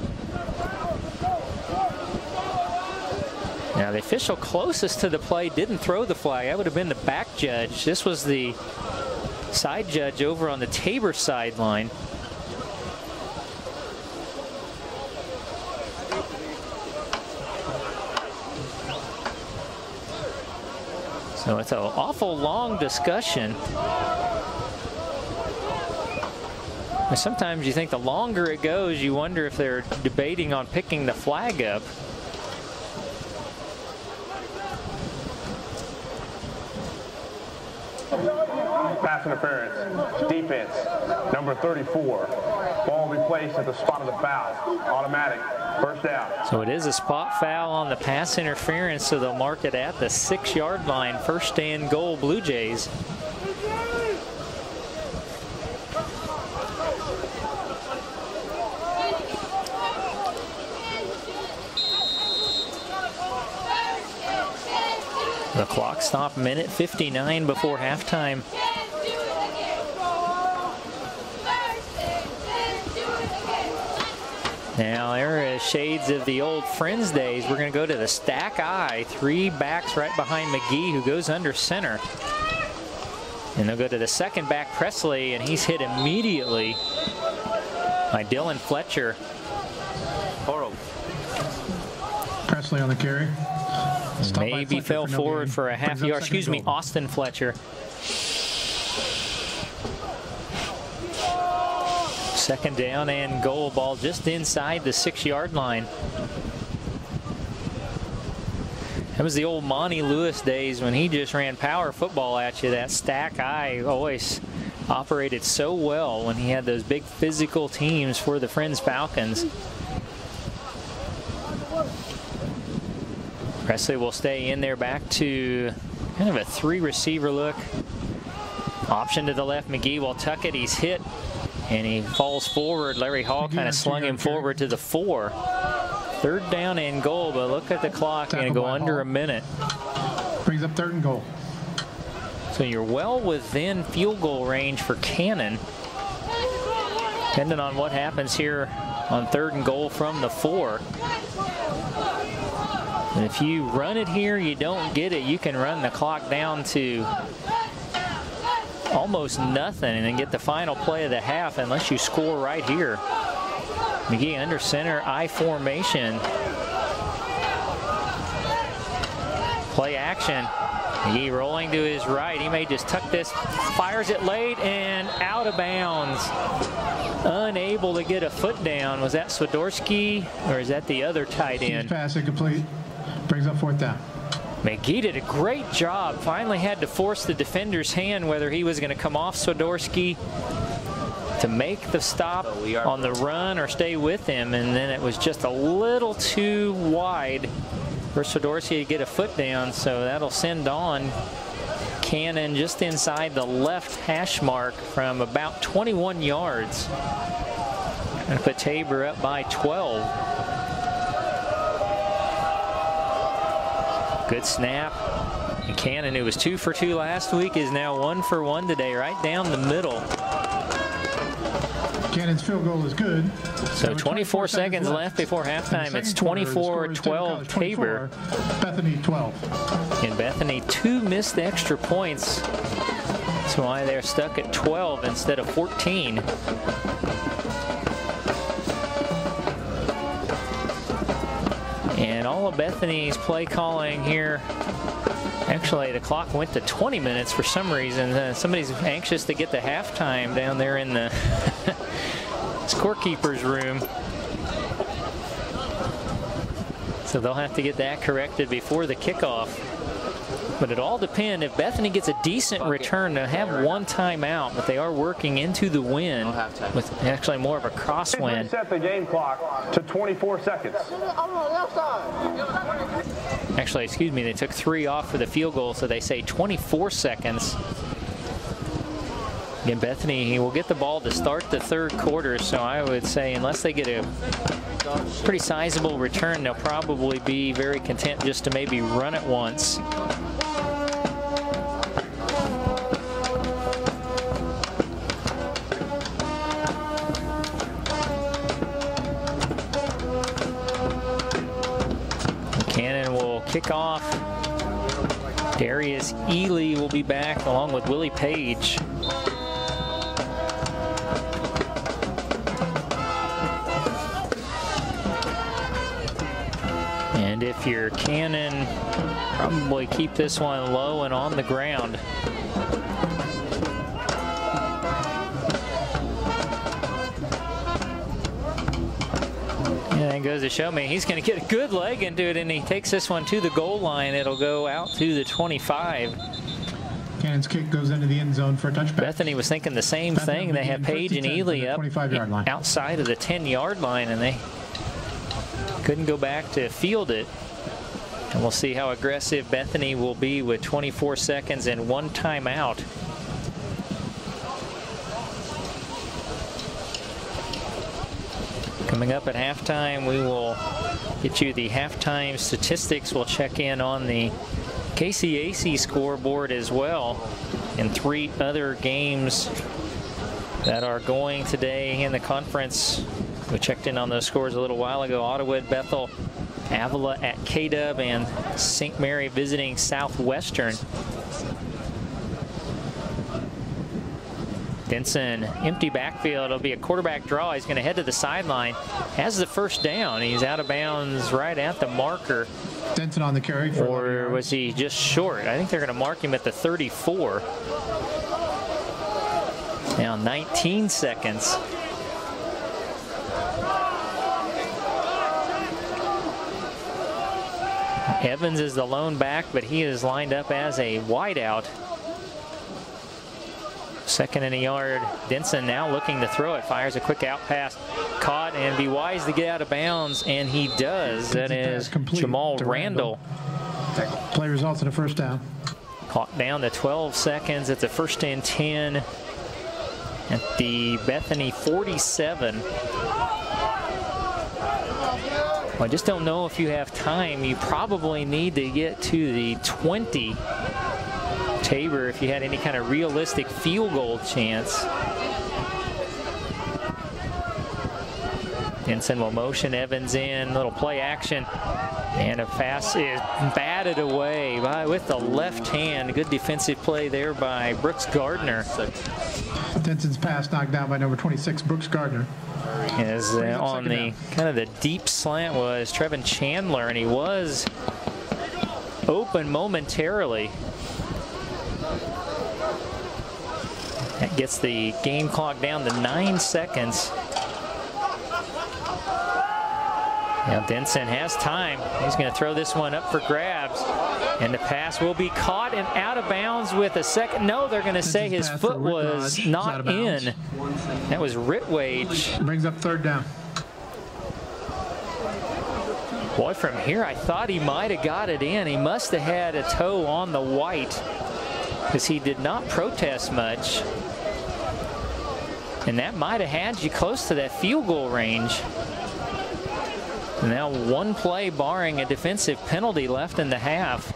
Now the official closest to the play didn't throw the flag. That would have been the back judge. This was the side judge over on the Tabor sideline. So it's an awful long discussion. And sometimes you think the longer it goes, you wonder if they're debating on picking the flag up. Pass interference, defense, number thirty-four. Ball will be placed at the spot of the foul. Automatic, first down. So it is a spot foul on the pass interference, so they'll mark it at the six yard line. First and goal, Blue Jays. The clock stopped minute fifty-nine before halftime. Now there is shades of the old Friends days. We're going to go to the stack I. Three backs right behind McGee, who goes under center. And they'll go to the second back, Presley, and he's hit immediately by Dylan Fletcher. Presley on the carry. Stop Maybe fell for no forward gain. for a half Brings up yard. second Excuse me, goal. Austin Fletcher. Second down and goal, ball just inside the six yard line. That was the old Monty Lewis days when he just ran power football at you. That stack eye always operated so well when he had those big physical teams for the Friends Falcons. Presley will stay in there, back to kind of a three receiver look. Option to the left. McGee will tuck it. He's hit and he falls forward. Larry Hall kind of slung him forward to the four. Third down and goal, but look at the clock. Going to go under a minute. Brings up third and goal. So you're well within field goal range for Cannon. Depending on what happens here on third and goal from the four. And if you run it here, you don't get it, you can run the clock down to almost nothing and then get the final play of the half unless you score right here. McGee under center, I formation. Play action. McGee rolling to his right. He may just tuck this, fires it late and out of bounds. Unable to get a foot down. Was that Swiderski or is that the other tight end? Pass incomplete. Brings up fourth down. McGee did a great job. Finally had to force the defender's hand whether he was going to come off Swiderski to make the stop on the run or stay with him, and then it was just a little too wide for Swiderski to get a foot down, so that'll send on Cannon just inside the left hash mark from about twenty-one yards. And put Tabor up by twelve. Good snap. And Cannon, who was two for two last week, is now one for one today, right down the middle. Cannon's field goal is good. So twenty-four seconds left before halftime. It's twenty-four twelve Tabor. Bethany twelve. And Bethany two missed extra points. That's why they're stuck at twelve instead of fourteen. And all of Bethany's play calling here, actually the clock went to twenty minutes for some reason. Uh, somebody's anxious to get to halftime down there in the scorekeeper's room. So they'll have to get that corrected before the kickoff. But it all depends. If Bethany gets a decent return, they'll have one timeout, but they are working into the wind with actually more of a crosswind. Set the game clock to twenty-four seconds. Actually, excuse me, they took three off for the field goal, so they say twenty-four seconds. Again, Bethany will get the ball to start the third quarter, so I would say unless they get a pretty sizable return, they'll probably be very content just to maybe run it once. Cannon will kick off. Darius Ely will be back along with Willie Page. And if you're Cannon, probably keep this one low and on the ground. And it goes to show me he's going to get a good leg into it, and he takes this one to the goal line. It'll go out to the twenty-five. Cannon's kick goes into the end zone for a touchback. Bethany was thinking the same Bethany thing. They had Page and Ely up outside of the ten-yard line, and they couldn't go back to field it. And we'll see how aggressive Bethany will be with twenty-four seconds and one timeout. Coming up at halftime, we will get you the halftime statistics. We'll check in on the K C A C scoreboard as well, and three other games that are going today in the conference. We checked in on those scores a little while ago. Ottawa at Bethel, Avila at K-Dub, and Saint Mary visiting Southwestern. Denson, empty backfield. It'll be a quarterback draw. He's going to head to the sideline. Has the first down. He's out of bounds right at the marker. Denson on the carry. For or was he just short? I think they're going to mark him at the thirty-four. Now nineteen seconds. Evans is the lone back, but he is lined up as a wideout. Second and a yard. Denson now looking to throw it. Fires a quick out pass. Caught and be wise to get out of bounds, and he does. That is Jamal Randall. Randall. Play results in a first down. Clock down to twelve seconds. It's a first and ten at the Bethany forty-seven. Well, I just don't know if you have time. You probably need to get to the twenty. Tabor, if you had any kind of realistic field goal chance. Denson will motion Evans in, little play action, and a pass is batted away by with the left hand. Good defensive play there by Brooks Gardner. Denson's pass knocked down by number twenty-six, Brooks Gardner. As uh, on the kind of the deep slant was Trevin Chandler, and he was open momentarily. That gets the game clock down to nine seconds. Now Denson has time. He's going to throw this one up for grabs. And the pass will be caught and out of bounds with a second. No, they're going to say his foot was not in. That was Ritwage. Brings up third down. Boy, from here, I thought he might have got it in. He must have had a toe on the white, because he did not protest much. And that might have had you close to that field goal range. Now one play barring a defensive penalty left in the half.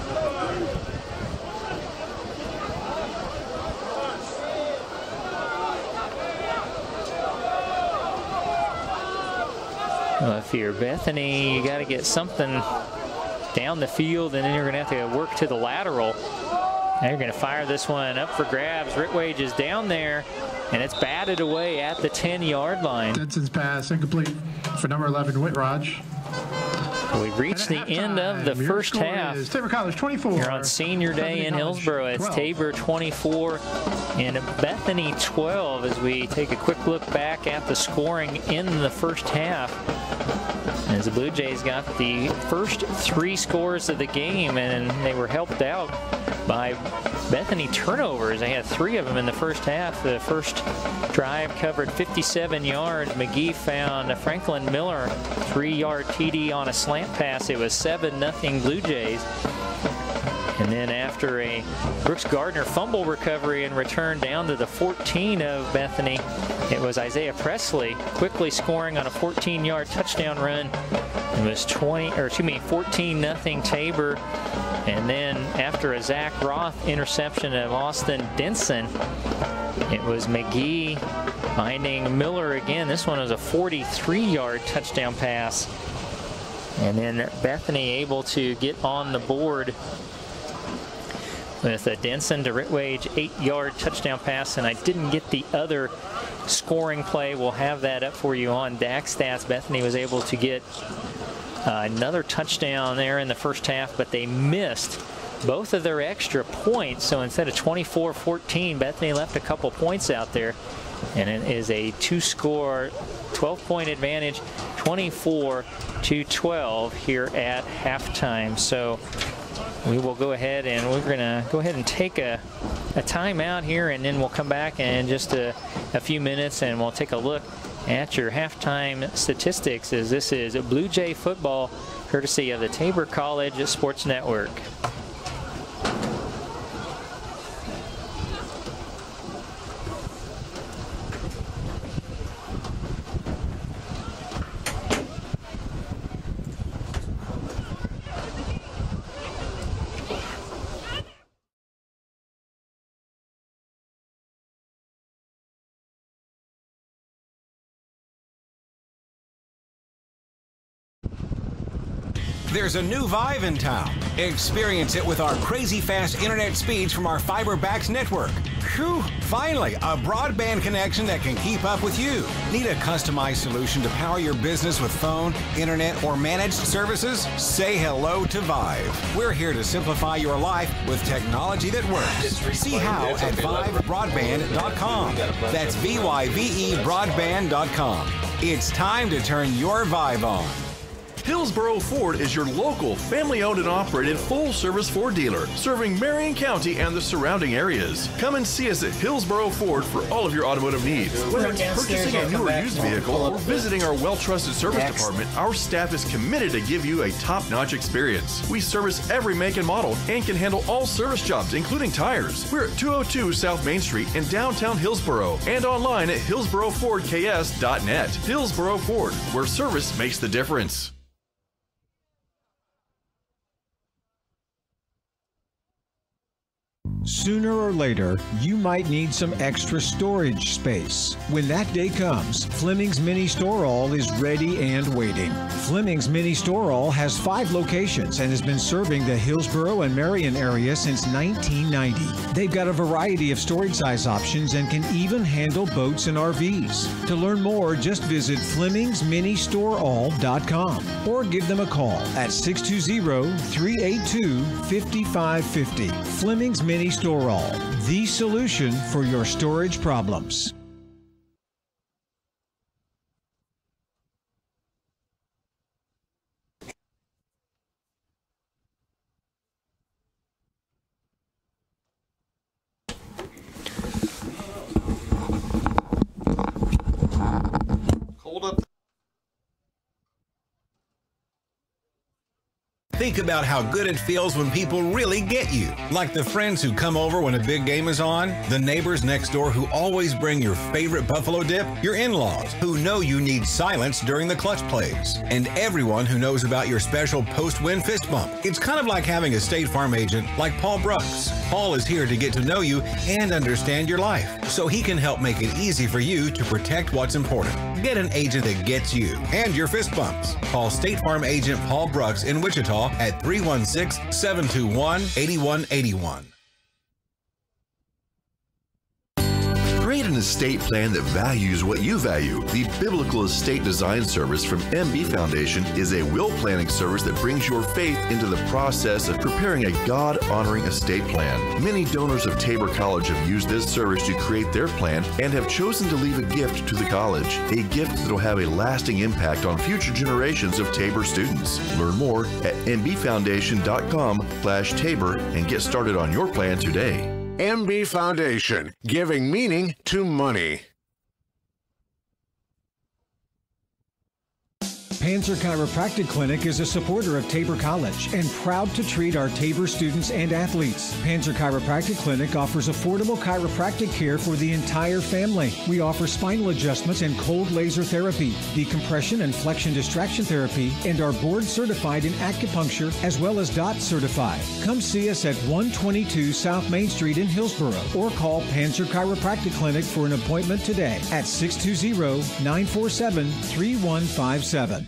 Well, if you're Bethany, you got to get something down the field, and then you're going to have to work to the lateral. Now you're going to fire this one up for grabs. Ritwage is down there, and it's batted away at the ten yard line. Denson's pass incomplete for number eleven, Whitraj. We've reached the end of the first half. Tabor College twenty-four. You're on senior day in Hillsboro. It's Tabor twenty-four and Bethany twelve as we take a quick look back at the scoring in the first half. As the Blue Jays got the first three scores of the game, and they were helped out by Bethany turnovers. They had three of them in the first half. The first drive covered fifty-seven yards. McGee found Franklin Miller three yard T D on a slant pass. It was seven nothing Blue Jays. And then after a Brooks Gardner fumble recovery and return down to the fourteen of Bethany, it was Isaiah Presley quickly scoring on a fourteen yard touchdown run. It was twenty, or excuse me, fourteen nothing Tabor. And then after a Zach Roth interception of Austin Denson, it was McGee finding Miller again. This one was a forty-three yard touchdown pass. And then Bethany able to get on the board with a Denson to Ritwage eight yard touchdown pass. And I didn't get the other scoring play. We'll have that up for you on D A C Stats. Bethany was able to get Uh, another touchdown there in the first half, but they missed both of their extra points. So instead of twenty-four fourteen, Bethany left a couple points out there. And it is a two-score, twelve point advantage, twenty-four to twelve here at halftime. So we will go ahead and we're going to go ahead and take a, a timeout here, and then we'll come back in just a, a few minutes and we'll take a look at your halftime statistics, as this is Blue Jay football courtesy of the Tabor College Sports Network. There's a new Vive in town. Experience it with our crazy fast internet speeds from our FiberBax network. Whew, finally, a broadband connection that can keep up with you. Need a customized solution to power your business with phone, internet, or managed services? Say hello to Vive. We're here to simplify your life with technology that works. See how at vive broadband dot com. That's V Y V E broadband dot com. It's time to turn your Vive on. Hillsboro Ford is your local, family-owned and operated full-service Ford dealer, serving Marion County and the surrounding areas. Come and see us at Hillsboro Ford for all of your automotive needs. Whether it's purchasing a new or used vehicle or visiting our well-trusted service department, our staff is committed to give you a top-notch experience. We service every make and model and can handle all service jobs, including tires. We're at two oh two South Main Street in downtown Hillsboro and online at hillsboro ford k s dot net. Hillsboro Ford, where service makes the difference. Sooner or later, you might need some extra storage space. When that day comes, Fleming's Mini Store All is ready and waiting. Fleming's Mini Store All has five locations and has been serving the Hillsboro and Marion area since nineteen ninety. They've got a variety of storage size options and can even handle boats and R Vs. To learn more, just visit Flemings Mini Store All dot com or give them a call at six two zero, three eight two, five five five zero. Fleming's Mini Store All, the solution for your storage problems. Hold up. Think about how good it feels when people really get you. Like the friends who come over when a big game is on, the neighbors next door who always bring your favorite buffalo dip, your in-laws who know you need silence during the clutch plays, and everyone who knows about your special post-win fist bump. It's kind of like having a State Farm agent like Paul Brooks. Paul is here to get to know you and understand your life, so he can help make it easy for you to protect what's important. Get an agent that gets you and your fist bumps. Call State Farm agent Paul Brooks in Wichita at three one six, seven two one, eight one eight one. Create an estate plan that values what you value. The Biblical Estate Design Service from M B Foundation is a will planning service that brings your faith into the process of preparing a God-honoring estate plan. Many donors of Tabor College have used this service to create their plan and have chosen to leave a gift to the college, a gift that will have a lasting impact on future generations of Tabor students. Learn more at m b foundation dot com slash Tabor and get started on your plan today. M B Foundation, giving meaning to money. Panzer Chiropractic Clinic is a supporter of Tabor College and proud to treat our Tabor students and athletes. Panzer Chiropractic Clinic offers affordable chiropractic care for the entire family. We offer spinal adjustments and cold laser therapy, decompression and flexion distraction therapy, and are board certified in acupuncture as well as D O T certified. Come see us at one twenty-two South Main Street in Hillsboro or call Panzer Chiropractic Clinic for an appointment today at six two zero, nine four seven, three one five seven.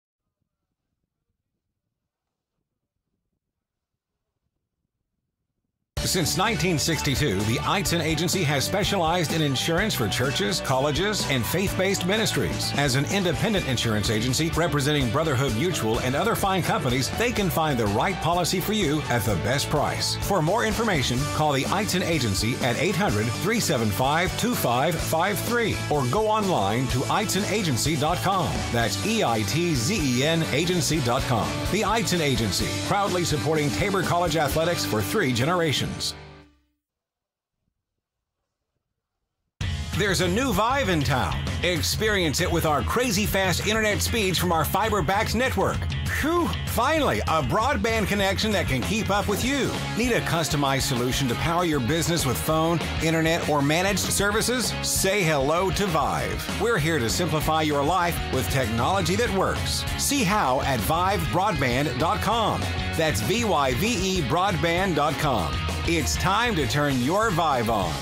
Since nineteen sixty-two, the Eitzen Agency has specialized in insurance for churches, colleges, and faith-based ministries. As an independent insurance agency representing Brotherhood Mutual and other fine companies, they can find the right policy for you at the best price. For more information, call the Eitzen Agency at eight hundred, three seven five, two five five three or go online to eitzen agency dot com. That's E I T Z E N agency dot com. The Eitzen Agency, proudly supporting Tabor College athletics for three generations. There's a new Vive in town. Experience it with our crazy fast internet speeds from our fiber-backed network. Whew! Finally, a broadband connection that can keep up with you. Need a customized solution to power your business with phone, internet, or managed services? Say hello to Vive. We're here to simplify your life with technology that works. See how at vive broadband dot com. That's V Y V E broadband dot com. It's time to turn your Vive on.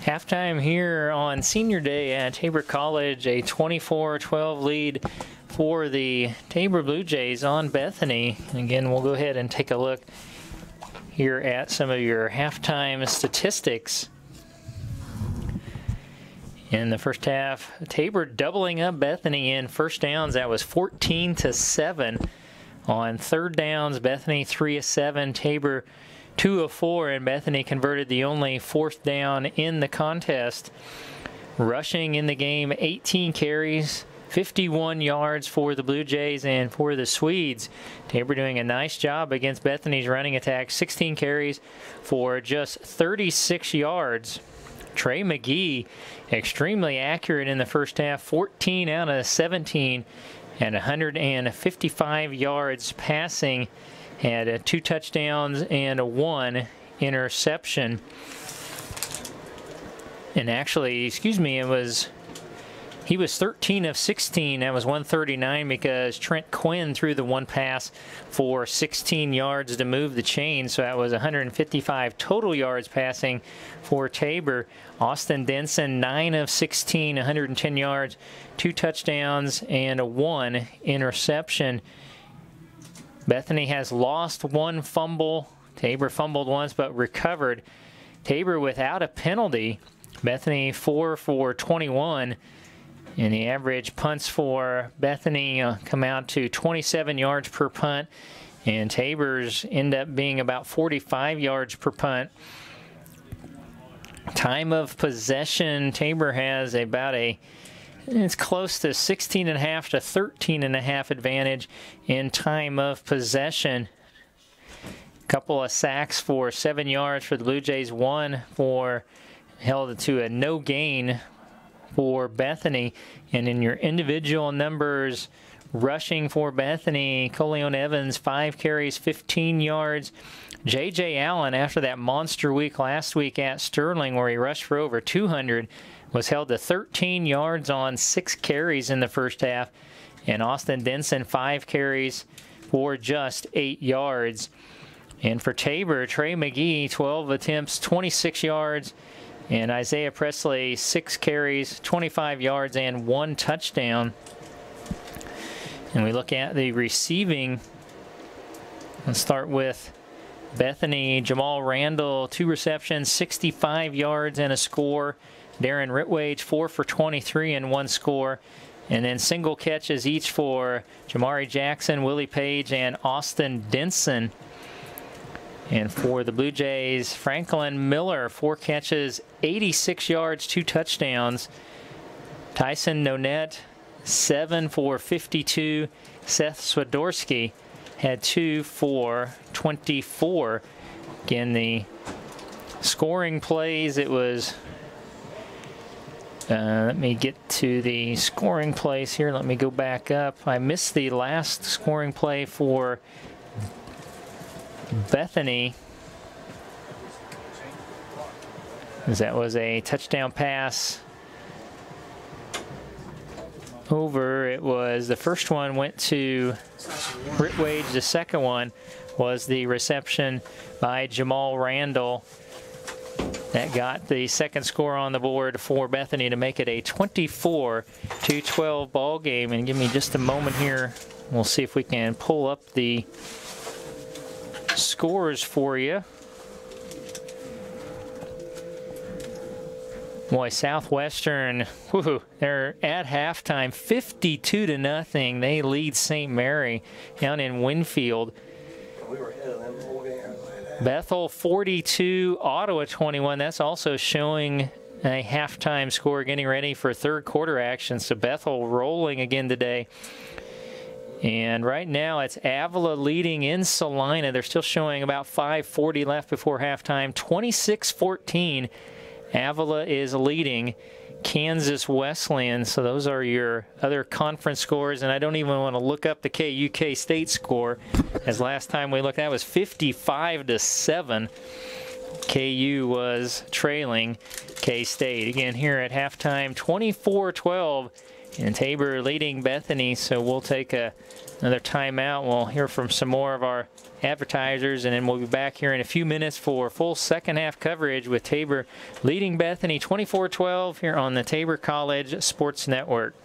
Halftime here on Senior Day at Tabor College, a twenty-four twelve lead for the Tabor Blue Jays on Bethany. And again, we'll go ahead and take a look here at some of your halftime statistics. In the first half, Tabor doubling up Bethany in first downs. That was fourteen to seven. On third downs, Bethany three of seven, Tabor two of four, and Bethany converted the only fourth down in the contest. Rushing in the game, eighteen carries, fifty-one yards for the Blue Jays, and for the Swedes, Tabor doing a nice job against Bethany's running attack, sixteen carries for just thirty-six yards. Trey McGee, extremely accurate in the first half, fourteen out of seventeen, and one hundred fifty-five yards passing. Had uh, two touchdowns and a one interception. And actually, excuse me, it was he was thirteen of sixteen. That was one thirty-nine because Trent Quinn threw the one pass for sixteen yards to move the chain. So that was one hundred fifty-five total yards passing for Tabor. Austin Denson, nine of sixteen, one hundred ten yards, two touchdowns, and a one interception. Bethany has lost one fumble. Tabor fumbled once but recovered. Tabor without a penalty. Bethany four for twenty-one. And the average punts for Bethany uh, come out to twenty-seven yards per punt. And Tabor's end up being about forty-five yards per punt. Time of possession, Tabor has about a It's close to sixteen and a half to thirteen and a half advantage in time of possession. A couple of sacks for seven yards for the Blue Jays, one for held to a no gain for Bethany. And in your individual numbers, rushing for Bethany, Coleon Evans, five carries, fifteen yards. J J Allen, after that monster week last week at Sterling where he rushed for over two hundred, was held to thirteen yards on six carries in the first half. And Austin Denson, five carries for just eight yards. And for Tabor, Trey McGee, twelve attempts, twenty-six yards. And Isaiah Presley, six carries, twenty-five yards, and one touchdown. And we look at the receiving. Let's start with Bethany. Jamal Randall, two receptions, sixty-five yards, and a score. Darren Ritwage, four for twenty-three and one score. And then single catches each for Jamari Jackson, Willie Page, and Austin Denson. And for the Blue Jays, Franklin Miller, four catches, eighty-six yards, two touchdowns. Tyson Nonette, seven for fifty-two. Seth Swiderski had two for twenty-four. Again, the scoring plays, it was... Uh, let me get to the scoring plays here. Let me go back up. I missed the last scoring play for Bethany. That was a touchdown pass over. It was the first one went to Ritwage. The second one was the reception by Jamal Randall. That got the second score on the board for Bethany to make it a twenty-four to twelve ball game. And give me just a moment here. We'll see if we can pull up the scores for you. Boy, Southwestern, whoo, they're at halftime, fifty-two to nothing. They lead Saint Mary down in Winfield. We were ahead of them the whole game. Bethel forty-two, Ottawa twenty-one. That's also showing a halftime score, getting ready for third quarter action. So Bethel rolling again today. And right now it's Avila leading in Salina. They're still showing about five forty left before halftime. twenty-six fourteen. Avila is leading Kansas Wesleyan. So those are your other conference scores. And I don't even want to look up the K U K State score, as last time we looked, that was fifty-five to seven. K U was trailing K-State. Again, here at halftime, twenty-four twelve. And Tabor leading Bethany. So we'll take a another timeout. We'll hear from some more of our advertisers, and then we'll be back here in a few minutes for full second half coverage with Tabor leading Bethany twenty-four twelve here on the Tabor College Sports Network.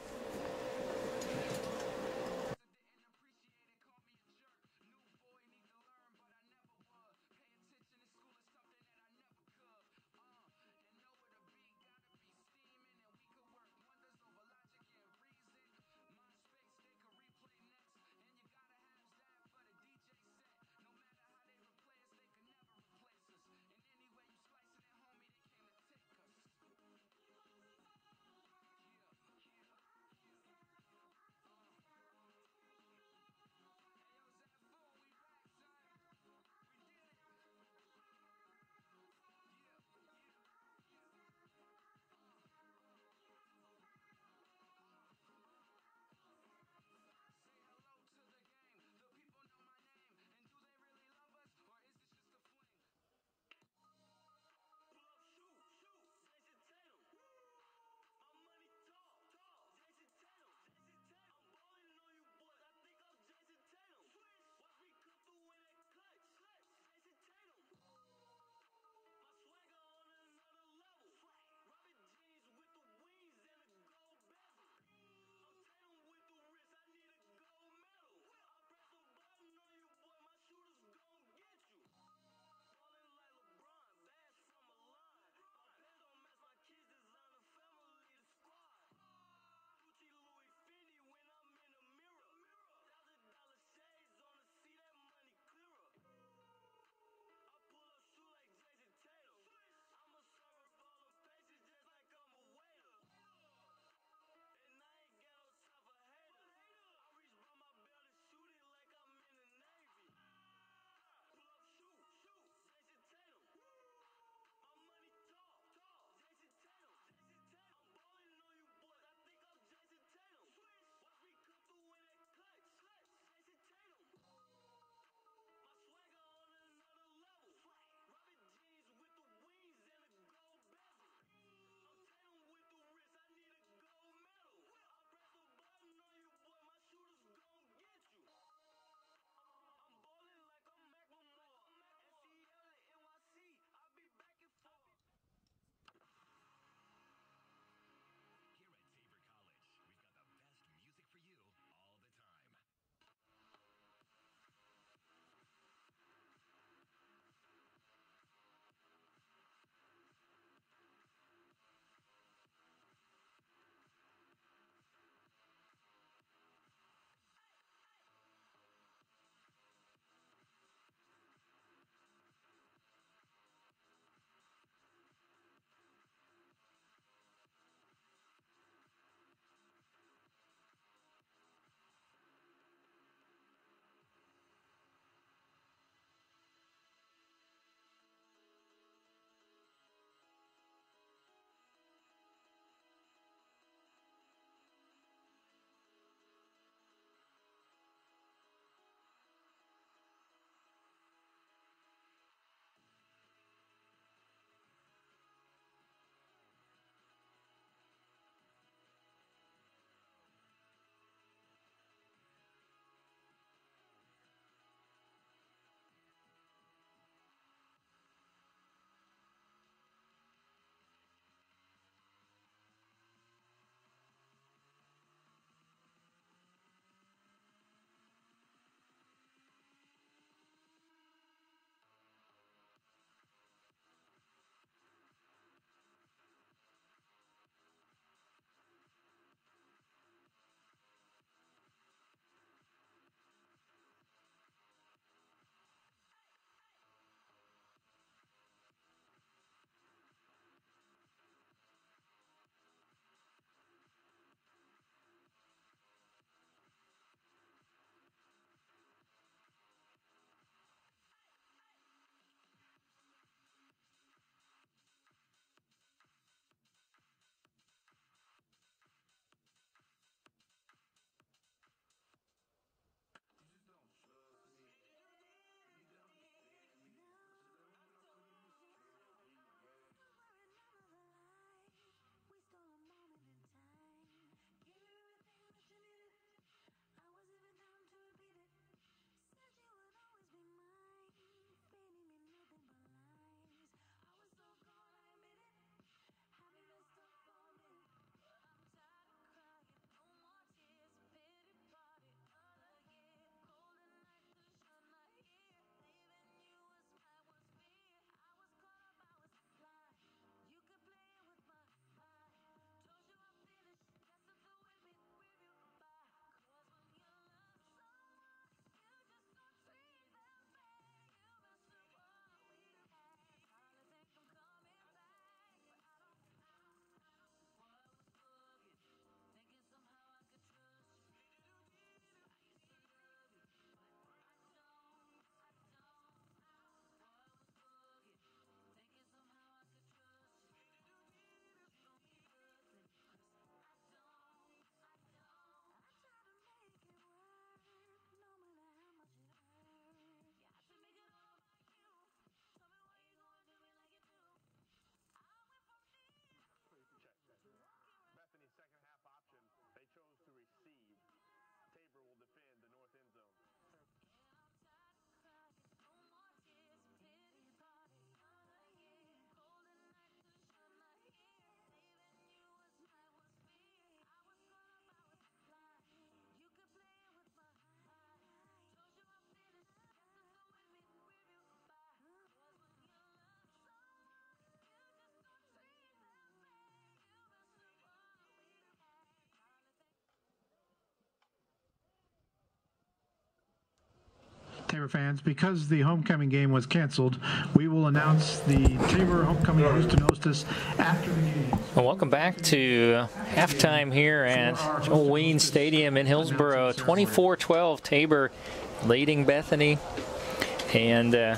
Tabor fans, because the homecoming game was canceled, we will announce the Tabor homecoming Houston hostess after the game. Well, welcome back to halftime here at Joel Ween Stadium in Hillsboro. twenty-four twelve, Tabor leading Bethany. And uh,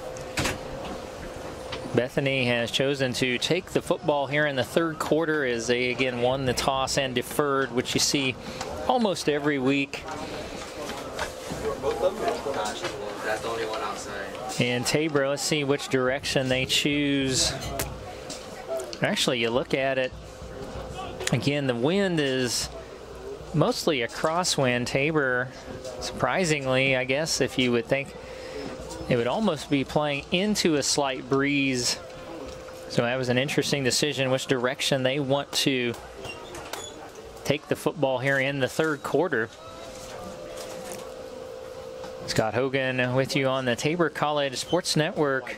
Bethany has chosen to take the football here in the third quarter as they again won the toss and deferred, which you see almost every week. That's the only one outside. And Tabor, let's see which direction they choose. Actually, you look at it, again, the wind is mostly a crosswind. Tabor, surprisingly, I guess, if you would think, it would almost be playing into a slight breeze. So that was an interesting decision, which direction they want to take the football here in the third quarter. Scott Hogan with you on the Tabor College Sports Network.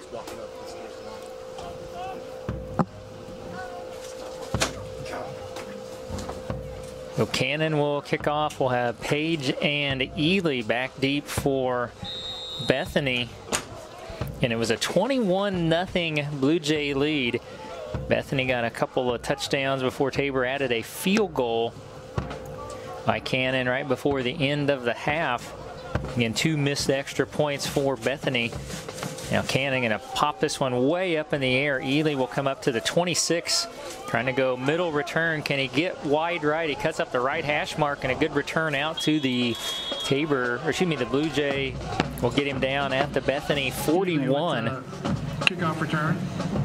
So Cannon will kick off. We'll have Page and Ely back deep for Bethany. And it was a twenty-one nothing Blue Jay lead. Bethany got a couple of touchdowns before Tabor added a field goal by Cannon right before the end of the half. Again, two missed extra points for Bethany. Now Cannon going to pop this one way up in the air. Ely will come up to the twenty-six, trying to go middle return. Can he get wide right? He cuts up the right hash mark, and a good return out to the Tabor, or excuse me, the Blue Jay will get him down at the Bethany forty-one. Kickoff return.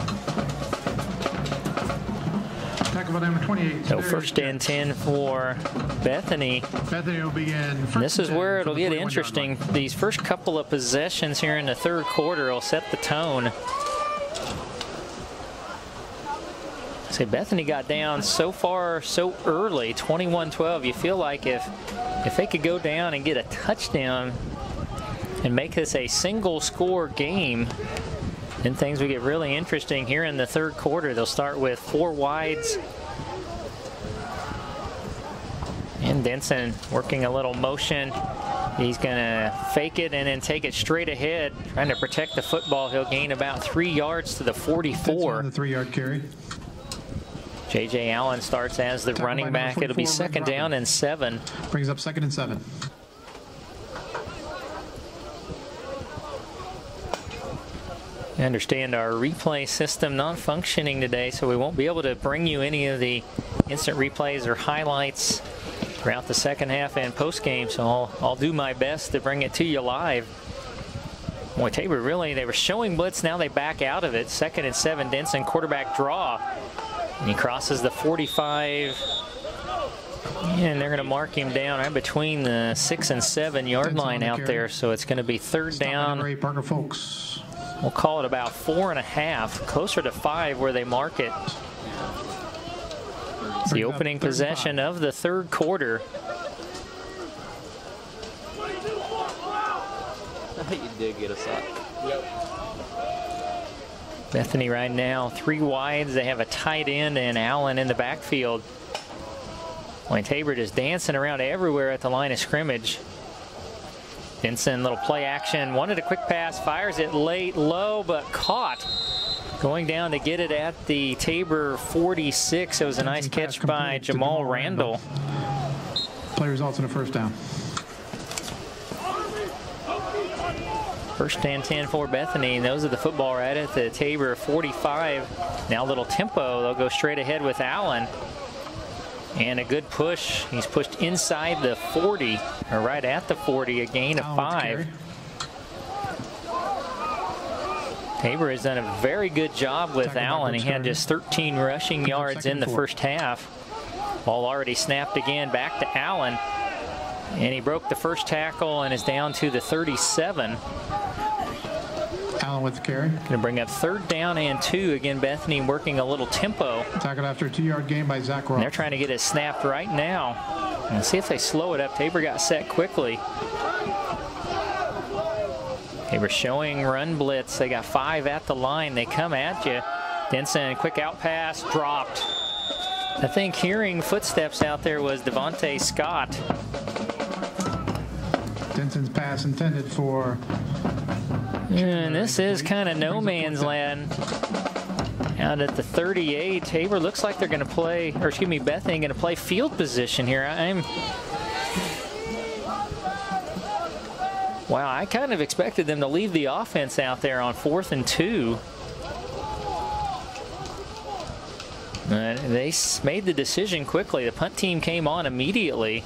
Tackle by number twenty-eight. So first and ten for Bethany. Bethany will begin. This is where it'll get interesting. These first couple of possessions here in the third quarter will set the tone. Say Bethany got down so far so early, twenty-one twelve. You feel like if if they could go down and get a touchdown and make this a single score game, then things will get really interesting here in the third quarter. They'll start with four wides. And Denson working a little motion. He's going to fake it and then take it straight ahead, trying to protect the football. He'll gain about three yards to the forty-four. The three-yard carry. J J Allen starts as the running back. It'll be second down and seven. Brings up second and seven. I understand our replay system not functioning today, so we won't be able to bring you any of the instant replays or highlights throughout the second half and post game. So I'll, I'll do my best to bring it to you live. Boy, Tabor really, they were showing blitz, now they back out of it. Second and seven, Denson quarterback draw. And he crosses the forty-five. And they're going to mark him down right between the six and seven yard line out there. So it's going to be third down. Parker Folks. We'll call it about four and a half, closer to five where they mark it. It's the opening possession of the third quarter. I think you did get us up. Yep. Bethany right now, three wides. They have a tight end and Allen in the backfield. Wayne Tabor just dancing around everywhere at the line of scrimmage. Denson, little play action, wanted a quick pass, fires it late, low, but caught. Going down to get it at the Tabor forty-six. It was a nice catch by Jamal Randall. Play results in a first down. First and ten for Bethany, and those are the football right at the Tabor forty-five. Now a little tempo, they'll go straight ahead with Allen. And a good push. He's pushed inside the forty, or right at the forty, a gain of five. Tabor has done a very good job with Allen. He had just thirteen rushing yards in the first half. Ball already snapped again, back to Allen. And he broke the first tackle and is down to the thirty-seven. Allen with the carry. Going to bring up third down and two. Again, Bethany working a little tempo. Tackled after a two-yard gain by Zach Ross. And they're trying to get it snapped right now. And see if they slow it up. Tabor got set quickly. Tabor showing run blitz. They got five at the line. They come at you. Denson, quick out pass, dropped. I think hearing footsteps out there was Devontae Scott. Denson's pass intended for... And this is kind of no man's land. Out at the thirty-eight, Tabor looks like they're going to play, or excuse me, Bethany going to play field position here. I'm... Wow, I kind of expected them to leave the offense out there on fourth and two. Uh, they made the decision quickly. The punt team came on immediately.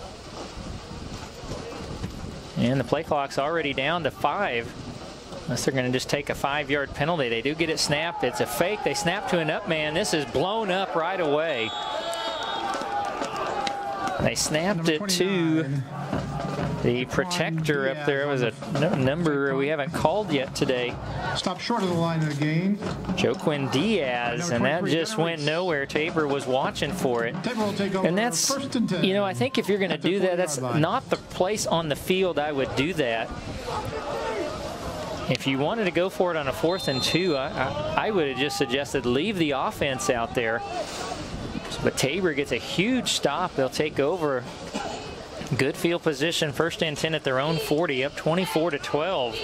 And the play clock's already down to five. Unless they're going to just take a five-yard penalty. They do get it snapped. It's a fake. They snap to an up man. This is blown up right away. They snapped it to the protector up there. It was a number we haven't called yet today. Stop short of the line of the game. Joaquin Diaz, and that just went nowhere. Tabor was watching for it. Tabor will take over and that's, first and ten. You know, I think if you're going to do that, that's not the place on the field I would do that. If you wanted to go for it on a fourth and two, I, I, I would have just suggested leave the offense out there. But Tabor gets a huge stop. They'll take over. Good field position, first and ten at their own forty, up twenty-four to twelve.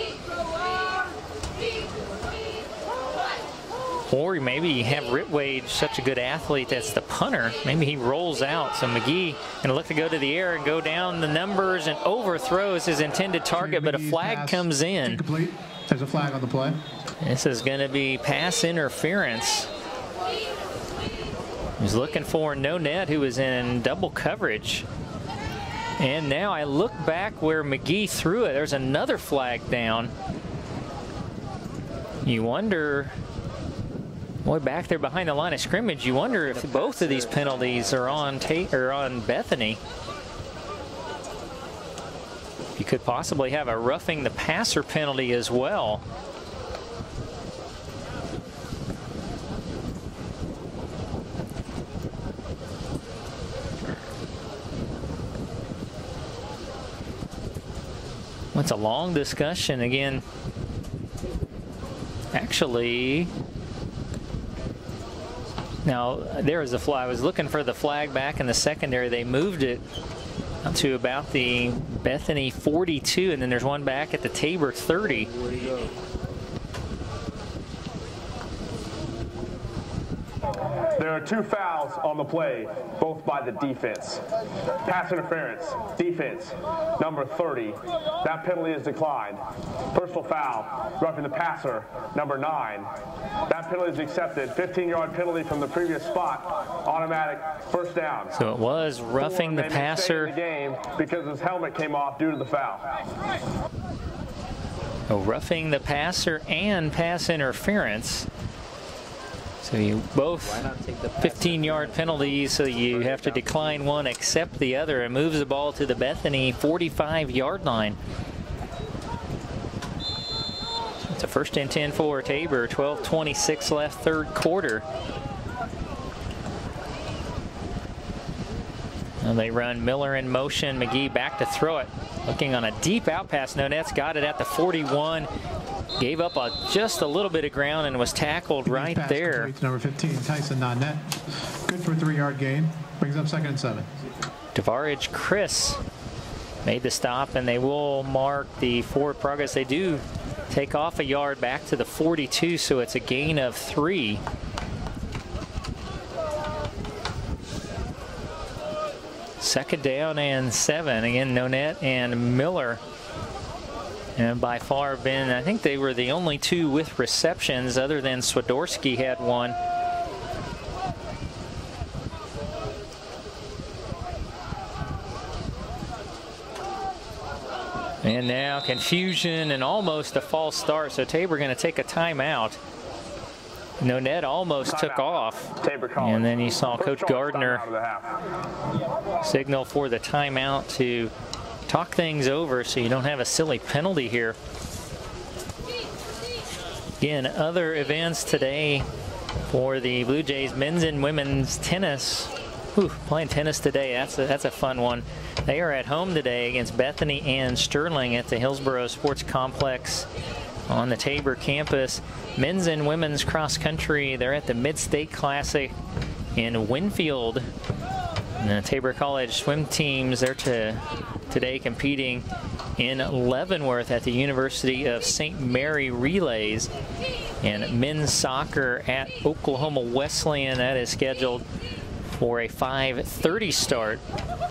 Or maybe you have Ritwade, such a good athlete, that's the punter. Maybe he rolls out. So McGee going to look to go to the air and go down the numbers and overthrows his intended target, but a flag comes in. Incomplete. There's a flag on the play. This is going to be pass interference. He's looking for No Net, who was in double coverage. And now I look back where McGee threw it. There's another flag down. You wonder, boy, back there behind the line of scrimmage, you wonder if both of these penalties are on Tate or on Bethany. You could possibly have a roughing the passer penalty as well. Well, it's a long discussion again. Actually, now there is a flag. I was looking for the flag back in the secondary. They moved it up to about the Bethany forty-two, and then there's one back at the Tabor thirty. There are two fouls on the play, both by the defense. Pass interference, defense, number thirty. That penalty is declined. Personal foul, roughing the passer, number nine. That penalty is accepted. fifteen-yard penalty from the previous spot, automatic first down. So it was roughing the passer. In the game because his helmet came off due to the foul. Oh, roughing the passer and pass interference. So you both fifteen-yard penalties, so you have to decline one, accept the other, and moves the ball to the Bethany forty-five-yard line. It's a first and ten for Tabor, twelve twenty-six left, third quarter. And they run Miller in motion, McGee back to throw it. Looking on a deep out pass, No Net's got it at the forty-one. Gave up a, just a little bit of ground and was tackled right there. Number fifteen, Tyson Nonnet. Good for a three-yard gain. Brings up second and seven. Devarage Chris made the stop, and they will mark the forward progress. They do take off a yard back to the forty-two, so it's a gain of three. Second down and seven. Again, No Net and Miller. And by far been, I think they were the only two with receptions other than Swiderski had one. And now confusion and almost a false start. So Tabor going to take a timeout. No Net almost timeout. Took off. Tabor and then you saw Coach Gardner signal for the timeout to talk things over so you don't have a silly penalty here. Again, other events today for the Blue Jays men's and women's tennis. Whew, playing tennis today, that's a, that's a fun one. They are at home today against Bethany and Sterling at the Hillsborough Sports Complex on the Tabor campus. Men's and women's cross country, they're at the Mid-State Classic in Winfield. And the Tabor College swim teams, they're to today competing in Leavenworth at the University of Saint Mary Relays. And men's soccer at Oklahoma Wesleyan, that is scheduled for a five thirty start.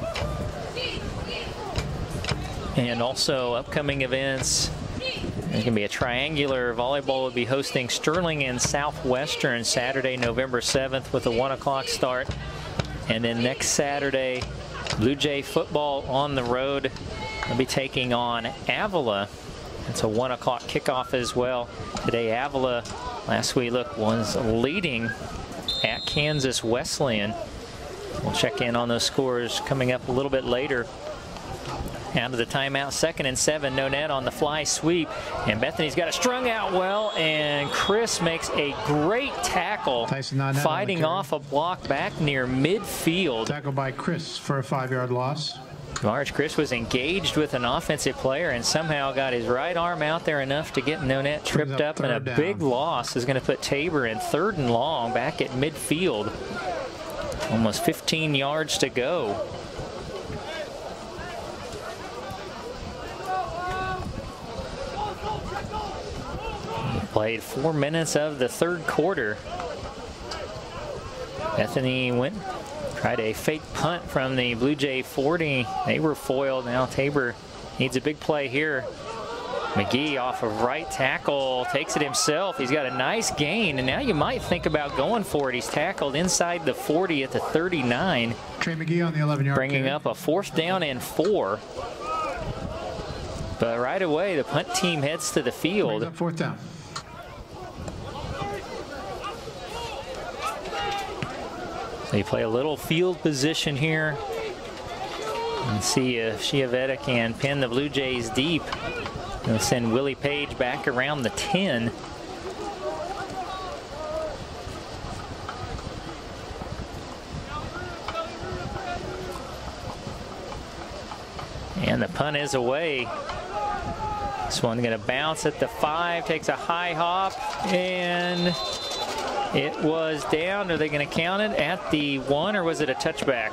And also upcoming events, there's going to be a triangular. Volleyball will be hosting Sterling and Southwestern Saturday, November seventh with a one o'clock start. And then next Saturday, Blue Jay football on the road. They'll be taking on Avila. It's a one o'clock kickoff as well. Today, Avila, last we looked, was leading at Kansas Wesleyan. We'll check in on those scores coming up a little bit later. Out of the timeout, second and seven, no net on the fly sweep. And Bethany's got it strung out well, and Chris makes a great tackle, fighting off a block back near midfield. Tackle by Chris for a five-yard loss. Large Chris was engaged with an offensive player and somehow got his right arm out there enough to get no net tripped up, and a down. big loss is going to put Tabor in third and long back at midfield. Almost fifteen yards to go. Played four minutes of the third quarter. Bethany went, tried a fake punt from the Blue Jay forty. They were foiled. Now Tabor needs a big play here. McGee off of right tackle, takes it himself. He's got a nice gain, and now you might think about going for it. He's tackled inside the forty at the thirty-nine. Trey McGee on the eleven-yard bringing carry. up a fourth down and four. But right away, the punt team heads to the field. Brings up fourth down. So you play a little field position here and see if Chiavetta can pin the Blue Jays deep. They'll send Willie Page back around the ten. And the punt is away. This one going to bounce at the five, takes a high hop, and it was down. Are they going to count it at the one, or was it a touchback?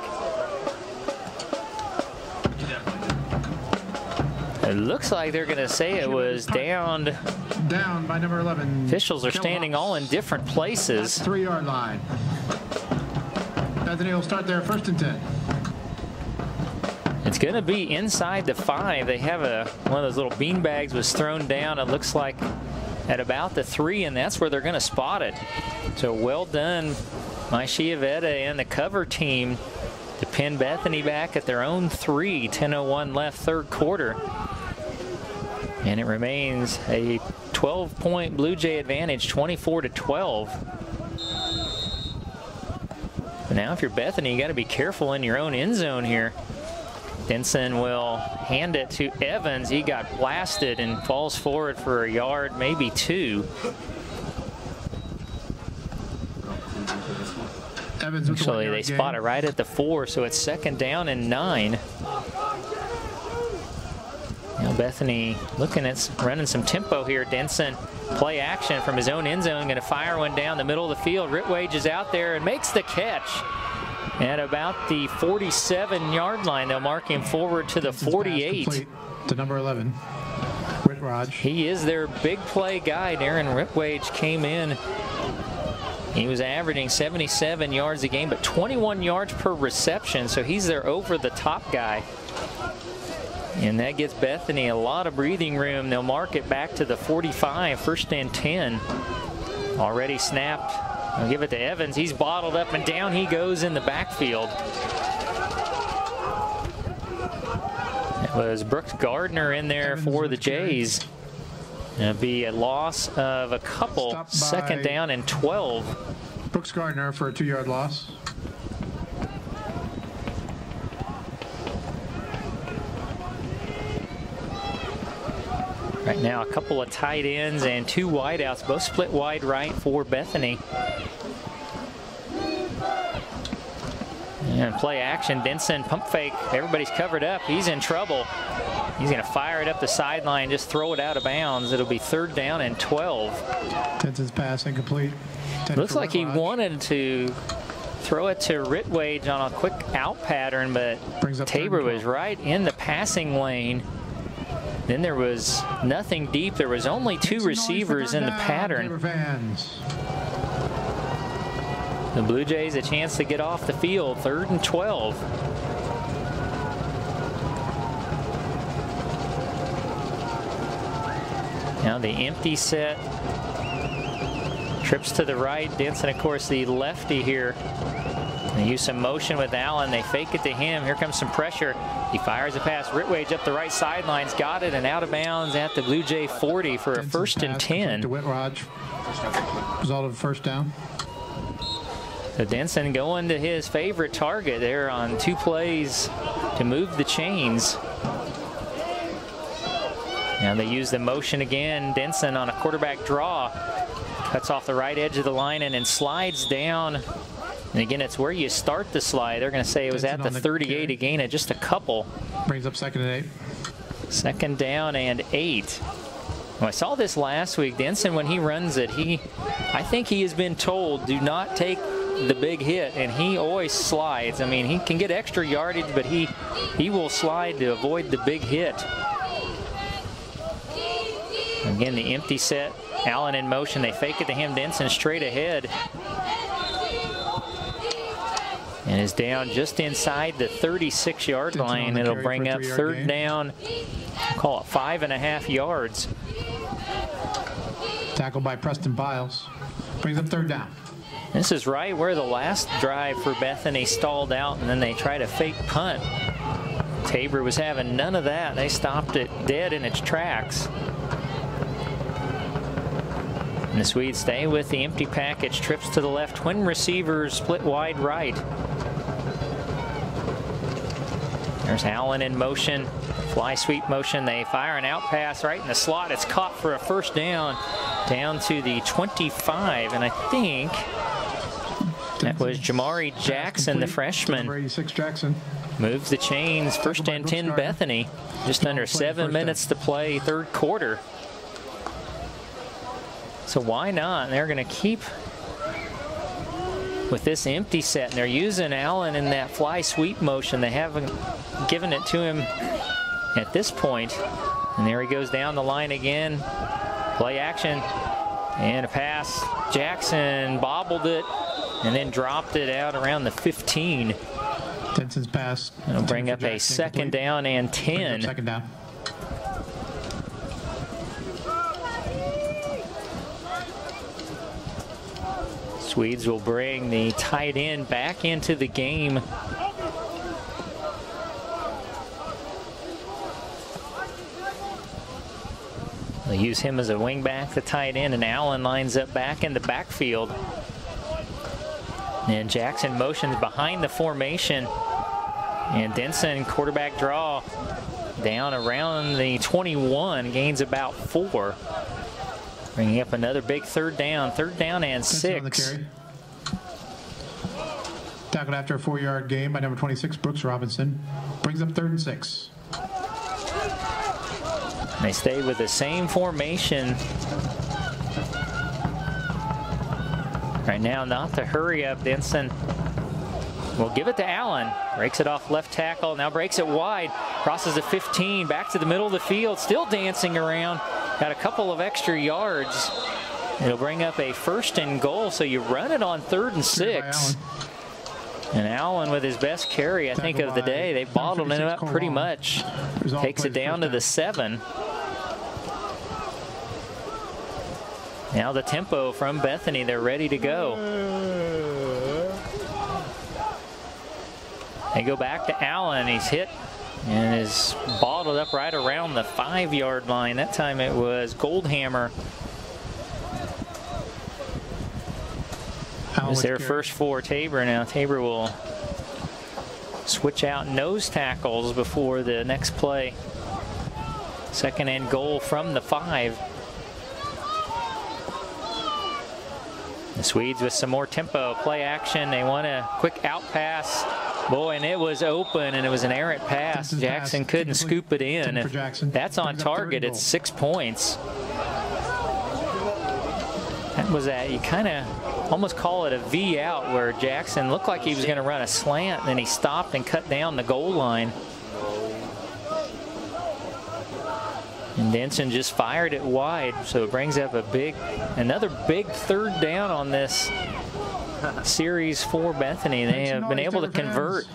It looks like they're going to say it was downed. Down by number eleven. Officials are standing all in different places. Three-yard line. Bethany will start there, first and ten. It's going to be inside the five. They have a one of those little bean bags was thrown down. It looks like at about the three, and that's where they're going to spot it. So well done, my Chiavetta and the cover team to pin Bethany back at their own three. ten oh one left, third quarter. And it remains a twelve point Blue Jay advantage, twenty-four to twelve. But now if you're Bethany, you got to be careful in your own end zone here. Denson will hand it to Evans. He got blasted and falls forward for a yard, maybe two. Evans with Actually, the they spot it right at the four, so it's second down and nine. Now Bethany looking at running some tempo here. Denson, play action from his own end zone, going to fire one down the middle of the field. Ritwage is out there and makes the catch. At about the forty-seven yard line, they'll mark him forward to the forty-eight. To number eleven, Ritwage. He is their big play guy. Darren Ritwage came in. He was averaging seventy-seven yards a game, but twenty-one yards per reception, so he's their over-the-top guy. And that gives Bethany a lot of breathing room. They'll mark it back to the forty-five, first and ten. Already snapped. I'll give it to Evans. He's bottled up, and down he goes in the backfield. It was Brooks Gardner in there Evans for the Jays. It'll be a loss of a couple. Second down and twelve. Brooks Gardner for a two-yard loss. Right now, a couple of tight ends and two wideouts, both split wide right for Bethany. And play action, Denson, pump fake. Everybody's covered up. He's in trouble. He's going to fire it up the sideline, just throw it out of bounds. It'll be third down and twelve. Denson's pass incomplete. Looks like he wanted to throw it to Ritwage on a quick out pattern, but Tabor was right in the passing lane. Then there was nothing deep. There was only two receivers in the pattern. The Blue Jays a chance to get off the field, third and twelve. Now the empty set. Trips to the right. Denson, of course, the lefty here. They use some motion with Allen. They fake it to him. Here comes some pressure. He fires a pass. Ritwage up the right sidelines. Got it and out of bounds at the Blue Jay forty for a first and ten. To Whitrod. Result of first down. So Denson going to his favorite target there on two plays to move the chains. Now they use the motion again. Denson on a quarterback draw. Cuts off the right edge of the line and then slides down. And again, it's where you start the slide. They're going to say it was at the thirty-eight, a gain of just a couple. Brings up second and eight. Second down and eight. Well, I saw this last week. Denson, when he runs it, he, I think he has been told, do not take the big hit, and he always slides. I mean, he can get extra yardage, but he, he will slide to avoid the big hit. Again, the empty set. Allen in motion. They fake it to him. Denson straight ahead. And is down just inside the thirty-six yard line. It'll bring up third down. Call it five and a half yards. Tackled by Preston Biles. Brings up third down. This is right where the last drive for Bethany stalled out, and then they try to fake punt. Tabor was having none of that. They stopped it dead in its tracks. And the Swedes stay with the empty package. Trips to the left. Twin receivers split wide right. There's Allen in motion. Fly sweep motion. They fire an out pass right in the slot. It's caught for a first down. Down to the twenty-five. And I think that was Jamari Jackson, the freshman. eighty-six Jackson. Moves the chains. First and ten Bethany. Just under seven minutes to play, third quarter. So why not? They're going to keep with this empty set, and they're using Allen in that fly sweep motion. They haven't given it to him at this point. And there he goes down the line again. Play action and a pass. Jackson bobbled it and then dropped it out around the fifteen. Denson's pass. It'll bring up a second down and ten. Second down. Swedes will bring the tight end back into the game. They use him as a wingback, the tight end, and Allen lines up back in the backfield. And Jackson motions behind the formation. And Denson, quarterback draw, down around the twenty-one, gains about four. Bringing up another big third down, third down and six. Tackled after a four yard gain by number twenty-six, Brooks Robinson. Brings up third and six. They stay with the same formation. Right now, not the hurry up. Denson will give it to Allen. Breaks it off left tackle, now breaks it wide. Crosses the fifteen, back to the middle of the field, still dancing around. Got a couple of extra yards. It'll bring up a first and goal, so you run it on third and six. And Allen with his best carry, I think, of the day. They bottled him up pretty much. Takes it down to the seven. Now the tempo from Bethany. They're ready to go. They go back to Allen. He's hit and is bottled up right around the five yard line. That time it was Goldhammer. It was their first for Tabor. Now Tabor will switch out nose tackles before the next play. Second and goal from the five. The Swedes with some more tempo. Play action. They want a quick out pass. Boy, and it was open, and it was an errant pass. Jackson couldn't scoop it in. If that's on target, it's six points. That was that. You kind of almost call it a V out, where Jackson looked like he was going to run a slant, and then he stopped and cut down the goal line. Denson just fired it wide, so it brings up a big, another big third down on this series for Bethany. They have been able to convert.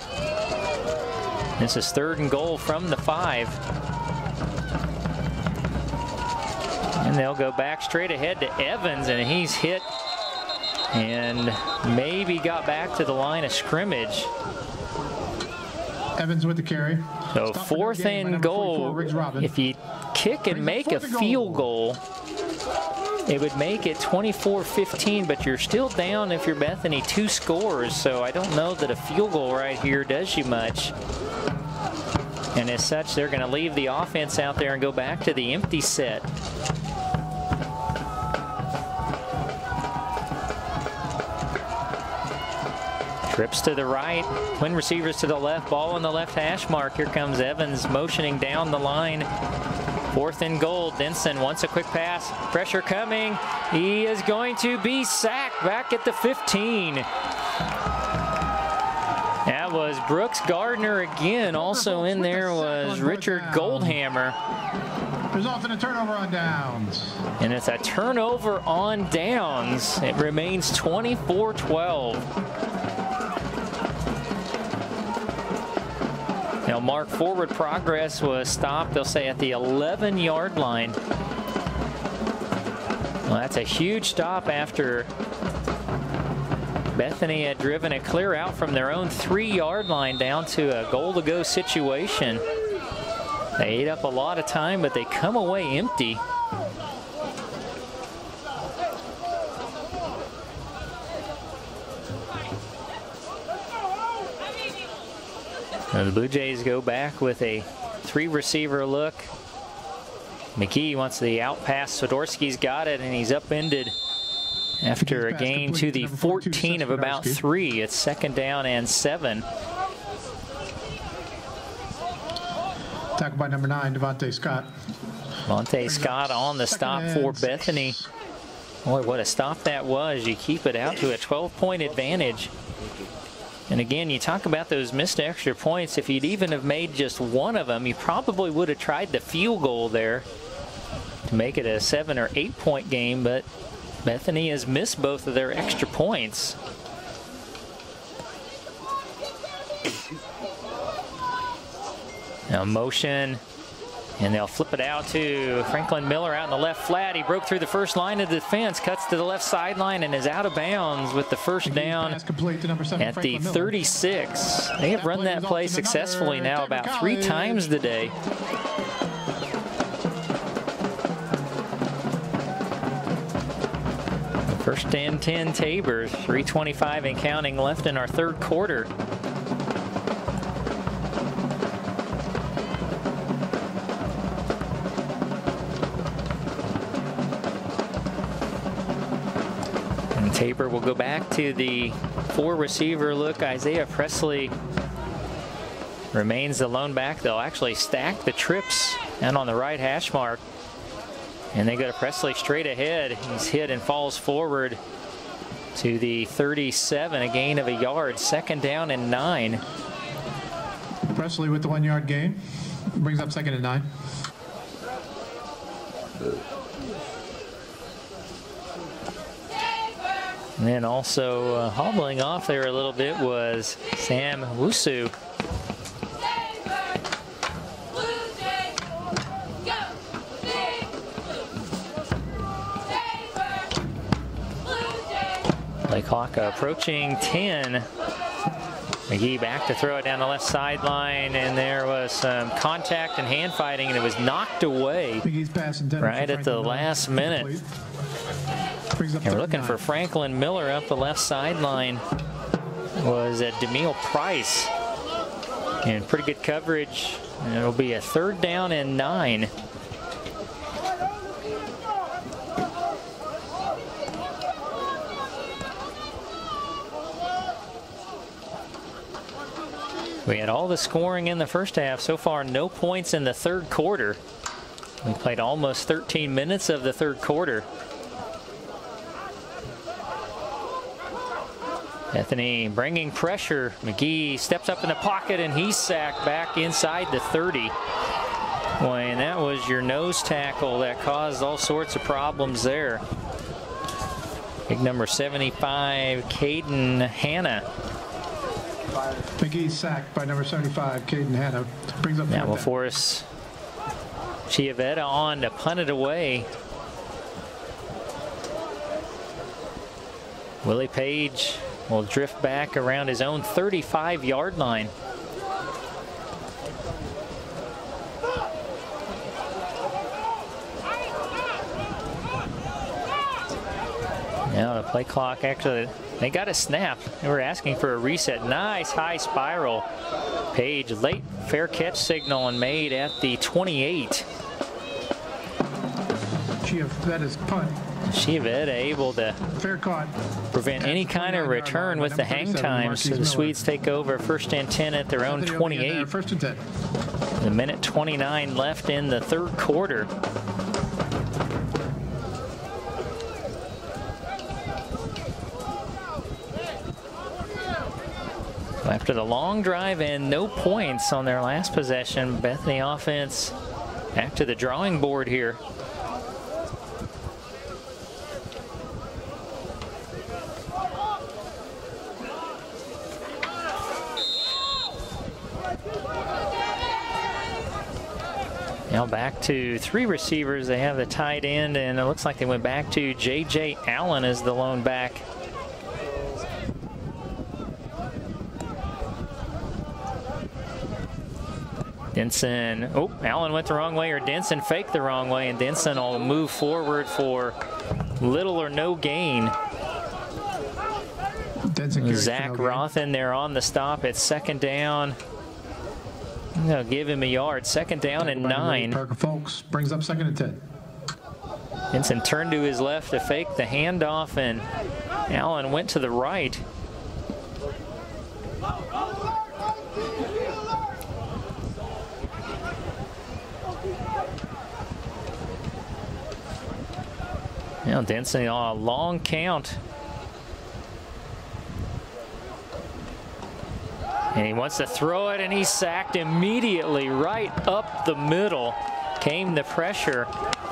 This is third and goal from the five. And they'll go back straight ahead to Evans, and he's hit and maybe got back to the line of scrimmage. Evans with the carry. So Stop fourth and goal. If you kick and make a field goal, it would make it twenty-four fifteen, but you're still down if you're Bethany two scores. So I don't know that a field goal right here does you much. And as such, they're going to leave the offense out there and go back to the empty set. Trips to the right, twin receivers to the left, ball on the left hash mark. Here comes Evans motioning down the line. Fourth and goal. Denson wants a quick pass. Pressure coming. He is going to be sacked back at the fifteen. That was Brooks Gardner again. Also in there was Richard Goldhammer. Results in a turnover on downs. And it's a turnover on downs. It remains twenty-four twelve. Now, mark forward progress was stopped, they'll say, at the eleven yard line. Well, that's a huge stop after Bethany had driven a clear out from their own three yard line down to a goal-to-go situation. They ate up a lot of time, but they come away empty. Now the Blue Jays go back with a three receiver look. McGee wants the out pass. Swiderski's got it, and he's upended after a gain to the fourteen of about three. It's second down and seven. Tackled by number nine, Devontae Scott. Devontae Scott on the stop for Bethany. Boy, what a stop that was. You keep it out to a twelve point advantage. And again, you talk about those missed extra points. If you'd even have made just one of them, you probably would have tried the field goal there to make it a seven or eight point game, but Bethany has missed both of their extra points. Now motion, and they'll flip it out to Franklin Miller out in the left flat. He broke through the first line of defense, cuts to the left sideline, and is out of bounds with the first down at the thirty-six. They have run that play successfully now about three times today. First and ten Tabor, three twenty-five and counting left in our third quarter. Tabor will go back to the four receiver look. Isaiah Presley remains the lone back. They'll actually stack the trips and on the right hash mark. And they go to Presley straight ahead. He's hit and falls forward to the thirty-seven, a gain of a yard. Second down and nine. Presley with the one yard gain. Brings up second and nine. And then also uh, hobbling off there a little bit was Sam Wusu. Lake Hawk approaching ten. McGee back to throw it down the left sideline, and there was some contact and hand fighting, and it was knocked away right at the last minute. And we're looking for Franklin Miller up the left sideline. Was at DeMille Price. And pretty good coverage. And it'll be a third down and nine. We had all the scoring in the first half. So far, no points in the third quarter. We played almost thirteen minutes of the third quarter. Bethany bringing pressure. McGee steps up in the pocket, and he's sacked back inside the thirty. Boy, and that was your nose tackle that caused all sorts of problems there. Big number seventy-five, Caden Hanna. McGee sacked by number seventy-five, Caden Hanna. Brings up That will force Chiavetta on to punt it away. Willie Page will drift back around his own thirty-five yard line. Now the play clock, actually, they got a snap. They were asking for a reset. Nice high spiral. Page, late fair catch signal and made at the twenty-eight. Chiavetta's punt. Chiavetta able to fair caught. prevent any kind of return with the hang time. So the Swedes take over first and ten at their own twenty-eight. First and ten. A minute twenty-nine left in the third quarter. After the long drive and no points on their last possession, Bethany offense back to the drawing board here. Now back to three receivers. They have the tight end, and it looks like they went back to J J Allen as the lone back. Denson, oh, Allen went the wrong way, or Denson faked the wrong way, and Denson will move forward for little or no gain. Zach Roth in there on the stop at second down. They'll give him a yard. Second down and nine. Parker Folks brings up second and ten. Denson turned to his left to fake the handoff, and Allen went to the right. Now Denson on a long count. And he wants to throw it, and he's sacked immediately right up the middle. Came the pressure.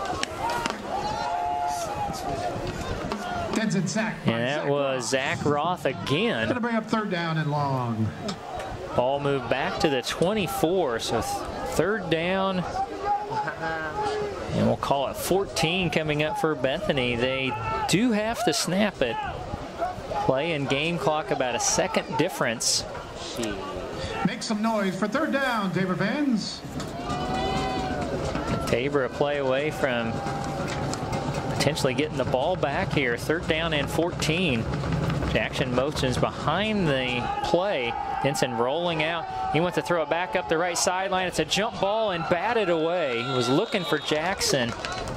Denson sacked. And that was Zach Roth again. Going to bring up third down and long. Ball moved back to the twenty-four, so third down. And we'll call it fourteen coming up for Bethany. They do have to snap it. Play and game clock about a second difference. Make some noise for third down, Tabor fans. Tabor a play away from potentially getting the ball back here. Third down and fourteen. Jackson motions behind the play. Denson rolling out. He wants to throw it back up the right sideline. It's a jump ball and batted away. He was looking for Jackson.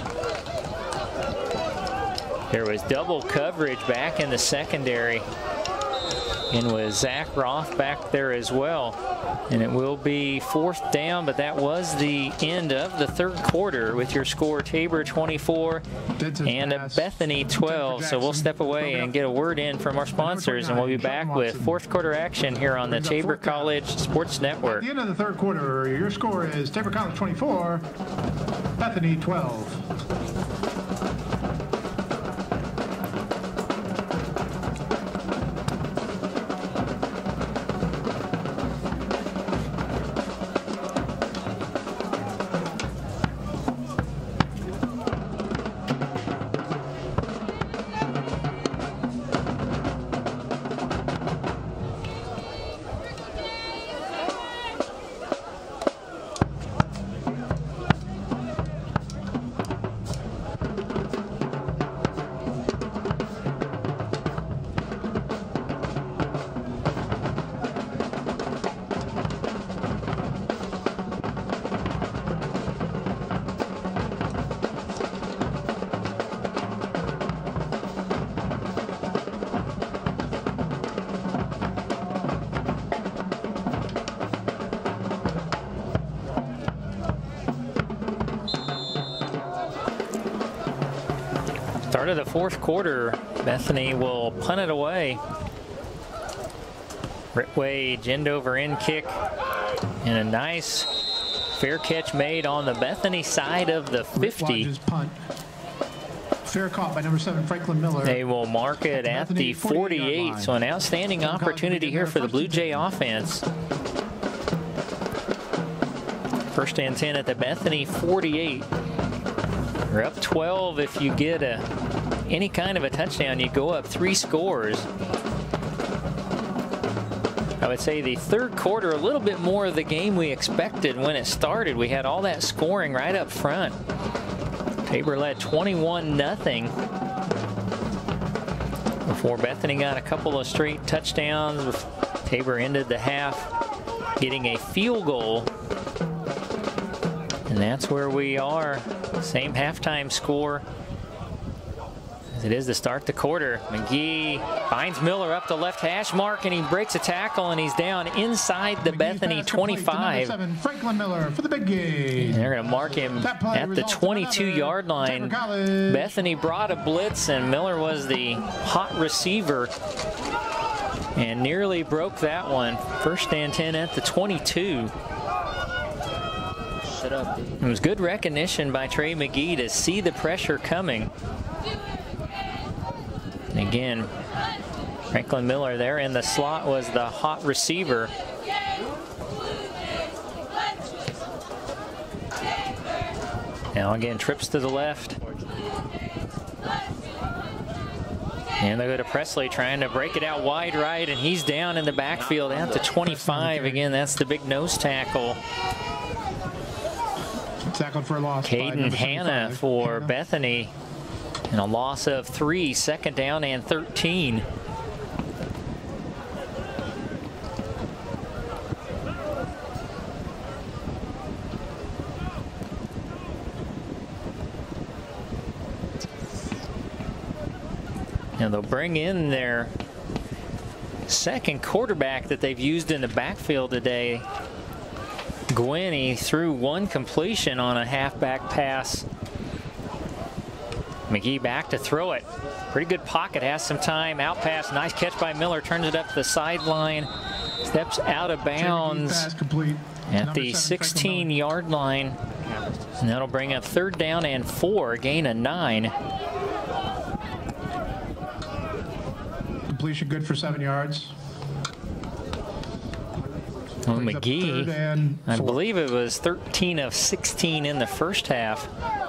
There was double coverage back in the secondary. And with Zach Roth back there as well. And it will be fourth down, but that was the end of the third quarter with your score Tabor twenty-four and a Bethany twelve. So we'll step away and get a word in from our sponsors, and we'll be back with fourth quarter action here on the Tabor College Sports Network. At the end of the third quarter, your score is Tabor College twenty-four, Bethany twelve. Start of the fourth quarter, Bethany will punt it away. Ritway end over end kick and a nice Fair catch made on the Bethany side of the fifty. Punt. Fair caught by number seven, Franklin Miller. They will mark it at the forty-eight. So an outstanding opportunity here for the Blue Jay offense. First and ten at the Bethany forty-eight. You're up twelve. If you get a, any kind of a touchdown, you go up three scores. I would say the third quarter, a little bit more of the game we expected when it started. We had all that scoring right up front. Tabor led twenty-one nothing before Bethany got a couple of straight touchdowns. Tabor ended the half getting a field goal. And that's where we are. Same halftime score as it is to start the quarter. McGee finds Miller up the left hash mark, and he breaks a tackle, and he's down inside the McGee Bethany twenty-five. Seven, Franklin Miller for the big game. And they're going to mark him at the twenty-two yard line. Bethany brought a blitz, and Miller was the hot receiver and nearly broke that one. First and ten at the twenty-two. Up, dude. It was good recognition by Trey McGee to see the pressure coming. And again, Franklin Miller there in the slot was the hot receiver. Now again, trips to the left. And they go to Presley trying to break it out wide right, and he's down in the backfield at the twenty-five. Again, that's the big nose tackle. Tackled for a loss. Caden Hanna for Hanna. Bethany, and a loss of three, second down and thirteen. Now they'll bring in their second quarterback that they've used in the backfield today. Gwynn, he threw one completion on a halfback pass. McGee back to throw it. Pretty good pocket, has some time. Out pass, nice catch by Miller, turns it up the sideline. Steps out of bounds at the sixteen yard line. And that'll bring up third down and four, gain of nine. Completion good for seven yards. Well, McGee, I believe it was thirteen of sixteen in the first half.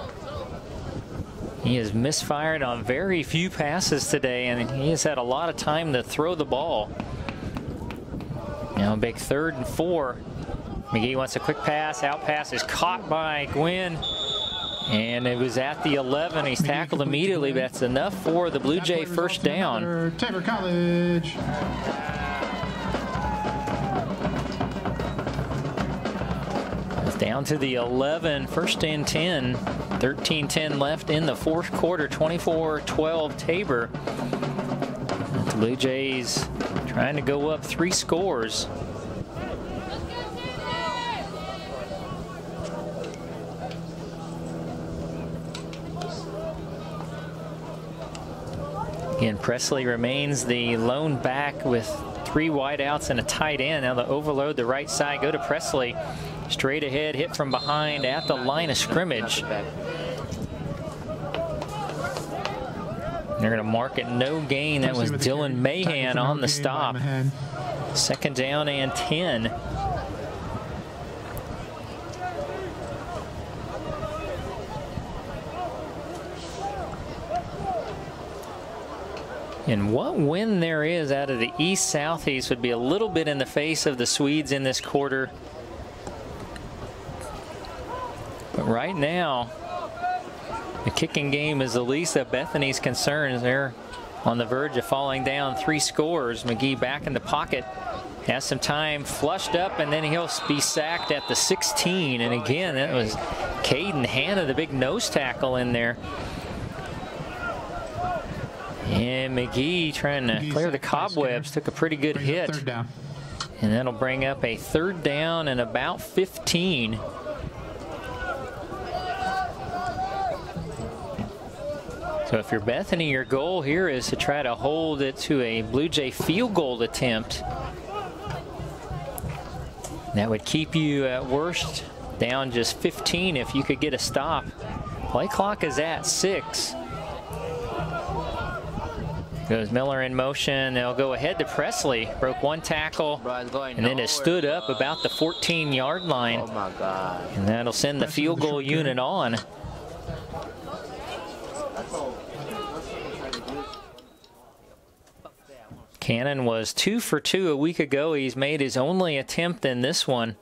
He has misfired on very few passes today, and he has had a lot of time to throw the ball. Now a big third and four. McGee wants a quick pass. Out pass is caught by Gwynn, and it was at the eleven. He's tackled immediately, but that's enough for the Blue Jay first down. Tabor College. Down to the eleven, first and ten. thirteen ten left in the fourth quarter, twenty-four twelve Tabor. The Blue Jays trying to go up three scores. Again, Presley remains the lone back with three wideouts and a tight end. Now they'll overload the right side, go to Presley. Straight ahead, hit from behind at the line of scrimmage. They're going to mark it no gain. That was Dylan Mahan on the stop. Second down and ten. And what win there is out of the east-southeast would be a little bit in the face of the Swedes in this quarter. But right now, the kicking game is the least of Bethany's concerns. They're on the verge of falling down three scores. McGee back in the pocket, has some time, flushed up, and then he'll be sacked at the sixteen. And again, that was Caden Hanna, the big nose tackle in there. And McGee trying to clear the cobwebs, took a pretty good hit. Third down. And that'll bring up a third down and about fifteen. So if you're Bethany, your goal here is to try to hold it to a Blue Jay field goal attempt. That would keep you at worst down just fifteen if you could get a stop. Play clock is at six. Goes Miller in motion. They'll go ahead to Presley. Broke one tackle, and then it stood up about the fourteen yard line. Oh my God. And that'll send the field goal unit on. Cannon was two for two a week ago. He's made his only attempt in this one.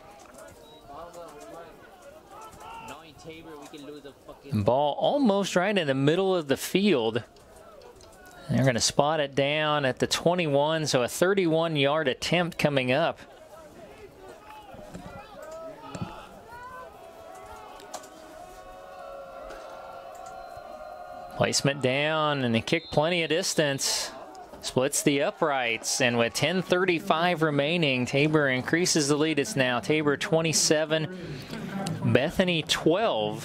Ball almost right in the middle of the field. They're going to spot it down at the twenty-one, so a thirty-one yard attempt coming up. Placement down, and they kick plenty of distance. Splits the uprights, and with ten thirty-five remaining, Tabor increases the lead. It's now Tabor twenty-seven, Bethany twelve.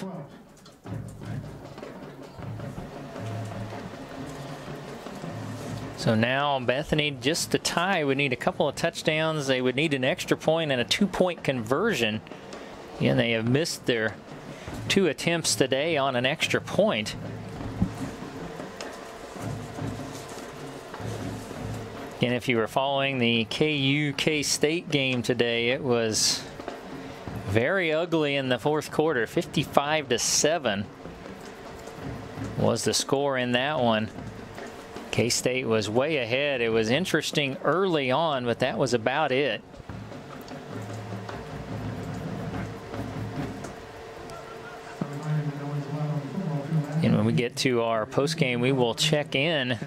So now Bethany, just to tie, would need a couple of touchdowns. They would need an extra point and a two-point conversion. Again, they have missed their two attempts today on an extra point. And if you were following the K U K-State game today, it was very ugly in the fourth quarter. fifty-five to seven was the score in that one. K-State was way ahead. It was interesting early on, but that was about it. And when we get to our postgame, we will check in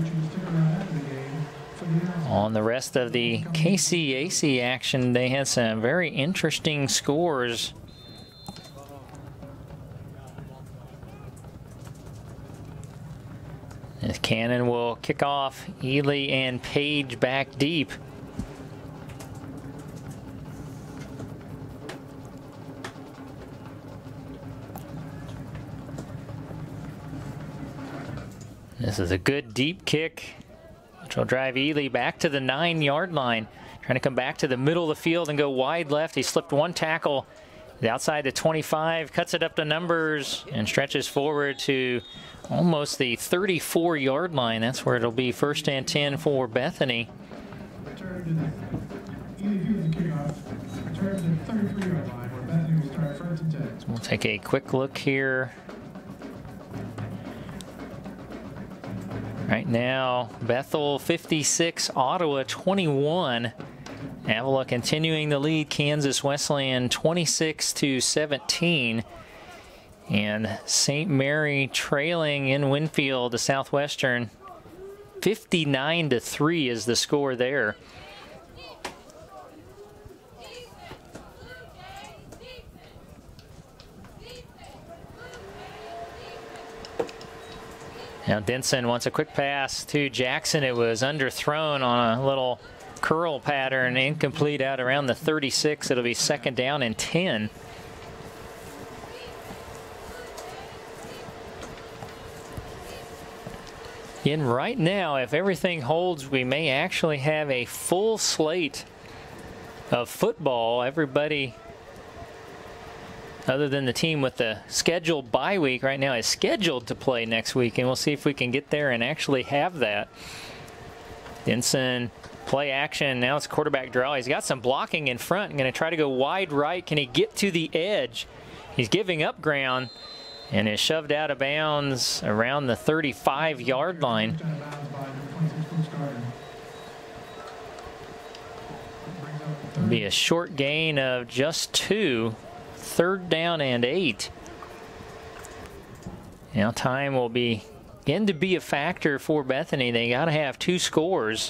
on the rest of the K C A C action. They had some very interesting scores. As Cannon will kick off, Ely and Page back deep. This is a good deep kick, which will drive Ely back to the nine yard line. Trying to come back to the middle of the field and go wide left. He slipped one tackle outside the twenty-five, cuts it up to numbers, and stretches forward to almost the thirty-four yard line. That's where it'll be first and ten for Bethany. So we'll take a quick look here. Right now, Bethel fifty-six, Ottawa twenty-one. Avila continuing the lead, Kansas Wesleyan twenty-six to seventeen. And Saint Mary trailing in Winfield to Southwestern. fifty-nine to three is the score there. Now Denson wants a quick pass to Jackson. It was underthrown on a little curl pattern, incomplete out around the thirty-six. It'll be second down and ten. And right now, if everything holds, we may actually have a full slate of football. Everybody, other than the team with the scheduled bye week right now, is scheduled to play next week, and we'll see if we can get there and actually have that. Denson, play action. Now it's quarterback draw. He's got some blocking in front. Going to try to go wide right. Can he get to the edge? He's giving up ground and is shoved out of bounds around the thirty-five yard line. It'll be a short gain of just two. Third down and eight. Now time will be begin to be a factor for Bethany. They got to have two scores.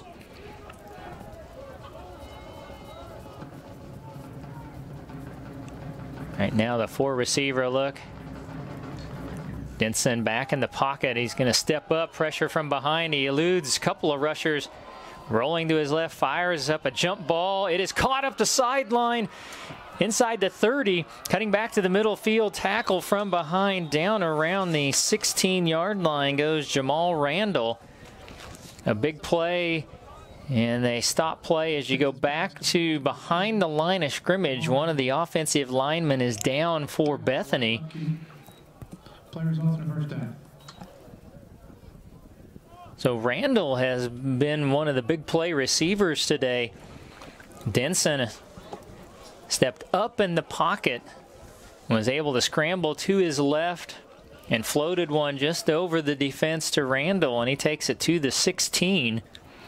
Right now the four receiver look. Denson back in the pocket. He's going to step up, pressure from behind. He eludes a couple of rushers. Rolling to his left, fires up a jump ball. It is caught up the sideline inside the thirty. Cutting back to the middle field, tackle from behind. Down around the sixteen yard line goes Jamal Randall. A big play And they stop play as you go back to behind the line of scrimmage. One of the offensive linemen is down for Bethany. Players on the first down. So Randall has been one of the big play receivers today. Denson stepped up in the pocket, was able to scramble to his left and floated one just over the defense to Randall, and he takes it to the sixteen.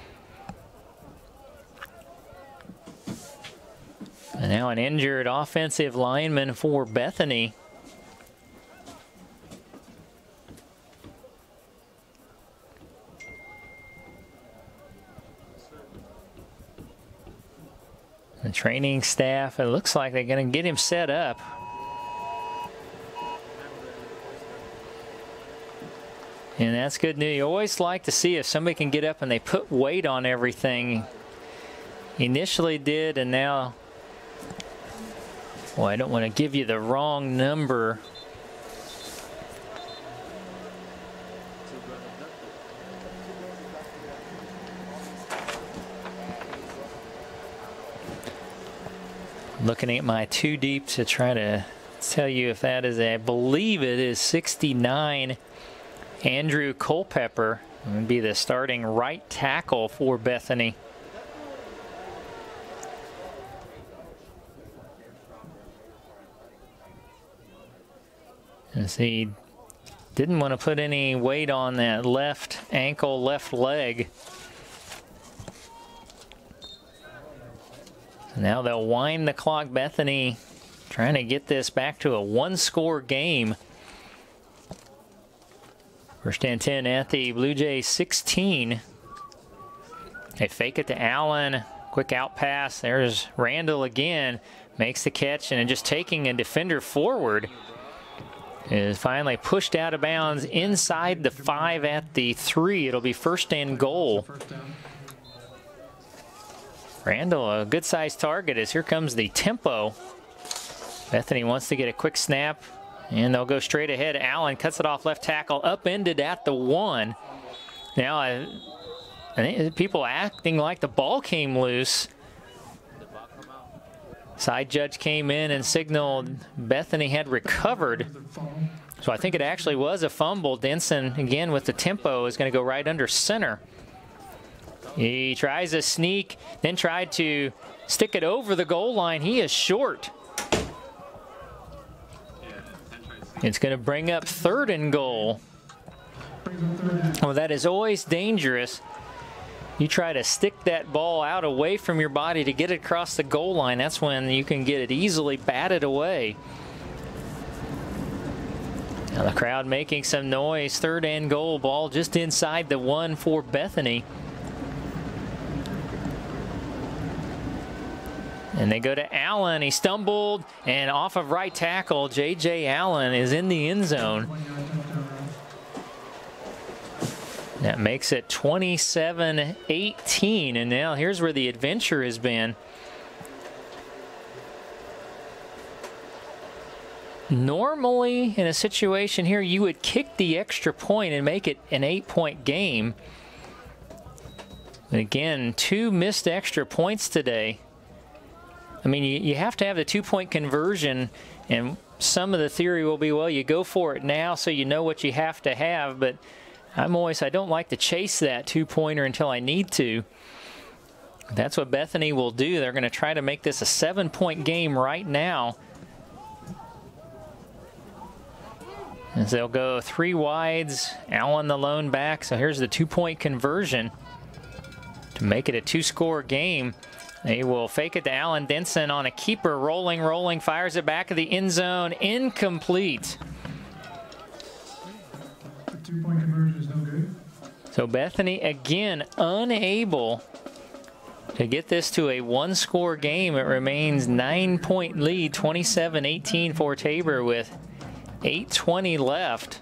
And now an injured offensive lineman for Bethany. The training staff, it looks like they're going to get him set up. And that's good news. You always like to see if somebody can get up and they put weight on everything. Initially did, and now, well, I don't want to give you the wrong number. Looking at my too deep to try to tell you if that is, a, I believe it is sixty-nine. Andrew Culpepper would be the starting right tackle for Bethany. As he didn't want to put any weight on that left ankle, left leg. Now they'll wind the clock. Bethany trying to get this back to a one-score game. First and ten at the Blue Jays sixteen. They fake it to Allen. Quick out pass. There's Randall again. Makes the catch, and just taking a defender forward. Is finally pushed out of bounds inside the five at the three. It'll be first and goal. Randall, a good-sized target as here comes the tempo. Bethany wants to get a quick snap, and they'll go straight ahead. Allen cuts it off left tackle, upended at the one. Now, I, I think people acting like the ball came loose. Side judge came in and signaled Bethany had recovered. So I think it actually was a fumble. Denson, again with the tempo, is going to go right under center. He tries a sneak, then tried to stick it over the goal line. He is short. It's going to bring up third and goal. Well, that is always dangerous. You try to stick that ball out away from your body to get it across the goal line. That's when you can get it easily batted away. Now the crowd making some noise. Third and goal, ball just inside the one for Bethany. And they go to Allen. He stumbled, and off of right tackle, J J Allen is in the end zone. That makes it twenty-seven eighteen, and now here's where the adventure has been. Normally, in a situation here, you would kick the extra point and make it an eight-point game. But again, two missed extra points today. I mean, you, you have to have the two-point conversion, and some of the theory will be, well, you go for it now so you know what you have to have, but I'm always, I don't like to chase that two-pointer until I need to. That's what Bethany will do. They're going to try to make this a seven-point game right now. As they'll go three wides, Allen the lone back. So here's the two-point conversion to make it a two-score game. They will fake it to Allen. Denson on a keeper, rolling, rolling, fires it back of the end zone, incomplete. Two-point conversion is no good. So Bethany again unable to get this to a one-score game. It remains nine-point lead, twenty-seven eighteen for Tabor with eight twenty left.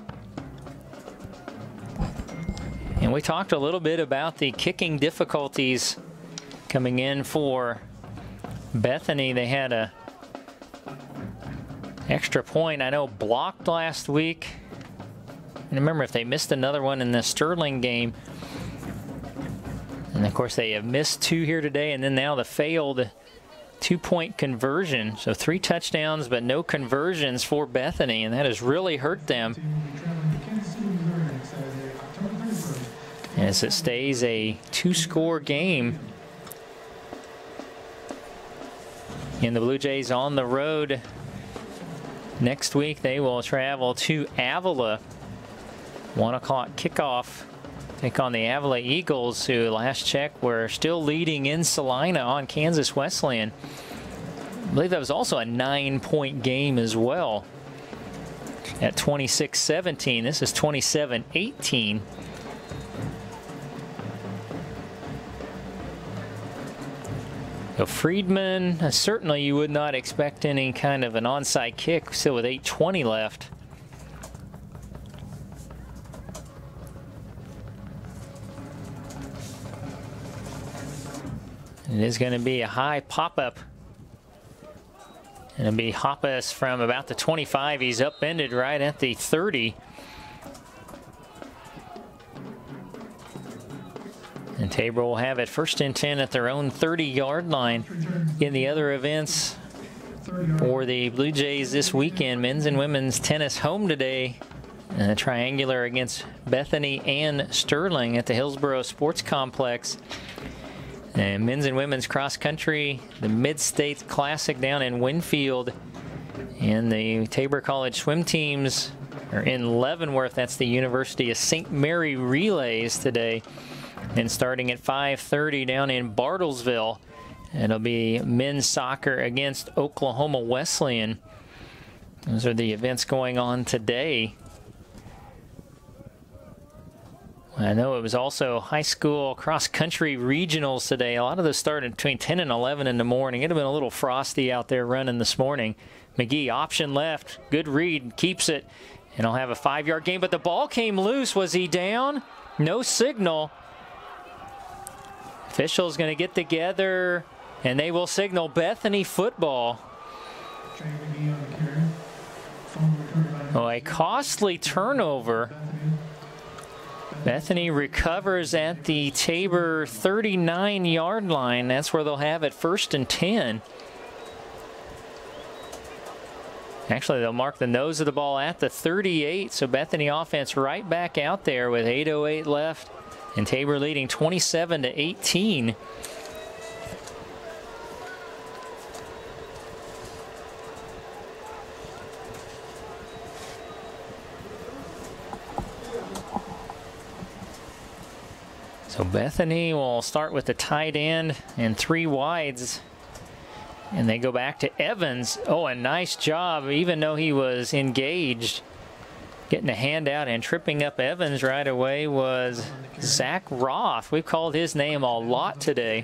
And we talked a little bit about the kicking difficulties coming in for Bethany. They had a extra point, I know, blocked last week. And remember, if they missed another one in the Sterling game, And of course they have missed two here today, and then now the failed two-point conversion. So three touchdowns but no conversions for Bethany, and that has really hurt them as it stays a two-score game. And the Blue Jays on the road next week. They will travel to Avila. One o'clock kickoff. Take on the Avila Eagles, who last check were still leading in Salina on Kansas Wesleyan. I believe that was also a nine-point game as well at twenty-six seventeen. This is twenty-seven eighteen. So Friedman, uh, certainly you would not expect any kind of an onside kick, still with eight twenty left. It is going to be a high pop-up. And it'll be Hoppus from about the twenty-five. He's upended right at the thirty. And Tabor will have it first and ten at their own thirty-yard line. In the other events for the Blue Jays this weekend, men's and women's tennis home today. And a triangular against Bethany and Sterling at the Hillsboro Sports Complex. And men's and women's cross country, the Mid-State Classic down in Winfield. And the Tabor College swim teams are in Leavenworth. That's the University of Saint Mary Relays today. And starting at five thirty down in Bartlesville, it'll be men's soccer against Oklahoma Wesleyan. Those are the events going on today. I know it was also high school cross-country regionals today. A lot of those started between ten and eleven in the morning. It would have been a little frosty out there running this morning. McGee, option left. Good read. Keeps it. And he'll have a five-yard gain. But the ball came loose. Was he down? No signal. Officials going to get together, and they will signal Bethany football. Oh, a costly turnover. Bethany recovers at the Tabor thirty-nine-yard line. That's where they'll have it first and ten. Actually, they'll mark the nose of the ball at the thirty-eight, so Bethany offense right back out there with eight oh eight left. And Tabor leading twenty-seven to eighteen. So Bethany will start with the tight end and three wides. And they go back to Evans. Oh, a nice job, even though he was engaged. Getting a hand out and tripping up Evans right away was Zach Roth. We've called his name a lot today.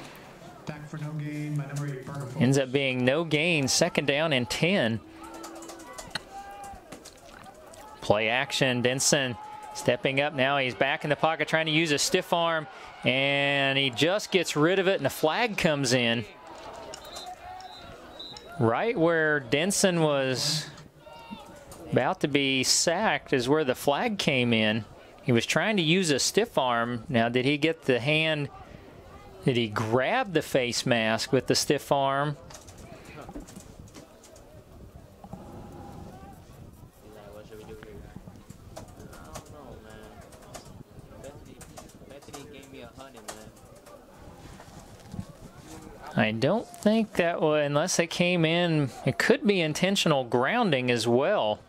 Ends up being no gain, second down and ten. Play action, Denson stepping up now. He's back in the pocket trying to use a stiff arm, and he just gets rid of it, and a flag comes in. Right where Denson was about to be sacked is where the flag came in. He was trying to use a stiff arm. Now, did he get the hand? Did he grab the face mask with the stiff arm? I don't think that was, unless it came in, it could be intentional grounding as well.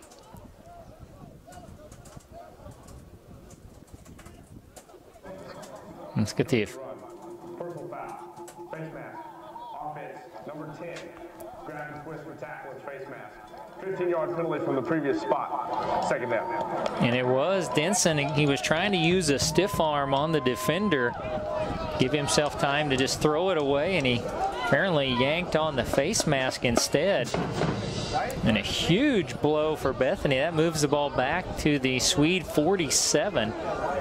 Let's get the... Personal foul. Face mask. Offense. Number ten. Grab and twist for tackle with face mask. fifteen-yard penalty from the previous spot. Second down. And it was Denson. He was trying to use a stiff arm on the defender. Give himself time to just throw it away, and he apparently yanked on the face mask instead. And a huge blow for Bethany. That moves the ball back to the Swede forty-seven.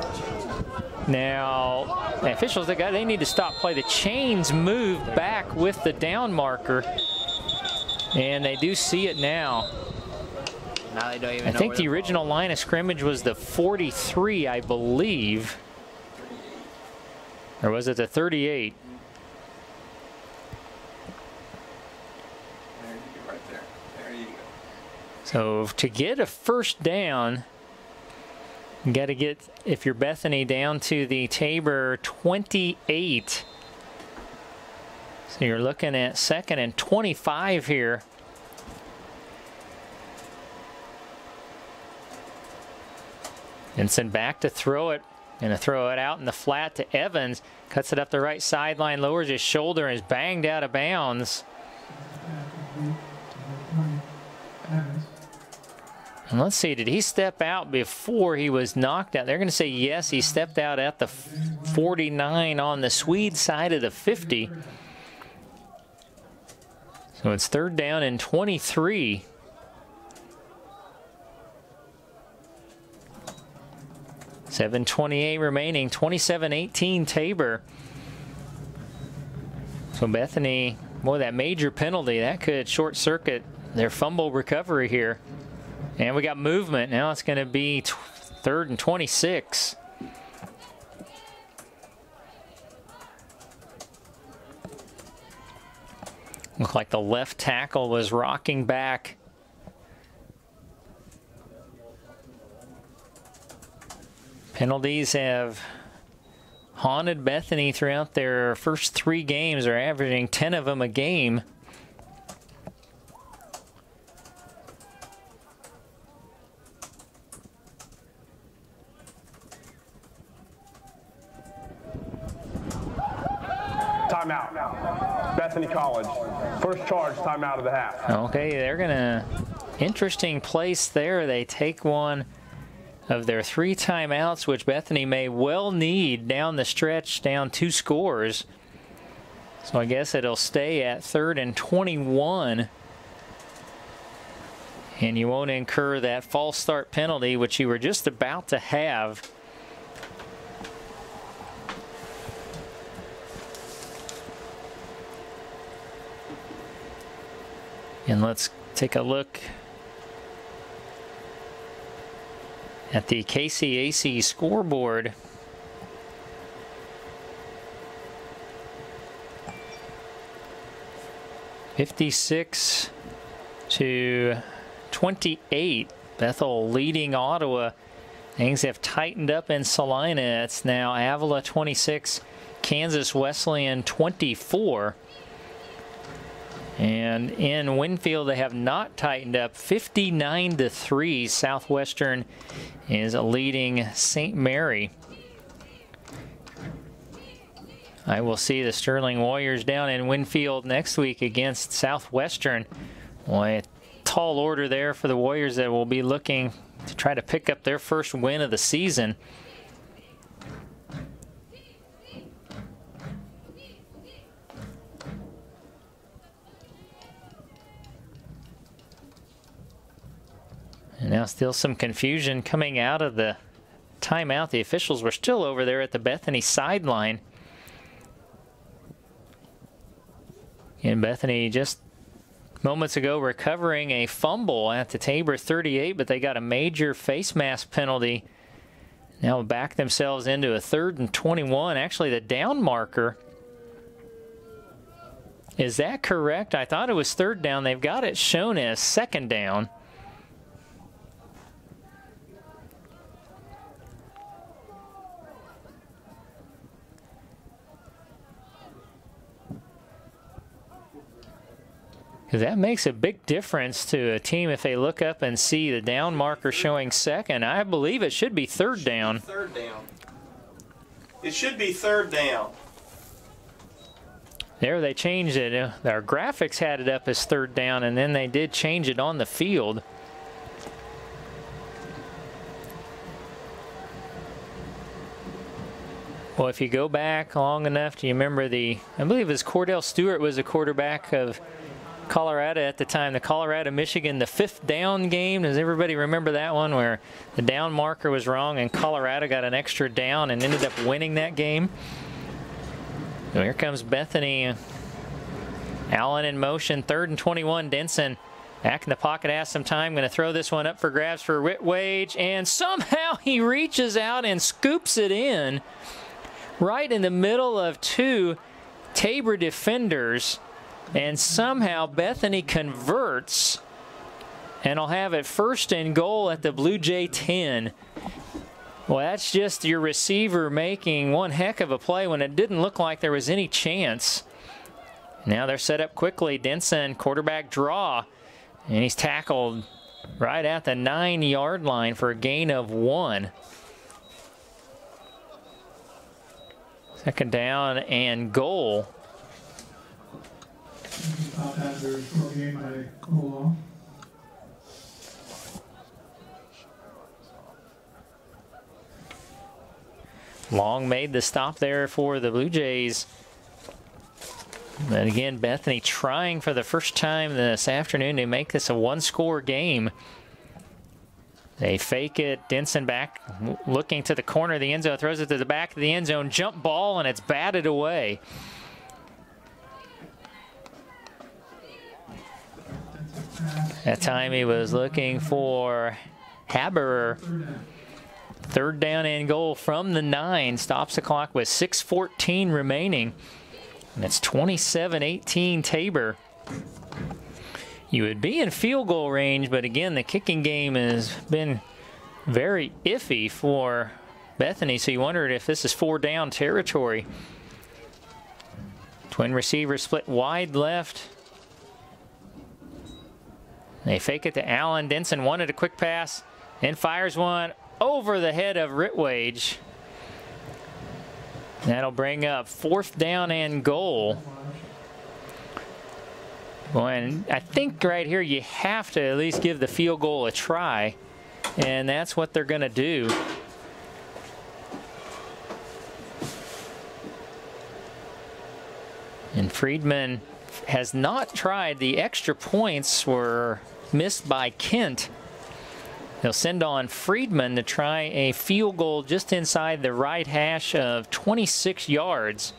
Now, the officials, they, got, they need to stop play. The chains moved back with the down marker, and they do see it now. Now they don't even I know think where the the original line of scrimmage was the forty-three, I believe. Or was it the thirty-eight? There you go, right there. There you go. So to get a first down, you got to get, if you're Bethany, down to the Tabor twenty-eight. So you're looking at second and twenty-five here. Vinson back to throw it. Going to throw it out in the flat to Evans. Cuts it up the right sideline, lowers his shoulder, and is banged out of bounds. And let's see, did he step out before he was knocked out? They're going to say yes, he stepped out at the forty-nine on the Swede side of the fifty. So it's third down and twenty-three. seven twenty-eight remaining, twenty-seven eighteen Tabor. So Bethany, boy, that major penalty, that could short circuit their fumble recovery here. And we got movement. Now it's going to be third and twenty-six. Looked like the left tackle was rocking back. Penalties have haunted Bethany throughout their first three games. They're averaging ten of them a game. Timeout. Bethany College. First charge, timeout of the half. Okay, they're going to, interesting place there. They take one of their three timeouts, which Bethany may well need down the stretch, down two scores. So I guess it'll stay at third and twenty-one. And you won't incur that false start penalty, which you were just about to have. And let's take a look at the K C A C scoreboard. fifty-six to twenty-eight. Bethel leading Ottawa. Things have tightened up in Salina. It's now Avila twenty-six, Kansas Wesleyan twenty-four. And in Winfield, they have not tightened up. fifty-nine to three, Southwestern is leading Saint Mary. I will see the Sterling Warriors down in Winfield next week against Southwestern. Boy, a tall order there for the Warriors that will be looking to try to pick up their first win of the season. And now still some confusion coming out of the timeout. The officials were still over there at the Bethany sideline. And Bethany just moments ago recovering a fumble at the Tabor thirty-eight, but they got a major face mask penalty. Now back themselves into a third and twenty-one. Actually, the down marker. Is that correct? I thought it was third down. They've got it shown as second down. Because that makes a big difference to a team if they look up and see the down marker showing second. I believe it should be third down. Third down. It should be third down. There they changed it. Our graphics had it up as third down, and then they did change it on the field. Well, if you go back long enough, do you remember the, I believe it was Cordell Stewart was the quarterback of Colorado at the time, the Colorado-Michigan, the fifth down game. Does everybody remember that one where the down marker was wrong and Colorado got an extra down and ended up winning that game? So here comes Bethany. Allen in motion, third and twenty-one. Denson back in the pocket, has some time. Going to throw this one up for grabs for Whitwage, and somehow he reaches out and scoops it in. right in the middle of two Tabor defenders, and somehow Bethany converts, and I'll have it first and goal at the Blue Jay ten. Well, that's just your receiver making one heck of a play when it didn't look like there was any chance. Now they're set up quickly. Denson, quarterback draw, and he's tackled right at the nine-yard line for a gain of one. Second down and goal. Long made the stop there for the Blue Jays. But again, Bethany trying for the first time this afternoon to make this a one-score game. They fake it. Denson back, looking to the corner of the end zone, throws it to the back of the end zone. Jump ball, and it's batted away. That time he was looking for Haberer. Third down and goal from the nine. Stops the clock with six fourteen remaining. And it's twenty-seven eighteen Tabor. You would be in field goal range, but again, the kicking game has been very iffy for Bethany, so you wondered if this is four down territory. Twin receivers split wide left. They fake it to Allen. Denson wanted a quick pass and fires one over the head of Ritwage. That'll bring up fourth down and goal. And I think right here you have to at least give the field goal a try, and that's what they're going to do. And Friedman has not tried. The extra points were missed by Kent. They'll send on Friedman to try a field goal just inside the right hash of twenty-six yards.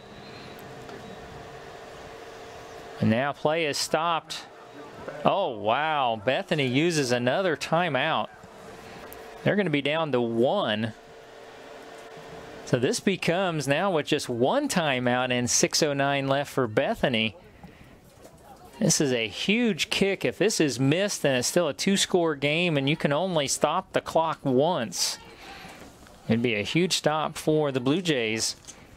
And now play is stopped. Oh, wow. Bethany uses another timeout. They're going to be down to one. So this becomes now with just one timeout and six oh nine left for Bethany. This is a huge kick. If this is missed, then it's still a two-score game, and you can only stop the clock once. It'd be a huge stop for the Blue Jays.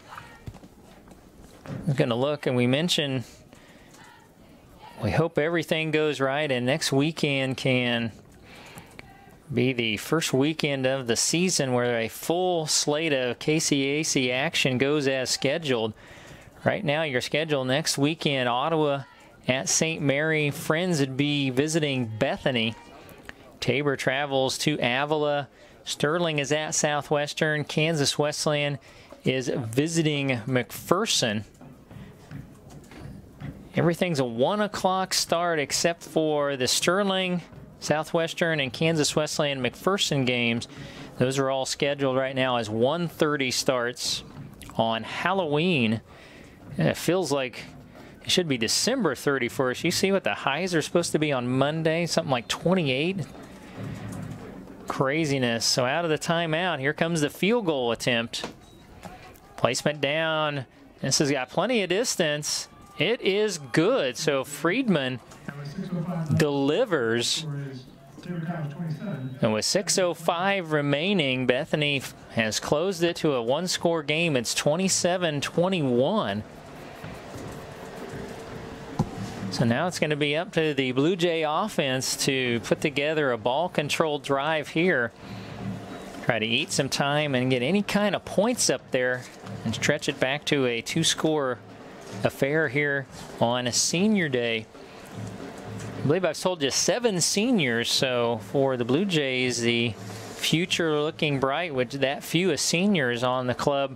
We're going to look, and we mentioned we hope everything goes right, and next weekend can be the first weekend of the season where a full slate of K C A C action goes as scheduled. Right now, your schedule next weekend, Ottawa at Saint Mary. Friends would be visiting Bethany. Tabor travels to Avila. Sterling is at Southwestern. Kansas Wesleyan is visiting McPherson. Everything's a one o'clock start except for the Sterling, Southwestern, and Kansas Wesleyan McPherson games. Those are all scheduled right now as one thirty starts on Halloween. And it feels like it should be December thirty-first. You see what the highs are supposed to be on Monday? Something like twenty-eight. Craziness. So out of the timeout, here comes the field goal attempt. Placement down. This has got plenty of distance. It is good. So Friedman delivers. And with six oh five remaining, Bethany has closed it to a one-score game. It's twenty-seven twenty-one. So now it's going to be up to the Blue Jay offense to put together a ball-controlled drive here. Try to eat some time and get any kind of points up there and stretch it back to a two-score affair here on a senior day. I believe I've told you seven seniors, so for the Blue Jays, the future looking bright with that few of seniors on the club.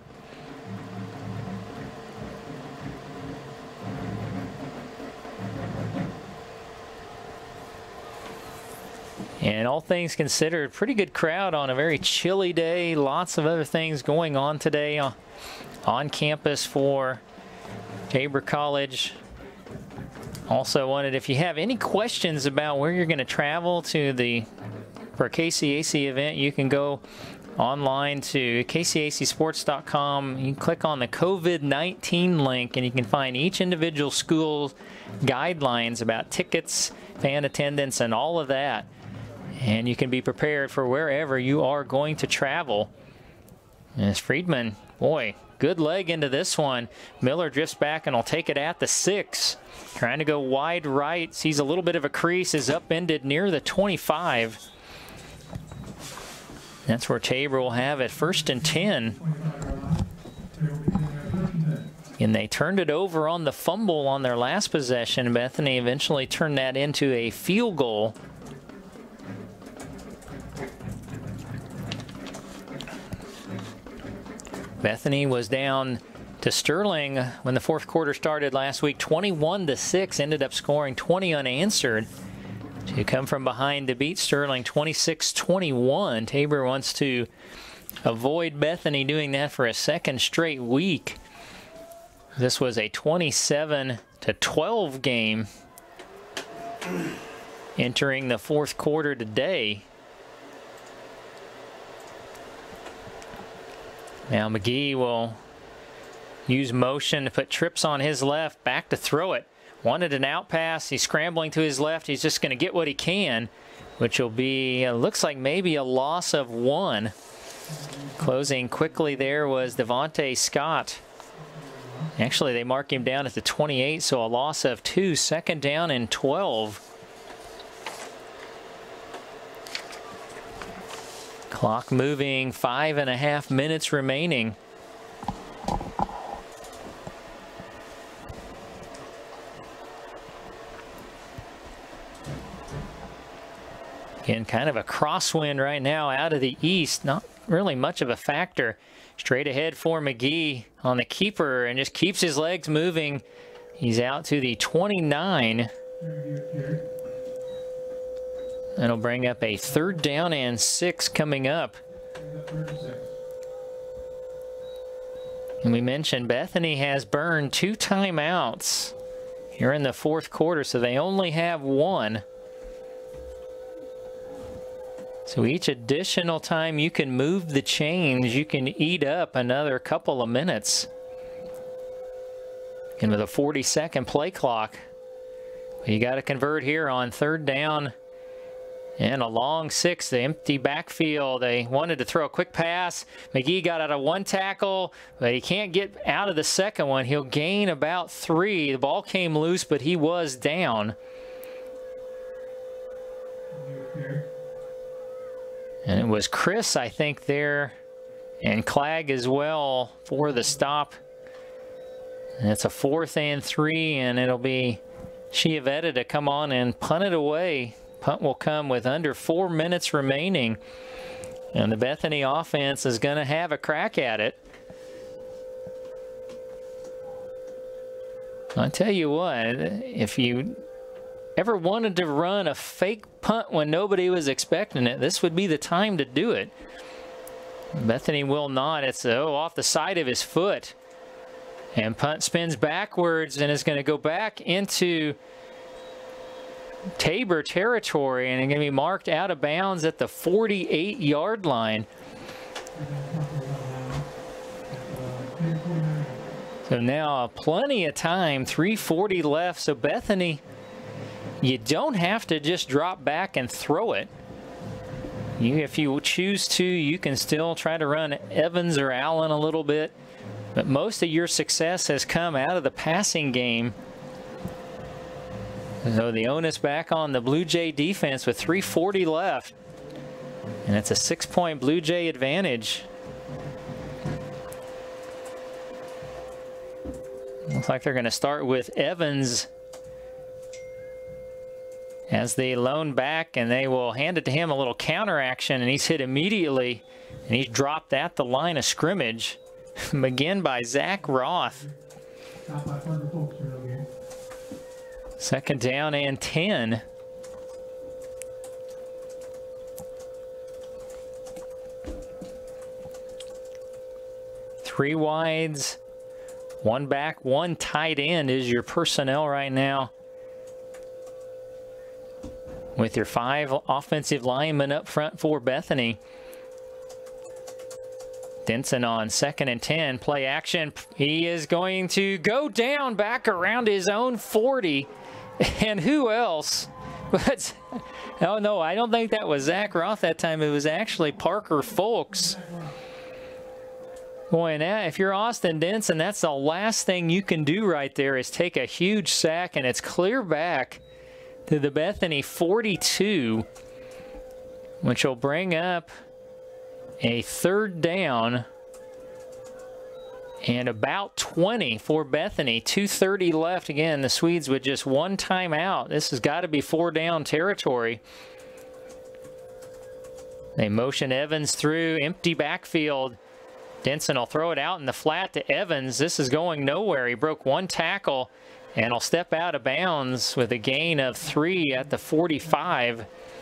And all things considered, pretty good crowd on a very chilly day. Lots of other things going on today on, on campus for Tabor College. Also wanted, if you have any questions about where you're going to travel to the for a K C A C event, you can go online to K C A C sports dot com. You can click on the COVID nineteen link, and you can find each individual school's guidelines about tickets, fan attendance, and all of that. And you can be prepared for wherever you are going to travel. As Friedman, boy, good leg into this one. Miller drifts back and will take it at the six. Trying to go wide right. Sees a little bit of a crease. Is upended near the twenty-five. That's where Tabor will have it first and ten. And they turned it over on the fumble on their last possession. Bethany eventually turned that into a field goal. Bethany was down to Sterling when the fourth quarter started last week, twenty-one to six, ended up scoring twenty unanswered. To come from behind to beat Sterling twenty-six twenty-one. Tabor wants to avoid Bethany doing that for a second straight week. This was a twenty-seven to twelve game entering the fourth quarter today. Now McGee will use motion to put trips on his left, back to throw it. Wanted an out pass. He's scrambling to his left. He's just going to get what he can, which will be, uh, looks like maybe a loss of one. Closing quickly there was Devontae Scott. Actually, they mark him down at the twenty-eight, so a loss of two. Second down and twelve. Clock moving, five and a half minutes remaining. Again, kind of a crosswind right now out of the east. Not really much of a factor. Straight ahead for McGee on the keeper and just keeps his legs moving. He's out to the twenty-nine. That'll bring up a third down and six coming up. And we mentioned Bethany has burned two timeouts here in the fourth quarter, so they only have one. So each additional time you can move the chains, you can eat up another couple of minutes. And with a forty second play clock, you got to convert here on third down and a long six, the empty backfield. They wanted to throw a quick pass. McGee got out of one tackle, but he can't get out of the second one. He'll gain about three. The ball came loose, but he was down. And it was Chris, I think, there, and Clegg as well for the stop. And it's a fourth and three, and it'll be Chiavetta to come on and punt it away. Punt will come with under four minutes remaining. And the Bethany offense is going to have a crack at it. I tell you what, if you ever wanted to run a fake punt when nobody was expecting it, this would be the time to do it. Bethany will not. It's oh, off the side of his foot. And punt spins backwards and is going to go back into Tabor territory and it's going to be marked out of bounds at the forty-eight yard line. So now plenty of time, three forty left. So Bethany, you don't have to just drop back and throw it. You, if you choose to, you can still try to run Evans or Allen a little bit. But most of your success has come out of the passing game. So the onus back on the Blue Jay defense with three forty left. And it's a six-point Blue Jay advantage. Looks like they're going to start with Evans as the lone back, and they will hand it to him, a little counter action, and he's hit immediately, and he's dropped at the line of scrimmage. Again by Zach Roth. Second down and ten. Three wides, one back, one tight end is your personnel right now. With your five offensive linemen up front for Bethany. Denson on second and ten, play action. He is going to go down back around his own forty. And who else? But, oh no, I don't think that was Zach Roth that time. It was actually Parker Folks. Boy, now if you're Austin Denson, that's the last thing you can do right there is take a huge sack, and it's clear back to the Bethany forty-two, which will bring up a third down and about twenty for Bethany. two thirty left. Again, the Swedes with just one timeout. This has got to be four down territory. They motion Evans through, empty backfield. Denson will throw it out in the flat to Evans. This is going nowhere. He broke one tackle and will step out of bounds with a gain of three at the forty-five.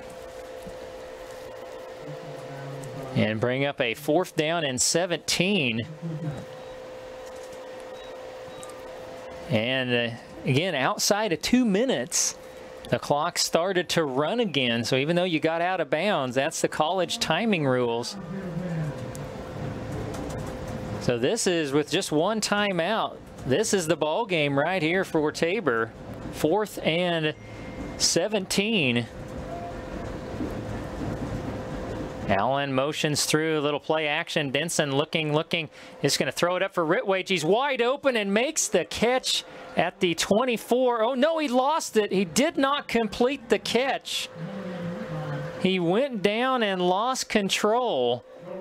And bring up a fourth down and seventeen. And uh, again, outside of two minutes, the clock started to run again. So even though you got out of bounds, that's the college timing rules. So this is with just one timeout. This is the ball game right here for Tabor. Fourth and seventeen. Allen motions through, a little play action. Denson looking, looking. Is going to throw it up for Ritwage. He's wide open and makes the catch at the twenty-four. Oh, no, he lost it. He did not complete the catch. He went down and lost control.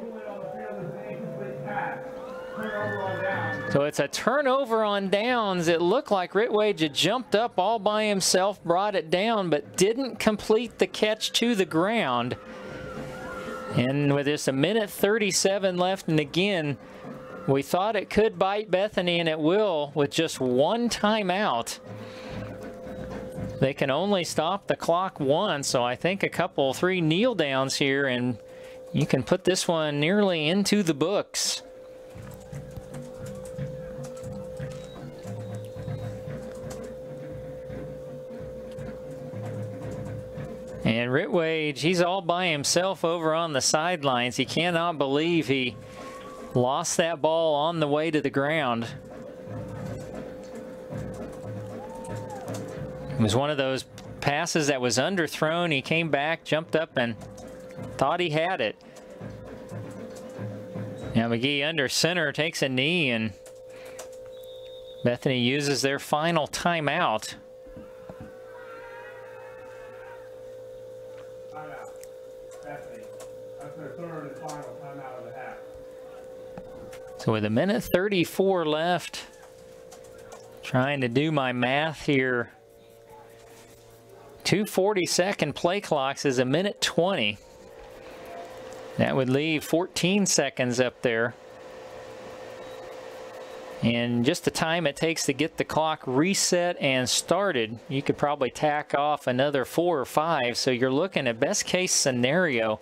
So it's a turnover on downs. It looked like Ritwage had jumped up all by himself, brought it down, but didn't complete the catch to the ground. And with just a minute thirty-seven left, and again, we thought it could bite Bethany, and it will with just one timeout. They can only stop the clock once, so I think a couple, three kneel downs here, and you can put this one nearly into the books. And Ritwage, he's all by himself over on the sidelines. He cannot believe he lost that ball on the way to the ground. It was one of those passes that was underthrown. He came back, jumped up, and thought he had it. Now McGee under center takes a knee, and Bethany uses their final timeout. So with a minute thirty-four left, trying to do my math here, two forty-second play clocks is a minute twenty. That would leave fourteen seconds up there. And just the time it takes to get the clock reset and started, you could probably tack off another four or five. So you're looking at best case scenario.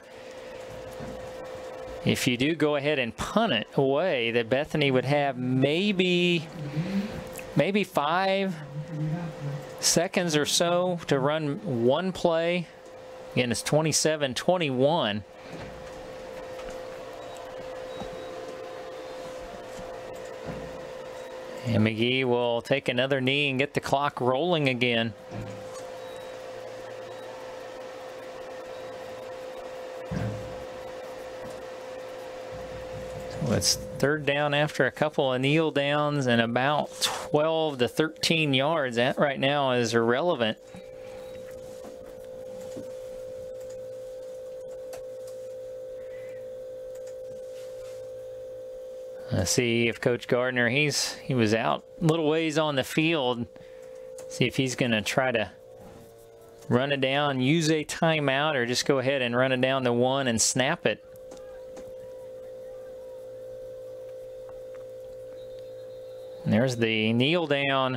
If you do go ahead and punt it away, that Bethany would have maybe, maybe five seconds or so to run one play. Again, it's twenty-seven twenty-one. And McGee will take another knee and get the clock rolling again. It's third down after a couple of kneel downs and about twelve to thirteen yards. That right now is irrelevant. Let's see if Coach Gardner, he's he was out a little ways on the field. See if he's going to try to run it down, use a timeout, or just go ahead and run it down to one and snap it. And there's the kneel down.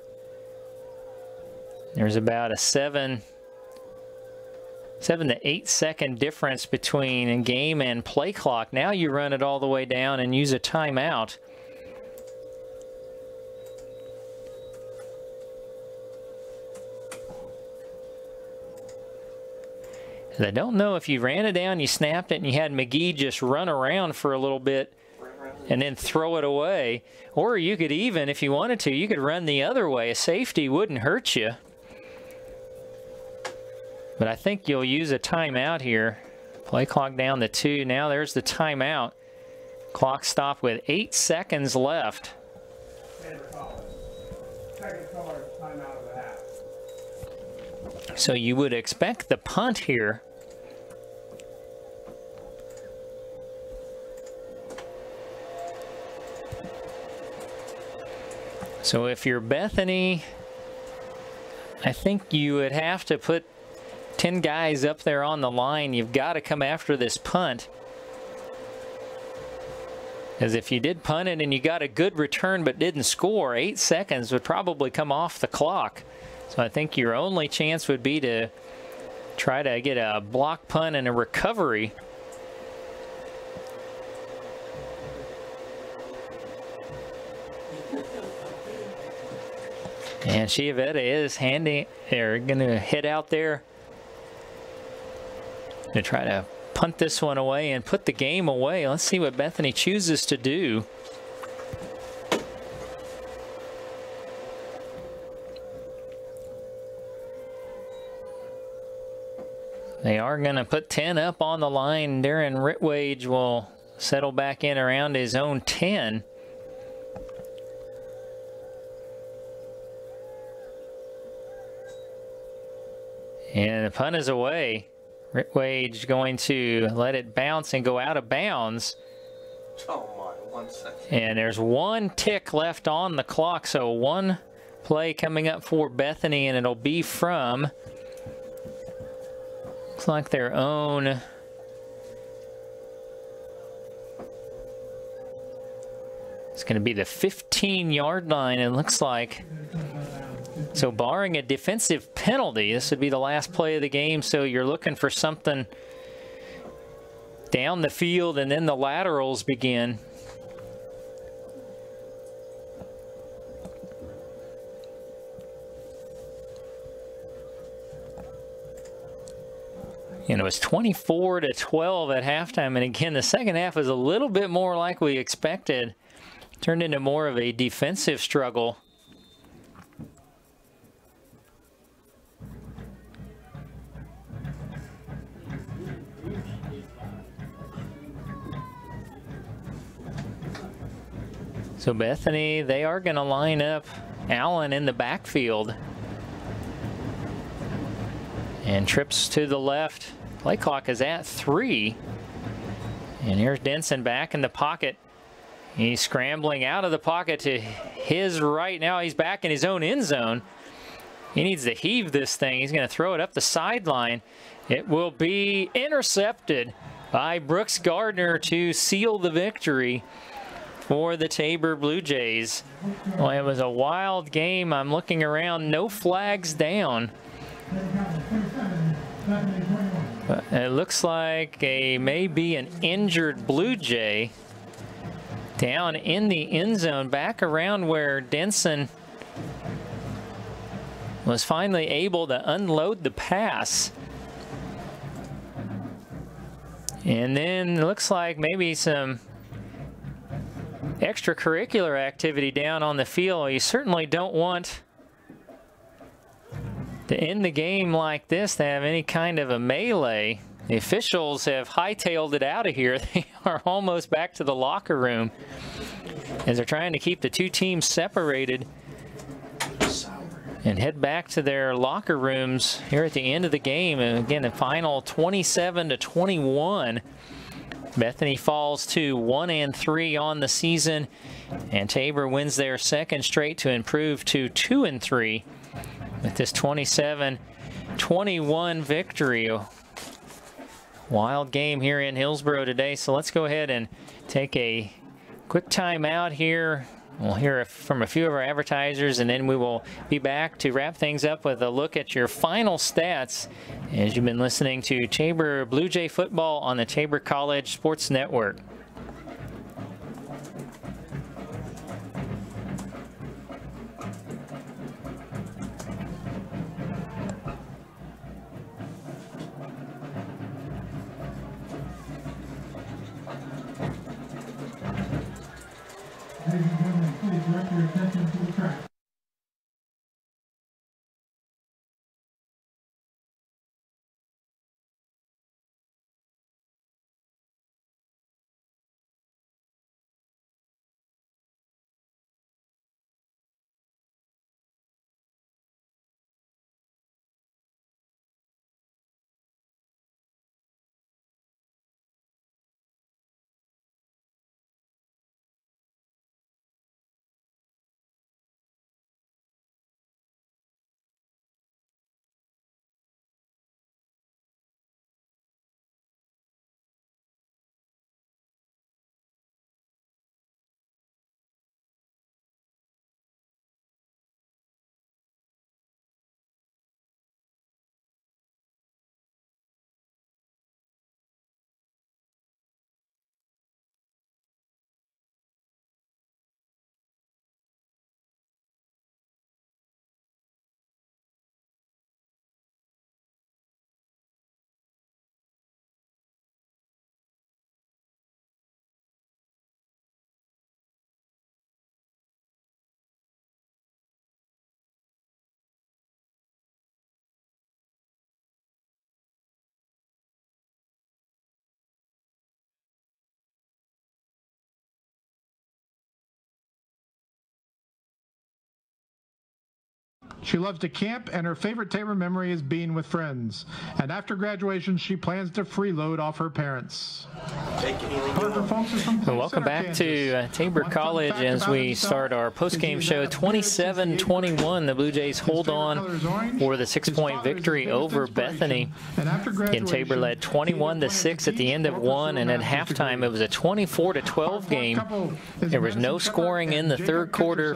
There's about a seven, seven to eight second difference between game and play clock. Now you run it all the way down and use a timeout. I don't know if you ran it down, you snapped it, and you had McGee just run around for a little bit and then throw it away. Or you could even, if you wanted to, you could run the other way. A safety wouldn't hurt you. But I think you'll use a timeout here. Play clock down to two. Now there's the timeout. Clock stopped with eight seconds left. So you would expect the punt here. So if you're Bethany, I think you would have to put ten guys up there on the line. You've got to come after this punt. As if you did punt it and you got a good return but didn't score, eight seconds would probably come off the clock. So I think your only chance would be to try to get a block punt and a recovery. And Chiavetta is handing, they're going to hit out there to try to punt this one away and put the game away. Let's see what Bethany chooses to do. They are going to put ten up on the line. Darren Ritwage will settle back in around his own ten. And the punt is away. Ritwage going to let it bounce and go out of bounds. Oh my, one second. And there's one tick left on the clock, so one play coming up for Bethany, and it'll be from, looks like their own it's going to be the fifteen yard line, it looks like. So barring a defensive penalty, this would be the last play of the game, so you're looking for something down the field, and then the laterals begin. And it was twenty-four to twelve at halftime, and again, the second half was a little bit more like we expected. Turned into more of a defensive struggle. So Bethany, they are going to line up Allen in the backfield. And trips to the left. Play clock is at three. And here's Denson back in the pocket. He's scrambling out of the pocket to his right. Now he's back in his own end zone. He needs to heave this thing. He's going to throw it up the sideline. It will be intercepted by Brooks Gardner to seal the victory for the Tabor Blue Jays. Well, it was a wild game. I'm looking around, no flags down. But it looks like a maybe an injured Blue Jay down in the end zone, back around where Denson was finally able to unload the pass. And then it looks like maybe some extracurricular activity down on the field. You certainly don't want to end the game like this to have any kind of a melee. The officials have hightailed it out of here. They are almost back to the locker room as they're trying to keep the two teams separated and head back to their locker rooms here at the end of the game. And again, the final twenty-seven to twenty-one. Bethany falls to one and three on the season, and Tabor wins their second straight to improve to two and three with this twenty-seven twenty-one victory. Wild game here in Hillsboro today, so let's go ahead and take a quick time out here. We'll hear from a few of our advertisers, and then we will be back to wrap things up with a look at your final stats as you've been listening to Tabor Blue Jay football on the Tabor College Sports Network. She loves to camp, and her favorite Tabor memory is being with friends. And after graduation, she plans to freeload off her parents. Parker Funks is from Well, welcome back Kansas. to uh, Tabor One fun College fact as about we himself start our post-game is show. he's a twenty-seven twenty-one, the Blue Jays hold favorite on color is orange. for the His six-point father is his victory biggest over inspiration. Bethany. And after Again, Tabor graduation, led twenty-one to six at the end of one, and at halftime it was a twenty-four to twelve game. There was no scoring in the third quarter.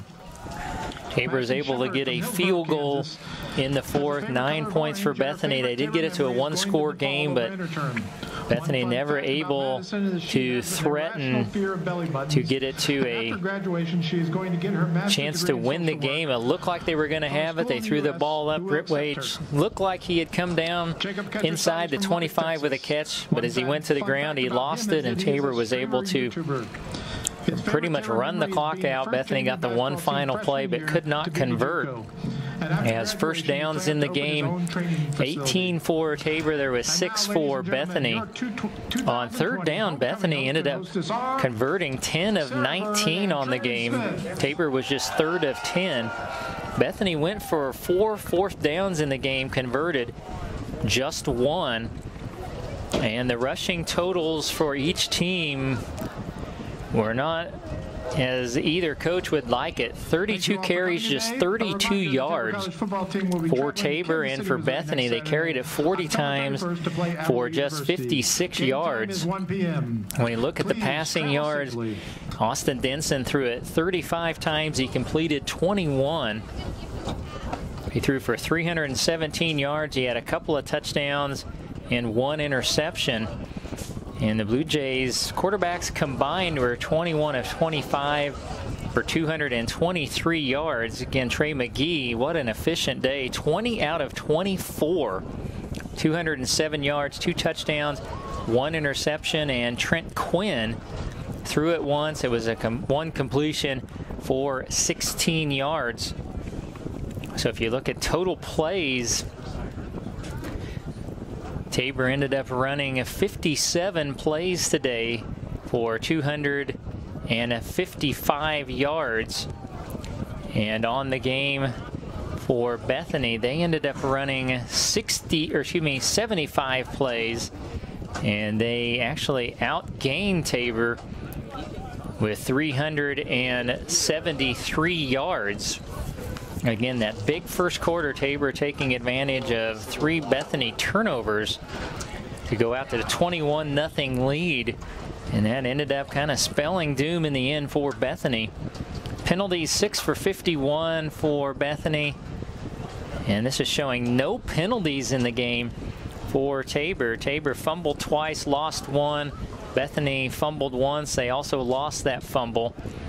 Tabor was able to get a field goal in the fourth, nine points for Bethany. They did get it to a one-score game, but Bethany never able to threaten to get it to a chance to win the game. It looked like they were going to have it. They threw the ball up. Ritwage looked like he had come down inside the twenty-five with a catch, but as he went to the ground, he lost it, and Tabor was able to pretty much run the clock out. Bethany got the one final play, but could not convert. As first downs in the game, eighteen for Tabor. There was six for Bethany. On third down, Bethany ended up converting ten of nineteen on the game. Tabor was just third of ten. Bethany went for four fourth downs in the game, converted just one. And the rushing totals for each team were not as either coach would like it. thirty-two carries, just thirty-two yards for Tabor, and for Bethany, they carried it forty times for just fifty-six yards. When you look at the passing yards, Austin Denson threw it thirty-five times. He completed twenty-one. He threw for three hundred seventeen yards. He had a couple of touchdowns and one interception. And the Blue Jays quarterbacks combined were twenty-one of twenty-five for two hundred twenty-three yards. Again, Trey McGee, what an efficient day. twenty out of twenty-four. two hundred seven yards, two touchdowns, one interception, and Trent Quinn threw it once. It was a com one completion for sixteen yards. So if you look at total plays, Tabor ended up running fifty-seven plays today for two hundred fifty-five yards. And on the game for Bethany, they ended up running sixty, or excuse me, seventy-five plays, and they actually outgained Tabor with three hundred seventy-three yards. Again, that big first quarter, Tabor taking advantage of three Bethany turnovers to go out to the twenty-one nothing lead. And that ended up kind of spelling doom in the end for Bethany. Penalties, six for fifty-one for Bethany. And this is showing no penalties in the game for Tabor. Tabor fumbled twice, lost one. Bethany fumbled once. They also lost that fumble.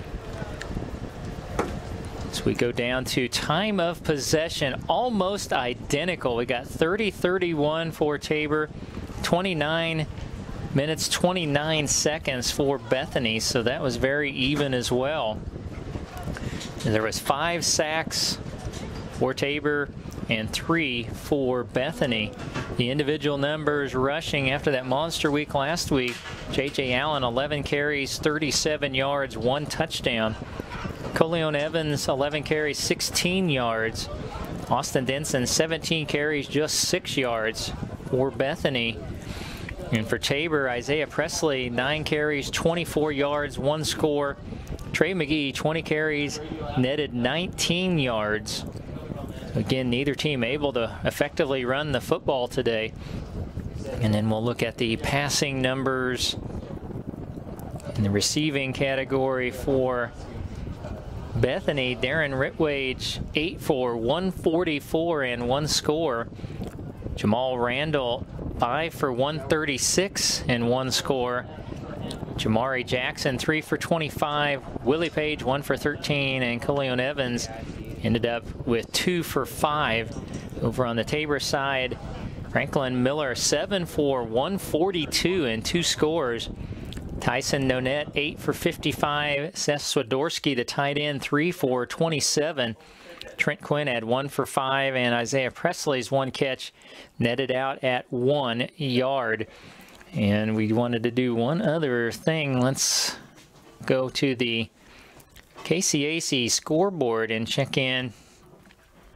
So we go down to time of possession, almost identical. We got thirty thirty-one for Tabor, twenty-nine minutes, twenty-nine seconds for Bethany, so that was very even as well. And there was five sacks for Tabor and three for Bethany. The individual numbers rushing after that monster week last week, J J Allen, eleven carries, thirty-seven yards, one touchdown. Coleon Evans, eleven carries, sixteen yards. Austin Denson, seventeen carries, just six yards for Bethany. And for Tabor, Isaiah Presley, nine carries, twenty-four yards, one score. Trey McGee, twenty carries, netted nineteen yards. Again, neither team able to effectively run the football today. And then we'll look at the passing numbers in the receiving category for Bethany. Darren Ritwage, eight for one forty-four and one score. Jamal Randall, five for one thirty-six and one score. Jamari Jackson, three for twenty-five. Willie Page, one for thirteen. And Coleon Evans ended up with two for five. Over on the Tabor side, Franklin Miller, seven for one forty-two and two scores. Tyson Nonette, eight for fifty-five. Seth Swiderski, the tight end, three for twenty-seven. Trent Quinn had one for five, and Isaiah Presley's one catch netted out at one yard. And we wanted to do one other thing. Let's go to the K C A C scoreboard and check in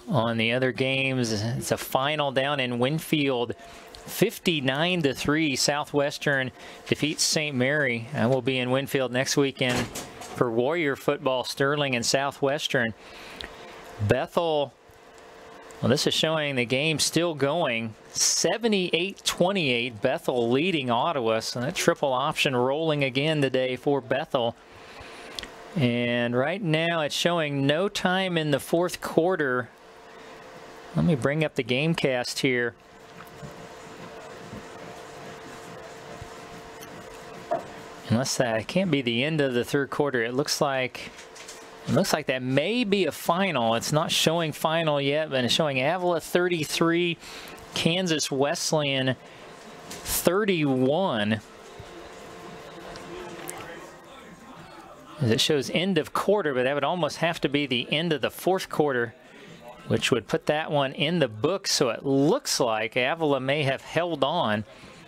on the other games. It's a final down in Winfield. fifty-nine to three, Southwestern defeats Saint Mary. And we'll be in Winfield next weekend for Warrior football, Sterling and Southwestern. Bethel, well, this is showing the game still going. seventy-eight twenty-eight, Bethel leading Ottawa. So that triple option rolling again today for Bethel. And right now it's showing no time in the fourth quarter. Let me bring up the game cast here. Unless that can't be the end of the third quarter. It looks like it looks like that may be a final. It's not showing final yet, but it's showing Avila thirty-three, Kansas Wesleyan thirty-one. It shows end of quarter, but that would almost have to be the end of the fourth quarter, which would put that one in the books. So it looks like Avila may have held on.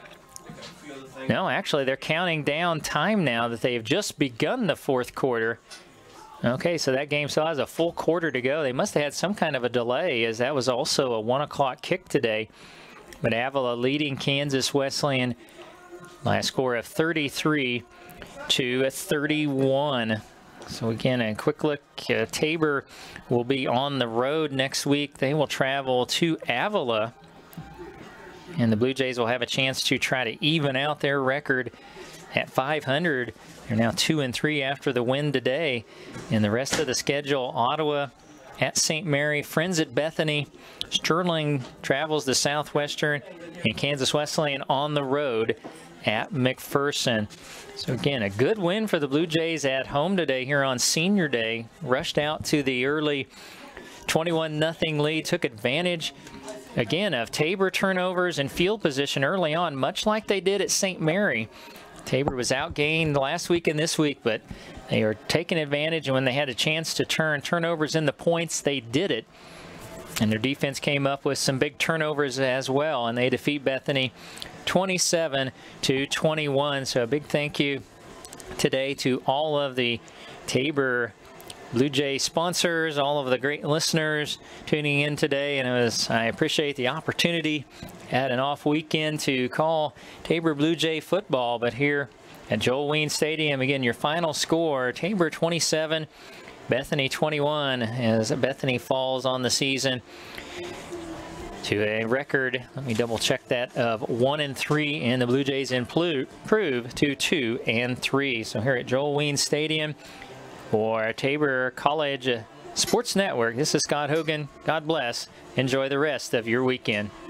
No, actually, they're counting down time now that they've just begun the fourth quarter. Okay, so that game still has a full quarter to go. They must have had some kind of a delay, as that was also a one o'clock kick today. But Avila leading Kansas Wesleyan by a score of thirty-three to thirty-one. So again, a quick look. Uh, Tabor will be on the road next week. They will travel to Avila. And the Blue Jays will have a chance to try to even out their record at five hundred. They're now two and three after the win today. And the rest of the schedule, Ottawa at Saint Mary, Friends at Bethany, Sterling travels to Southwestern, and Kansas Wesleyan on the road at McPherson. So again, a good win for the Blue Jays at home today here on Senior Day. Rushed out to the early twenty-one nothing lead, took advantage again of Tabor turnovers and field position early on, much like they did at Saint Mary. Tabor was outgained last week and this week, but they are taking advantage, and when they had a chance to turn turnovers into points, they did it. And their defense came up with some big turnovers as well, and they defeat Bethany twenty-seven to twenty-one. So a big thank you today to all of the Tabor Blue Jay sponsors, all of the great listeners tuning in today, and it was, I appreciate the opportunity at an off weekend to call Tabor Blue Jay football. But here at Joel Ween Stadium, again, your final score, Tabor twenty-seven, Bethany twenty-one, as Bethany falls on the season to a record, let me double check that, of one and three, and the Blue Jays improve to two and three. So here at Joel Ween Stadium for Tabor College Sports Network, this is Scott Hogan. God bless. Enjoy the rest of your weekend.